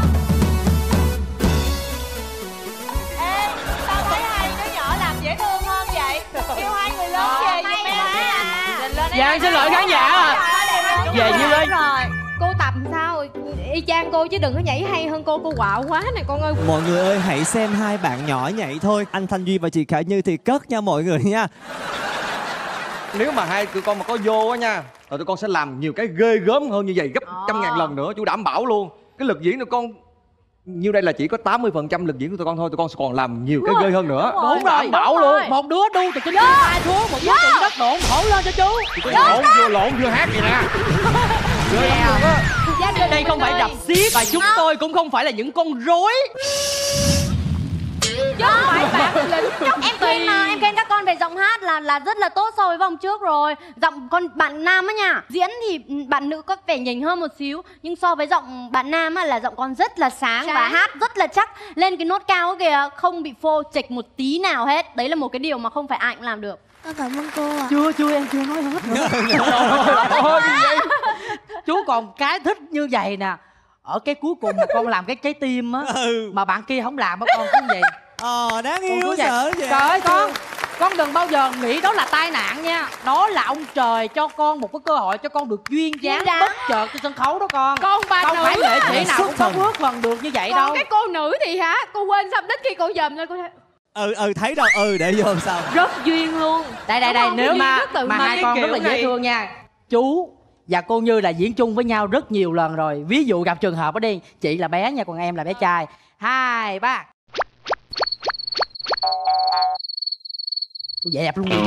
Speaker 14: Ê, sao thấy hai đứa nhỏ làm dễ thương hơn vậy? Kêu hai người lớn về giùm em á.
Speaker 16: Dạ em xin lỗi khán giả. Về Như ơi.
Speaker 10: Cô tập sao y chang cô chứ đừng có nhảy hay hơn cô quạo quá này con ơi.
Speaker 1: Mọi người ơi, hãy xem hai bạn nhỏ nhảy thôi. Anh Thanh Duy và chị Khả Như thì cất nha mọi người nha.
Speaker 8: Nếu mà hai tụi con mà có vô á nha, rồi tụi con sẽ làm nhiều cái ghê gớm hơn như vậy gấp 100.000 lần nữa, chú đảm bảo luôn. Cái lực diễn tụi con như đây là chỉ có 80% lực diễn của tụi con thôi, tụi con sẽ còn làm nhiều cái ghê hơn nữa.
Speaker 13: Đúng rồi,
Speaker 8: đảm bảo luôn.
Speaker 13: Một đứa đu từ trên hai đứa, một đứa từ đất độn hổ lên cho chú.
Speaker 8: Lộn vừa hát vậy nè.
Speaker 16: Đây không phải đập xiếc và chúng tôi cũng không phải là những con rối.
Speaker 11: Chứ không phải bạn lính chốc. Em khen mà, em khen các con về giọng hát là rất là tốt so với vòng trước rồi. Giọng con bạn nam á nha, diễn thì bạn nữ có vẻ nhỉnh hơn một xíu, nhưng so với giọng bạn nam á là giọng con rất là sáng và hát rất là chắc. Lên cái nốt cao kìa, không bị phô chệch một tí nào hết. Đấy là một cái điều mà không phải ai cũng làm được.
Speaker 3: Con cảm ơn cô ạ.
Speaker 13: Chưa em chưa nói hết nữa. Chú còn cái thích như vậy nè. Ở cái cuối cùng mà con làm cái trái tim á, mà bạn kia không làm á, con cũng vậy.
Speaker 1: Đáng yêu sợ vậy.
Speaker 13: Trời ơi con đừng bao giờ nghĩ đó là tai nạn nha. Đó là ông trời cho con một cái cơ hội cho con được duyên dáng bất chợt trên sân khấu đó con.
Speaker 10: Con bà
Speaker 13: không
Speaker 10: nữ
Speaker 13: phải nghệ sĩ
Speaker 10: á.
Speaker 13: nào cũng có bước phần được như vậy
Speaker 10: Còn
Speaker 13: đâu.
Speaker 10: cái cô nữ thì hả, cô quên xong đến khi cô dòm lên cô thấy
Speaker 1: thấy đâu để vô sao.
Speaker 10: rất duyên luôn.
Speaker 13: Đây nếu mà hai con rất là dễ thương nha. Chú và cô Như là diễn chung với nhau rất nhiều lần rồi. Ví dụ gặp trường hợp ở đây, chị là bé nha, còn em là bé trai. 2, 3. Dẹp luôn.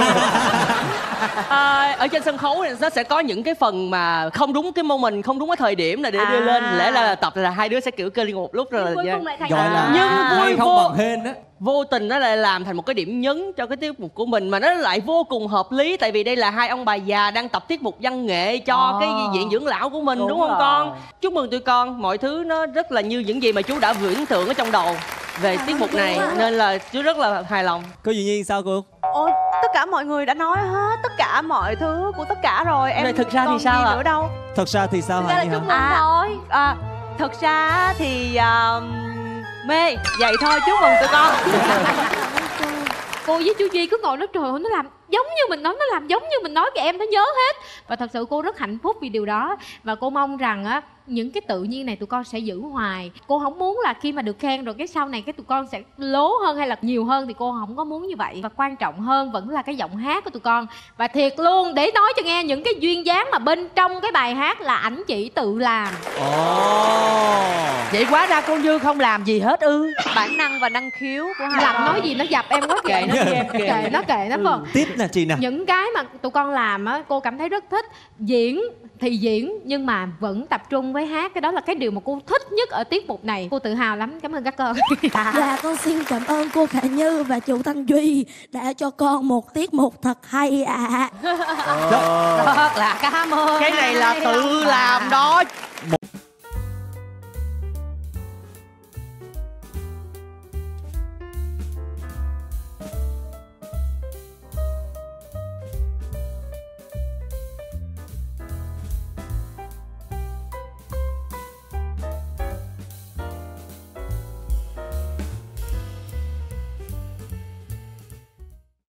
Speaker 16: Ở trên sân khấu này nó sẽ có những cái phần mà không đúng cái moment, không đúng cái thời điểm là để đưa lên. Lẽ là tập là hai đứa sẽ kiểu cơ liên một lúc rồi
Speaker 11: Cuối cùng lại thành
Speaker 1: gọi là
Speaker 16: nhưng
Speaker 1: hay không bằng hên đó.
Speaker 16: Vô tình nó lại làm thành một cái điểm nhấn cho cái tiết mục của mình, mà nó lại vô cùng hợp lý. Tại vì đây là hai ông bà già đang tập tiết mục văn nghệ cho cái viện dưỡng lão của mình, đúng không con? Chúc mừng tụi con, mọi thứ nó rất là như những gì mà chú đã viễn tưởng ở trong đầu về tiết mục này, nên là chú rất là hài lòng.
Speaker 1: Cô Duy Nhi sao cô?
Speaker 14: Ôi, tất cả mọi người đã nói hết tất cả mọi thứ của tất cả rồi. Em
Speaker 16: Này, thực ra thì
Speaker 14: còn
Speaker 16: sao
Speaker 14: gì
Speaker 16: ạ?
Speaker 14: nữa đâu.
Speaker 1: Thật ra thì sao hả?
Speaker 11: chúc mừng thôi.
Speaker 14: Thật ra thì mê vậy thôi, chúc mừng tụi con.
Speaker 10: Cô với chú Duy cứ ngồi nói trời ơi, nó làm giống như mình nói, nó làm giống như mình nói, kìa em nó nhớ hết. Và thật sự cô rất hạnh phúc vì điều đó. Và cô mong rằng á, những cái tự nhiên này tụi con sẽ giữ hoài. Cô không muốn là khi mà được khen rồi cái sau này cái tụi con sẽ lố hơn hay là nhiều hơn, thì cô không có muốn như vậy. Và quan trọng hơn vẫn là cái giọng hát của tụi con. Và thiệt luôn, để nói cho nghe những cái duyên dáng mà bên trong cái bài hát là ảnh chỉ tự làm.
Speaker 13: Vậy quá ra cô Như không làm gì hết ư?
Speaker 11: Bản năng và năng khiếu của hai
Speaker 10: Làm
Speaker 11: con.
Speaker 10: nói gì nó dập em quá kìa. Kệ nó vâng.
Speaker 1: Tiếp nè chị nè.
Speaker 10: Những cái mà tụi con làm á, cô cảm thấy rất thích. Diễn thì diễn nhưng mà vẫn tập trung với hát. Cái đó là cái điều mà cô thích nhất ở tiết mục này. Cô tự hào lắm. Cảm ơn các con.
Speaker 15: Dạ con xin cảm ơn cô Khả Như và chú Thanh Duy đã cho con một tiết mục thật hay ạ.
Speaker 13: Rất là cảm ơn. Cái này là tự làm đó.